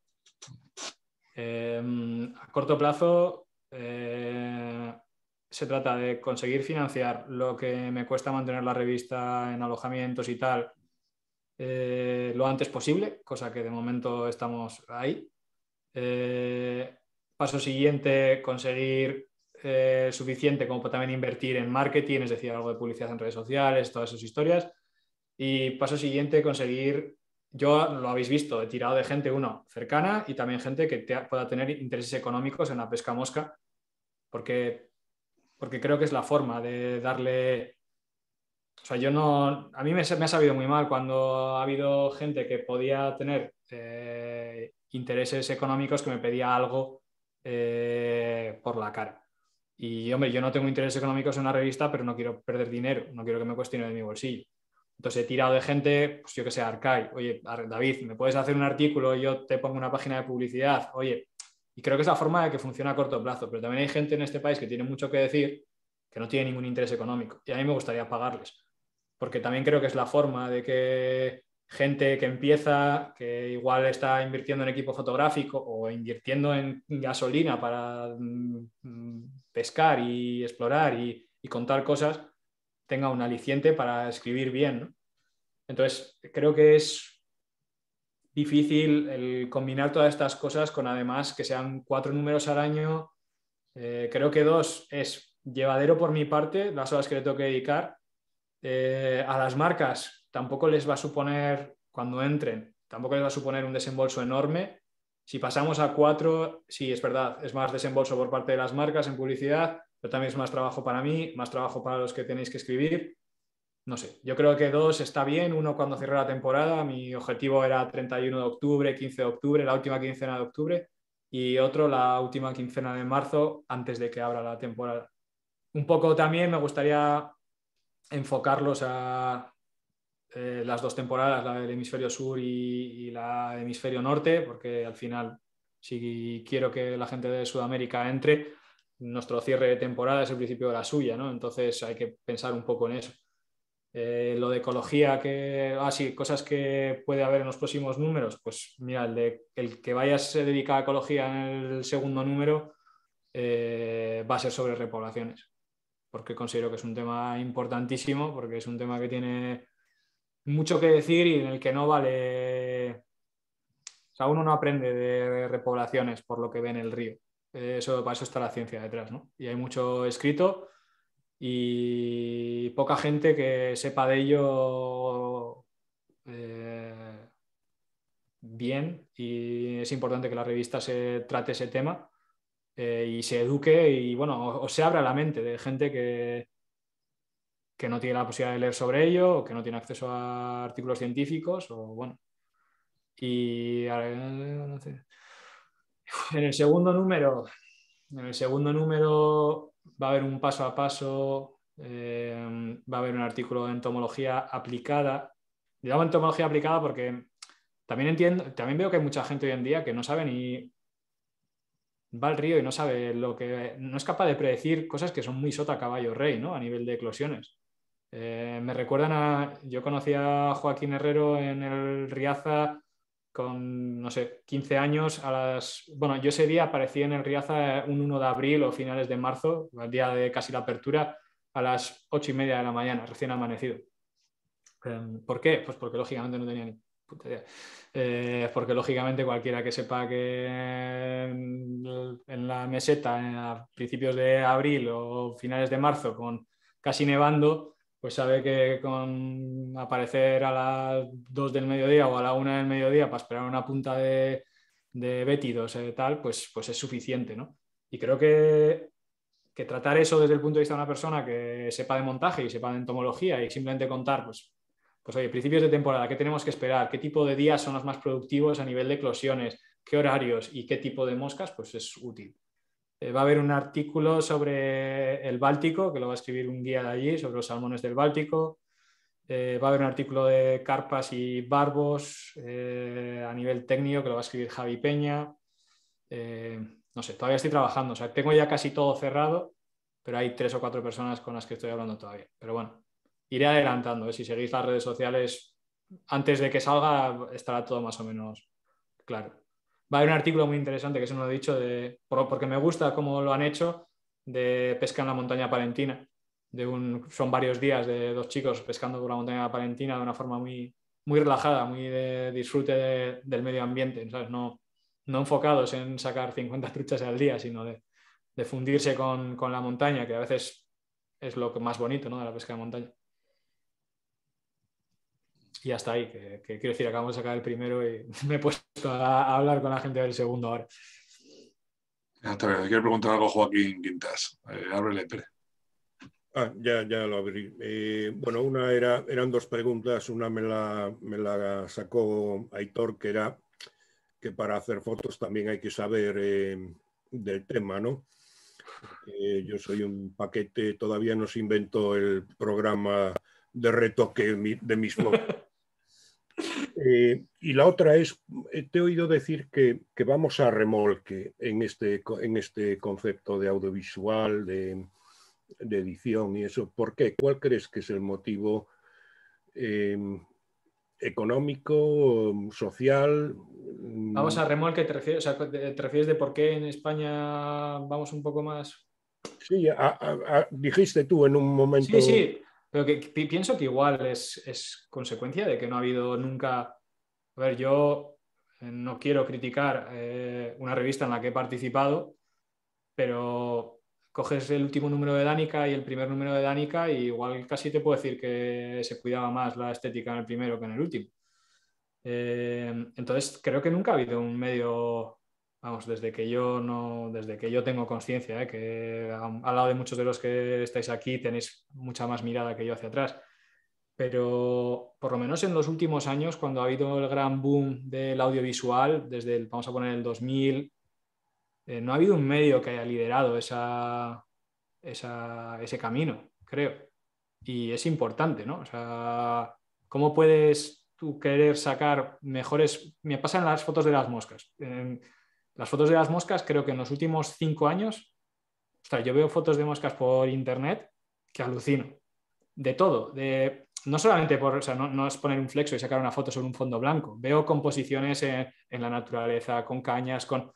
Eh, a corto plazo eh, se trata de conseguir financiar lo que me cuesta mantener la revista en alojamientos y tal eh, lo antes posible, cosa que de momento estamos ahí. Eh, paso siguiente, conseguir eh, suficiente como para también invertir en marketing, es decir, algo de publicidad en redes sociales, todas esas historias. Y paso siguiente, conseguir... Yo lo habéis visto, he tirado de gente, uno, cercana y también gente que te, pueda tener intereses económicos en la pesca mosca, porque, porque creo que es la forma de darle... O sea, yo no... A mí me, me ha sabido muy mal cuando ha habido gente que podía tener eh, intereses económicos que me pedía algo eh, por la cara. Y, hombre, yo no tengo intereses económicos en la revista, pero no quiero perder dinero, no quiero que me cueste dinero de mi bolsillo. Entonces he tirado de gente, pues yo que sé, Arcai, oye, David, ¿me puedes hacer un artículo y yo te pongo una página de publicidad? Oye, y creo que es la forma de que funciona a corto plazo, pero también hay gente en este país que tiene mucho que decir, que no tiene ningún interés económico, y a mí me gustaría pagarles, porque también creo que es la forma de que gente que empieza, que igual está invirtiendo en equipo fotográfico o invirtiendo en gasolina para mm, pescar y explorar y, y contar cosas, tenga un aliciente para escribir bien, ¿no? Entonces, creo que es difícil el combinar todas estas cosas con además que sean cuatro números al año. Eh, creo que dos es llevadero por mi parte, las horas que le tengo que dedicar. Eh, a las marcas tampoco les va a suponer, cuando entren, tampoco les va a suponer un desembolso enorme. Si pasamos a cuatro, sí, es verdad, es más desembolso por parte de las marcas en publicidad, pero también es más trabajo para mí, más trabajo para los que tenéis que escribir. No sé, yo creo que dos está bien, uno cuando cierre la temporada, mi objetivo era treinta y uno de octubre, quince de octubre, la última quincena de octubre, y otro la última quincena de marzo, antes de que abra la temporada. Un poco también me gustaría enfocarlos a eh, las dos temporadas, la del hemisferio sur y, y la del hemisferio norte, porque al final, si quiero que la gente de Sudamérica entre, nuestro cierre de temporada es el principio de la suya, ¿no? Entonces hay que pensar un poco en eso. Eh, lo de ecología, que, ah, sí, cosas que puede haber en los próximos números, pues mira, el, de, el que vayas dedicado a ecología en el segundo número, eh, va a ser sobre repoblaciones, porque considero que es un tema importantísimo, porque es un tema que tiene mucho que decir y en el que no vale... O sea, uno no aprende de repoblaciones por lo que ve en el río. Eso, para eso está la ciencia detrás, ¿no? Y hay mucho escrito y poca gente que sepa de ello eh, bien, y es importante que la revista se trate ese tema eh, y se eduque y, bueno, o, o se abra la mente de gente que, que no tiene la posibilidad de leer sobre ello o que no tiene acceso a artículos científicos o, bueno. Y no sé. En el segundo número, en el segundo número va a haber un paso a paso, eh, va a haber un artículo de entomología aplicada. Digamos entomología aplicada porque también entiendo, también veo que hay mucha gente hoy en día que no sabe ni va al río y no sabe lo que, no es capaz de predecir cosas que son muy sota caballo rey, ¿no? A nivel de eclosiones. Eh, me recuerdan a, yo conocí a Joaquín Herrero en el Riaza con, no sé, quince años a las... Bueno, yo ese día aparecí en el Riaza un uno de abril o finales de marzo, el día de casi la apertura, a las ocho y media de la mañana, recién amanecido. ¿Por qué? Pues porque lógicamente no tenía ni puta idea. Eh, porque lógicamente cualquiera que sepa que en la meseta a principios de abril o finales de marzo con casi nevando, pues sabe que con aparecer a las dos del mediodía o a la una del mediodía para esperar una punta de, de bétidos y tal, pues, pues es suficiente, ¿no? Y creo que, que tratar eso desde el punto de vista de una persona que sepa de montaje y sepa de entomología y simplemente contar, pues, pues oye, principios de temporada, ¿qué tenemos que esperar? ¿Qué tipo de días son los más productivos a nivel de eclosiones? ¿Qué horarios y qué tipo de moscas? Pues es útil. Eh, va a haber un artículo sobre el Báltico, que lo va a escribir un guía de allí, sobre los salmones del Báltico. Eh, va a haber un artículo de carpas y barbos eh, a nivel técnico, que lo va a escribir Javi Peña. Eh, no sé, todavía estoy trabajando. O sea, tengo ya casi todo cerrado, pero hay tres o cuatro personas con las que estoy hablando todavía. Pero bueno, iré adelantando. ¿eh? Si seguís las redes sociales, antes de que salga, estará todo más o menos claro. Va a haber un artículo muy interesante, que eso no lo he dicho, de, porque me gusta cómo lo han hecho, de pesca en la montaña palentina. De un, son varios días de dos chicos pescando por la montaña palentina de una forma muy, muy relajada, muy de disfrute de, del medio ambiente, ¿sabes? No, no enfocados en sacar cincuenta truchas al día, sino de, de fundirse con, con la montaña, que a veces es lo más bonito, ¿no? De la pesca de montaña. Y hasta ahí, que, que quiero decir, acabamos de sacar el primero y me he puesto a, a hablar con la gente del segundo ahora. Ya te veo. Quiero preguntar algo a Joaquín Quintas. Eh, ábrele, Pere. Ah, ya, ya lo abrí. Eh, bueno, una era, eran dos preguntas. Una me la, me la sacó Aitor, que era que para hacer fotos también hay que saber eh, del tema, ¿no? Porque yo soy un paquete, todavía no se inventó el programa de retoque de mis fotos. Eh, y la otra es, te he oído decir que, que vamos a remolque en este, en este concepto de audiovisual, de, de edición y eso. ¿Por qué? ¿Cuál crees que es el motivo eh, económico, social? Vamos a remolque, ¿te refieres, o sea, te refieres de por qué en España vamos un poco más? Sí, a, a, a, dijiste tú en un momento... Sí, sí, pero que, que pienso que igual es, es consecuencia de que no ha habido nunca... A ver, yo no quiero criticar eh, una revista en la que he participado, pero coges el último número de Danica y el primer número de Danica y igual casi te puedo decir que se cuidaba más la estética en el primero que en el último. Eh, entonces creo que nunca ha habido un medio, vamos, desde que yo no, desde que yo tengo conciencia, ¿eh? Que al lado de muchos de los que estáis aquí tenéis mucha más mirada que yo hacia atrás, pero por lo menos en los últimos años, cuando ha habido el gran boom del audiovisual, desde el, vamos a poner el dos mil, eh, no ha habido un medio que haya liderado esa, esa, ese camino, creo, y es importante, ¿no? O sea, ¿cómo puedes tú querer sacar mejores... Me pasan las fotos de las moscas. En las fotos de las moscas creo que en los últimos cinco años, o sea, yo veo fotos de moscas por internet que alucino. De todo, de, no solamente por, o sea, no, no es poner un flexo y sacar una foto sobre un fondo blanco. Veo composiciones en, en la naturaleza, con cañas, con...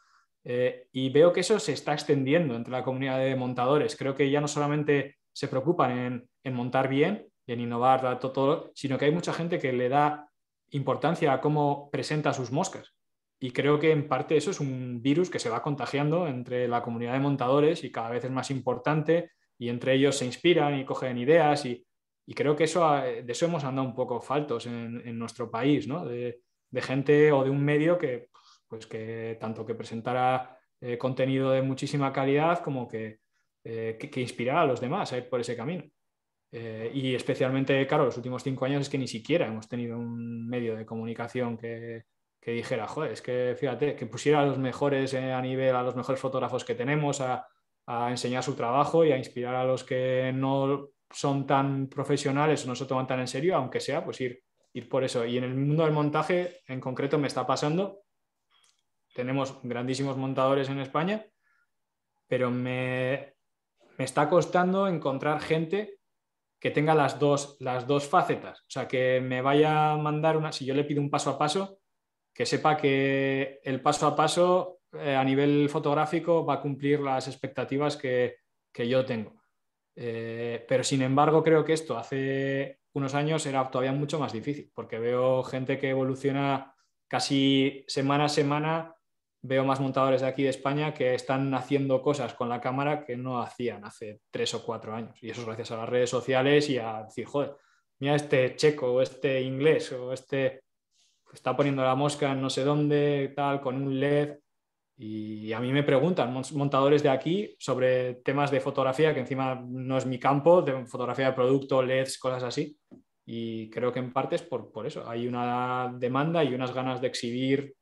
Eh, y veo que eso se está extendiendo entre la comunidad de montadores. Creo que ya no solamente se preocupan en, en montar bien y en innovar todo, todo, sino que hay mucha gente que le da importancia a cómo presenta sus moscas. Y creo que en parte eso es un virus que se va contagiando entre la comunidad de montadores y cada vez es más importante y entre ellos se inspiran y cogen ideas y, y creo que eso, de eso hemos andado un poco faltos en, en nuestro país, ¿no? De, de gente o de un medio que, pues que tanto que presentara eh, contenido de muchísima calidad como que, eh, que, que inspirara a los demás a ir por ese camino. Eh, y especialmente, claro, los últimos cinco años es que ni siquiera hemos tenido un medio de comunicación que, que dijera, joder, es que fíjate, que pusiera a los mejores eh, a nivel, a los mejores fotógrafos que tenemos a, a enseñar su trabajo y a inspirar a los que no son tan profesionales o no se toman tan en serio, aunque sea, pues ir, ir por eso. Y en el mundo del montaje, en concreto, me está pasando. Tenemos grandísimos montadores en España, pero me, me está costando encontrar gente que tenga las dos, las dos facetas. O sea, que me vaya a mandar una, si yo le pido un paso a paso, que sepa que el paso a paso eh, a nivel fotográfico va a cumplir las expectativas que, que yo tengo. Eh, pero sin embargo, creo que esto hace unos años era todavía mucho más difícil, porque veo gente que evoluciona casi semana a semana. Veo más montadores de aquí de España que están haciendo cosas con la cámara que no hacían hace tres o cuatro años. Y eso es gracias a las redes sociales y a decir, joder, mira este checo o este inglés o este está poniendo la mosca en no sé dónde, tal, con un L E D. Y a mí me preguntan montadores de aquí sobre temas de fotografía, que encima no es mi campo, de fotografía de producto, L E Ds, cosas así. Y creo que en parte es por, por eso. Hay una demanda y unas ganas de exhibir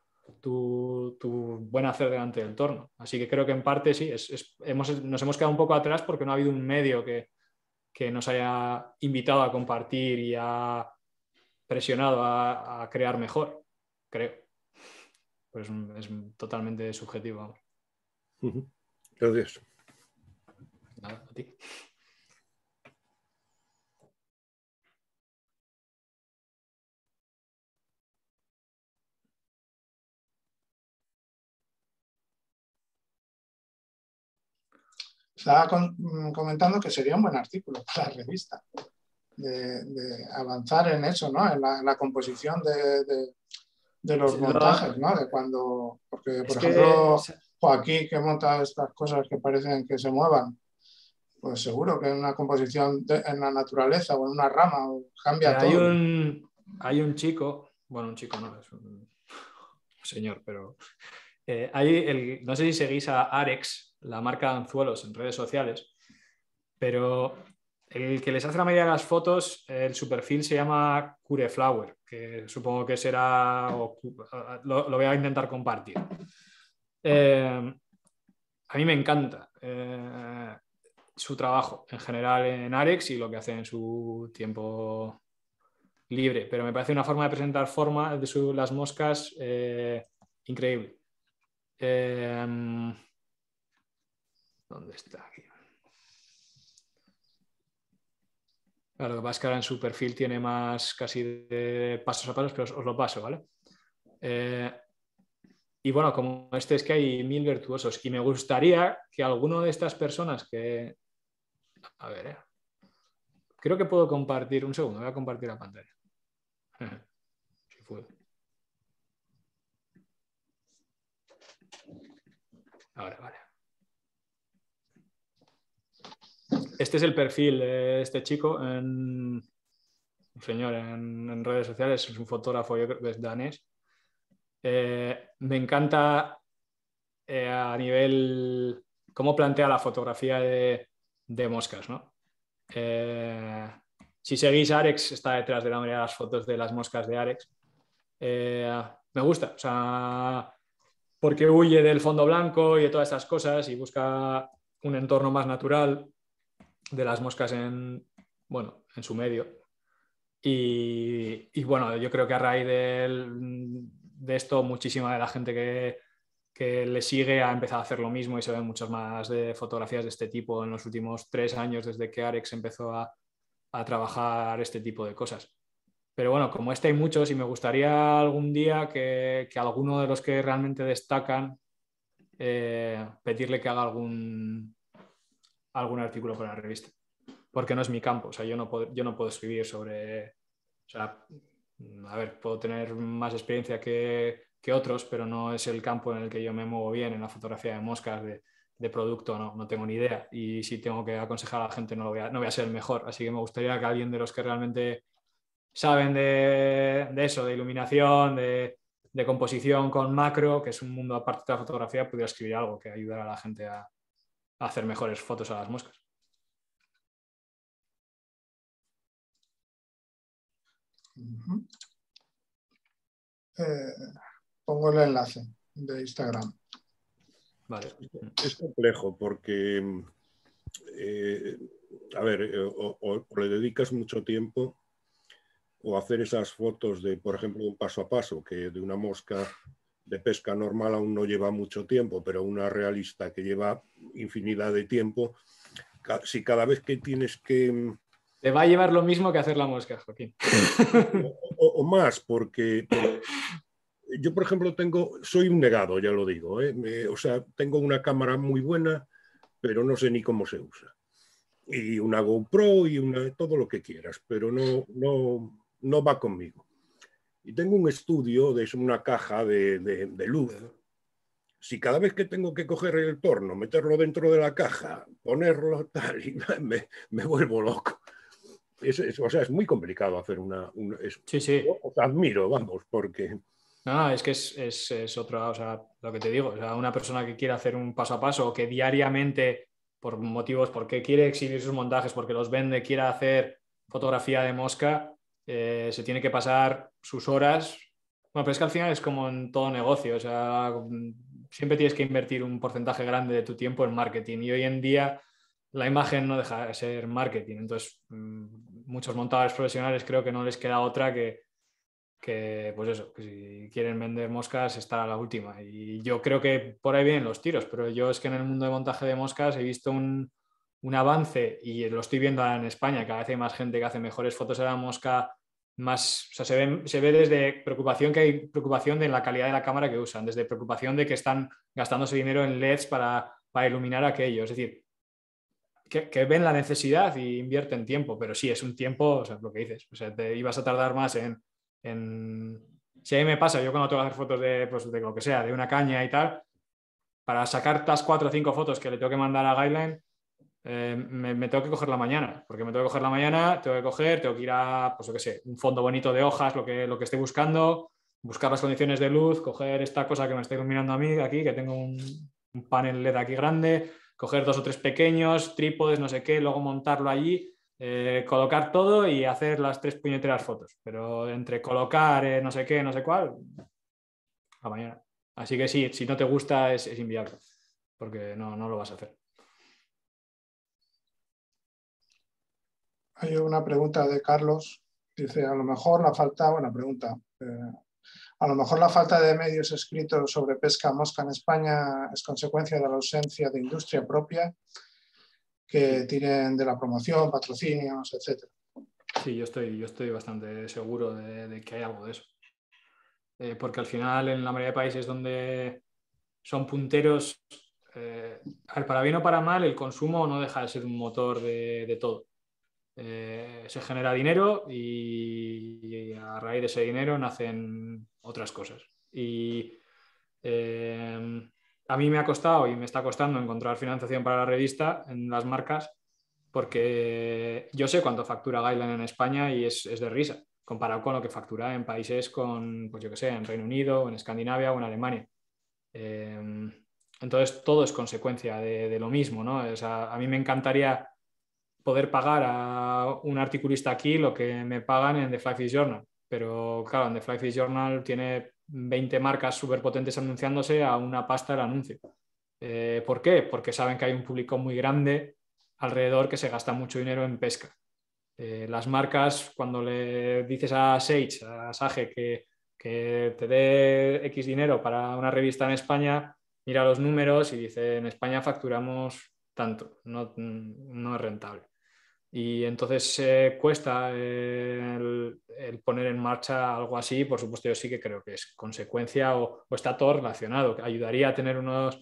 tu, tu buen hacer delante del entorno. Así que creo que en parte sí, es, es, hemos, nos hemos quedado un poco atrás porque no ha habido un medio que, que nos haya invitado a compartir y a presionado a, a crear mejor, creo. Pues es totalmente subjetivo. Uh-huh. Gracias. Nada, a ti. Estaba con, comentando que sería un buen artículo para la revista, de, de avanzar en eso, ¿no? En la, en la composición de, de, de los montajes, ¿no? De cuando, porque, por ejemplo, que... Joaquín, que monta estas cosas que parecen que se muevan, pues seguro que en una composición de, en la naturaleza o en una rama cambia hay todo. Un, hay un chico, bueno, un chico no, es un señor, pero eh, hay el, no sé si seguís a Arex, la marca de anzuelos en redes sociales, pero el que les hace la mayoría de las fotos, el su perfil se llama Cureflower, que supongo que será, o, lo, lo voy a intentar compartir. Eh, a mí me encanta eh, su trabajo en general en Arex y lo que hace en su tiempo libre, pero me parece una forma de presentar forma de su, las moscas eh, increíble. Eh, ¿Dónde está aquí? Claro, lo que pasa es que ahora en su perfil tiene más casi de pasos a pasos, pero os, os lo paso, ¿vale? Eh, y bueno, como este es que hay mil virtuosos y me gustaría que alguno de estas personas que... A ver, eh, creo que puedo compartir, un segundo, voy a compartir la pantalla. Si puedo. Ahora, vale. Este es el perfil de este chico, en, un señor en, en redes sociales, es un fotógrafo, yo creo que es danés. Eh, me encanta eh, a nivel cómo plantea la fotografía de, de moscas, ¿no? Eh, si seguís Arex, está detrás de la mayoría de las fotos de las moscas de Arex. Eh, me gusta, o sea, porque huye del fondo blanco y de todas estas cosas y busca un entorno más natural de las moscas en, bueno, en su medio. Y, y bueno, yo creo que a raíz de, de esto, muchísima de la gente que, que le sigue ha empezado a hacer lo mismo y se ven muchas más de fotografías de este tipo en los últimos tres años desde que Arex empezó a, a trabajar este tipo de cosas. Pero bueno, como este hay muchos y me gustaría algún día que, que alguno de los que realmente destacan eh, pedirle que haga algún, algún artículo para la revista, porque no es mi campo. O sea, yo no puedo, yo no puedo escribir sobre... O sea, a ver, puedo tener más experiencia que, que otros, pero no es el campo en el que yo me muevo bien, en la fotografía de moscas, de, de producto, no, no tengo ni idea. Y si tengo que aconsejar a la gente, no, lo voy a, no voy a ser el mejor. Así que me gustaría que alguien de los que realmente saben de, de eso, de iluminación, de, de composición con macro, que es un mundo aparte de la fotografía, pudiera escribir algo que ayudara a la gente a, a hacer mejores fotos a las moscas. Uh-huh. eh, pongo el enlace de Instagram. Vale. Es complejo porque, eh, a ver, eh, o, o, o le dedicas mucho tiempo o hacer esas fotos de, por ejemplo, un paso a paso, que de una mosca de pesca normal aún no lleva mucho tiempo, pero una realista que lleva infinidad de tiempo, si cada vez que tienes que... Te va a llevar lo mismo que hacer la mosca, Joaquín. O, o, o más, porque, porque yo, por ejemplo, tengo, soy un negado, ya lo digo, ¿eh? Me, o sea, tengo una cámara muy buena, pero no sé ni cómo se usa. Y una GoPro y una, todo lo que quieras, pero no, no, no va conmigo. Y tengo un estudio, de una caja de, de, de luz. Si cada vez que tengo que coger el torno, meterlo dentro de la caja, ponerlo tal, y me, me vuelvo loco. Es, es, o sea, es muy complicado hacer una... una es, sí, sí. Yo os admiro, vamos, porque... No, es que es, es, es otra, o sea, lo que te digo, o sea, una persona que quiere hacer un paso a paso o que diariamente, por motivos, porque quiere exhibir sus montajes, porque los vende, quiere hacer fotografía de mosca, eh, se tiene que pasar sus horas. Bueno, pero es que al final es como en todo negocio, o sea, siempre tienes que invertir un porcentaje grande de tu tiempo en marketing y hoy en día la imagen no deja de ser marketing. Entonces, muchos montadores profesionales creo que no les queda otra que, que pues eso, que si quieren vender moscas estar a la última. Y yo creo que por ahí vienen los tiros, pero yo es que en el mundo de montaje de moscas he visto un, un avance y lo estoy viendo ahora en España, cada vez hay más gente que hace mejores fotos de la mosca, más, o sea, se ve, se ve desde preocupación que hay preocupación de la calidad de la cámara que usan, desde preocupación de que están gastándose dinero en L E Ds para, para iluminar aquello. Es decir, que, que ven la necesidad y invierten tiempo, pero sí, es un tiempo, o sea, lo que dices, o sea, te ibas a tardar más en, en... Si a mí me pasa, yo cuando tengo que hacer fotos de, pues, de lo que sea, de una caña y tal, para sacar las cuatro o cinco fotos que le tengo que mandar a Guideline, eh, me, me tengo que coger la mañana, porque me tengo que coger la mañana, tengo que coger, tengo que ir a, pues lo que sé, un fondo bonito de hojas, lo que, lo que esté buscando, buscar las condiciones de luz, coger esta cosa que me está iluminando a mí aquí, que tengo un, un panel L E D aquí grande, coger dos o tres pequeños, trípodes, no sé qué, luego montarlo allí, eh, colocar todo y hacer las tres puñeteras fotos. Pero entre colocar eh, no sé qué, no sé cuál, a mañana. Así que sí, si no te gusta es, es inviable, porque no, no lo vas a hacer. Hay una pregunta de Carlos. Dice, a lo mejor la falta, buena pregunta, eh, a lo mejor la falta de medios escritos sobre pesca mosca en España es consecuencia de la ausencia de industria propia que tienen de la promoción, patrocinios, etcétera. Sí, yo estoy, yo estoy bastante seguro de, de que hay algo de eso. Eh, porque al final en la mayoría de países donde son punteros, eh, para bien o para mal, el consumo no deja de ser un motor de, de todo. Eh, se genera dinero y, y a raíz de ese dinero nacen otras cosas. Y eh, a mí me ha costado y me está costando encontrar financiación para la revista en las marcas porque yo sé cuánto factura Guideline en España y es, es de risa comparado con lo que factura en países con, pues yo que sé, en Reino Unido, en Escandinavia o en Alemania. Eh, entonces todo es consecuencia de, de lo mismo, ¿no? O sea, a mí me encantaría poder pagar a un articulista aquí lo que me pagan en The Fly Fish Journal. Pero claro, en The Fly Fish Journal tiene veinte marcas súper potentes anunciándose a una pasta el anuncio. Eh, ¿Por qué? Porque saben que hay un público muy grande alrededor que se gasta mucho dinero en pesca. Eh, las marcas, cuando le dices a Sage, a Sage, que, que te dé X dinero para una revista en España, mira los números y dice, en España facturamos tanto, no, no es rentable. Y entonces eh, cuesta eh, el, el poner en marcha algo así. Por supuesto, yo sí que creo que es consecuencia o, o está todo relacionado. Ayudaría a tener unos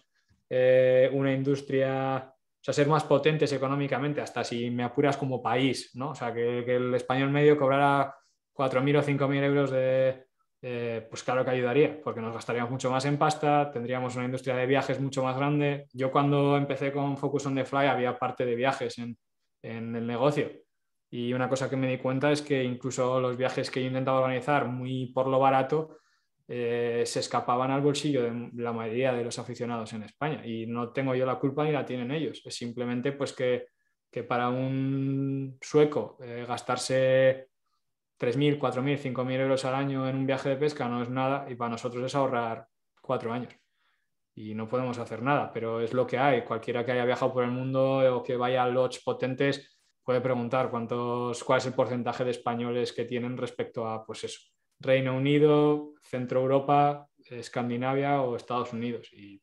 eh, una industria, o sea, ser más potentes económicamente, hasta si me apuras como país, ¿no? O sea, que, que el español medio cobrara cuatro mil o cinco mil euros de, eh, pues claro que ayudaría, porque nos gastaríamos mucho más en pasta, tendríamos una industria de viajes mucho más grande. Yo cuando empecé con Focus on the Fly había parte de viajes en, en el negocio. Y una cosa que me di cuenta es que incluso los viajes que yo intentaba organizar muy por lo barato eh, se escapaban al bolsillo de la mayoría de los aficionados en España. Y no tengo yo la culpa ni la tienen ellos. Es simplemente pues que, que para un sueco eh, gastarse tres mil, cuatro mil, cinco mil euros al año en un viaje de pesca no es nada y para nosotros es ahorrar cuatro años. Y no podemos hacer nada, pero es lo que hay. Cualquiera que haya viajado por el mundo o que vaya a lodges potentes puede preguntar cuántos, cuál es el porcentaje de españoles que tienen respecto a, pues eso, Reino Unido, Centro Europa, Escandinavia o Estados Unidos. Y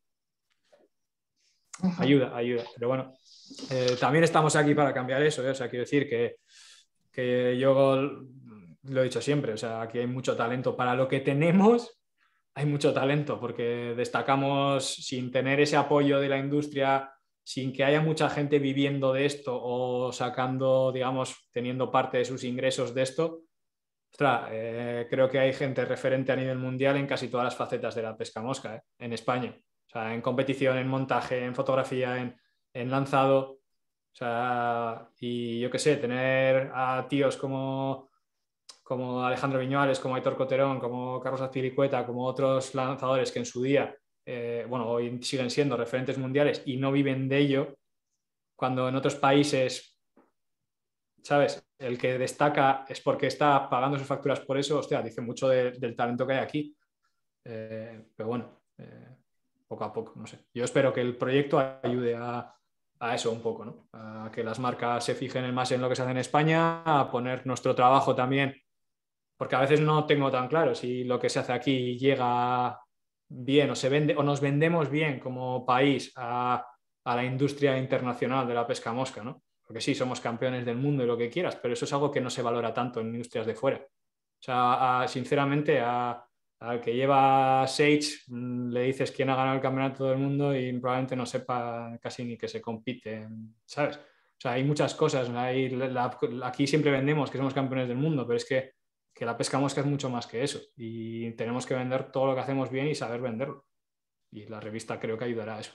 ayuda, ayuda. Pero bueno, eh, también estamos aquí para cambiar eso, ¿eh? O sea, quiero decir que, que yo lo he dicho siempre, o sea, aquí hay mucho talento para lo que tenemos. Hay mucho talento porque destacamos sin tener ese apoyo de la industria, sin que haya mucha gente viviendo de esto o sacando, digamos, teniendo parte de sus ingresos de esto. Ostras, eh, creo que hay gente referente a nivel mundial en casi todas las facetas de la pesca mosca, ¿eh? En España. O sea, en competición, en montaje, en fotografía, en, en lanzado. O sea, y yo qué sé, tener a tíos como como Alejandro Viñuales, como Aitor Coterón, como Carlos Azpilicueta, como otros lanzadores que en su día, eh, bueno, hoy siguen siendo referentes mundiales y no viven de ello, cuando en otros países, ¿sabes? El que destaca es porque está pagando sus facturas por eso, hostia, dice mucho de, del talento que hay aquí. Eh, pero bueno, eh, poco a poco, no sé. Yo espero que el proyecto ayude a, a eso un poco, ¿no? A que las marcas se fijen más en lo que se hace en España, a poner nuestro trabajo también, porque a veces no tengo tan claro si lo que se hace aquí llega bien o se vende o nos vendemos bien como país a, a la industria internacional de la pesca mosca, ¿no? Porque sí, somos campeones del mundo y lo que quieras, pero eso es algo que no se valora tanto en industrias de fuera. O sea, a, sinceramente, a, al que lleva Sage le dices quién ha ganado el campeonato del mundo y probablemente no sepa casi ni que se compite, ¿sabes? O sea, hay muchas cosas. Hay, la, aquí siempre vendemos que somos campeones del mundo, pero es que que la pesca mosca es mucho más que eso y tenemos que vender todo lo que hacemos bien y saber venderlo. Y la revista creo que ayudará a eso.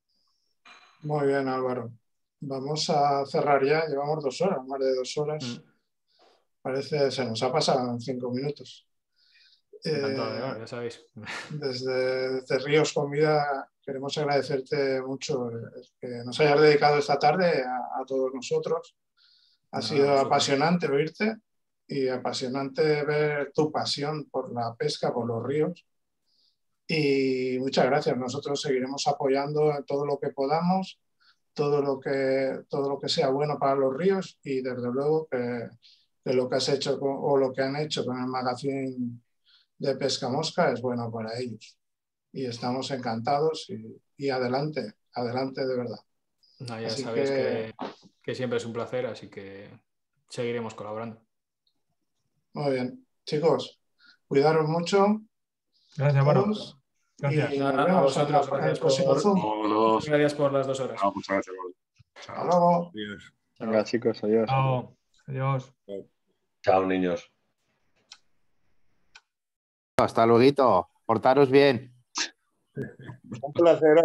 Muy bien, Álvaro. Vamos a cerrar ya. Llevamos dos horas, más de dos horas. Mm. Parece se nos ha pasado en cinco minutos. Encantado, eh, ya sabéis. Desde, desde Ríos Comida queremos agradecerte mucho que nos hayas dedicado esta tarde a, a todos nosotros. Ha no, sido nosotros. apasionante oírte y apasionante ver tu pasión por la pesca, por los ríos. Y muchas gracias. Nosotros seguiremos apoyando en todo lo que podamos, todo lo que, todo lo que sea bueno para los ríos y desde luego que, que lo que has hecho con, o lo que han hecho con el magazine de Pesca Mosca es bueno para ellos. Y estamos encantados y, y adelante, adelante de verdad. No, ya así sabéis que... Que, que siempre es un placer, así que seguiremos colaborando. Muy bien. Chicos, cuidaros mucho. Gracias, Álvaro. Gracias. Y nos vemos a vosotros. En el próximo Zoom. Gracias por las dos horas. No, muchas gracias. Hasta luego. Adiós. Venga, chicos, adiós. Chao. Adiós. Chao, niños. Hasta luego. Portaros bien. Un placer.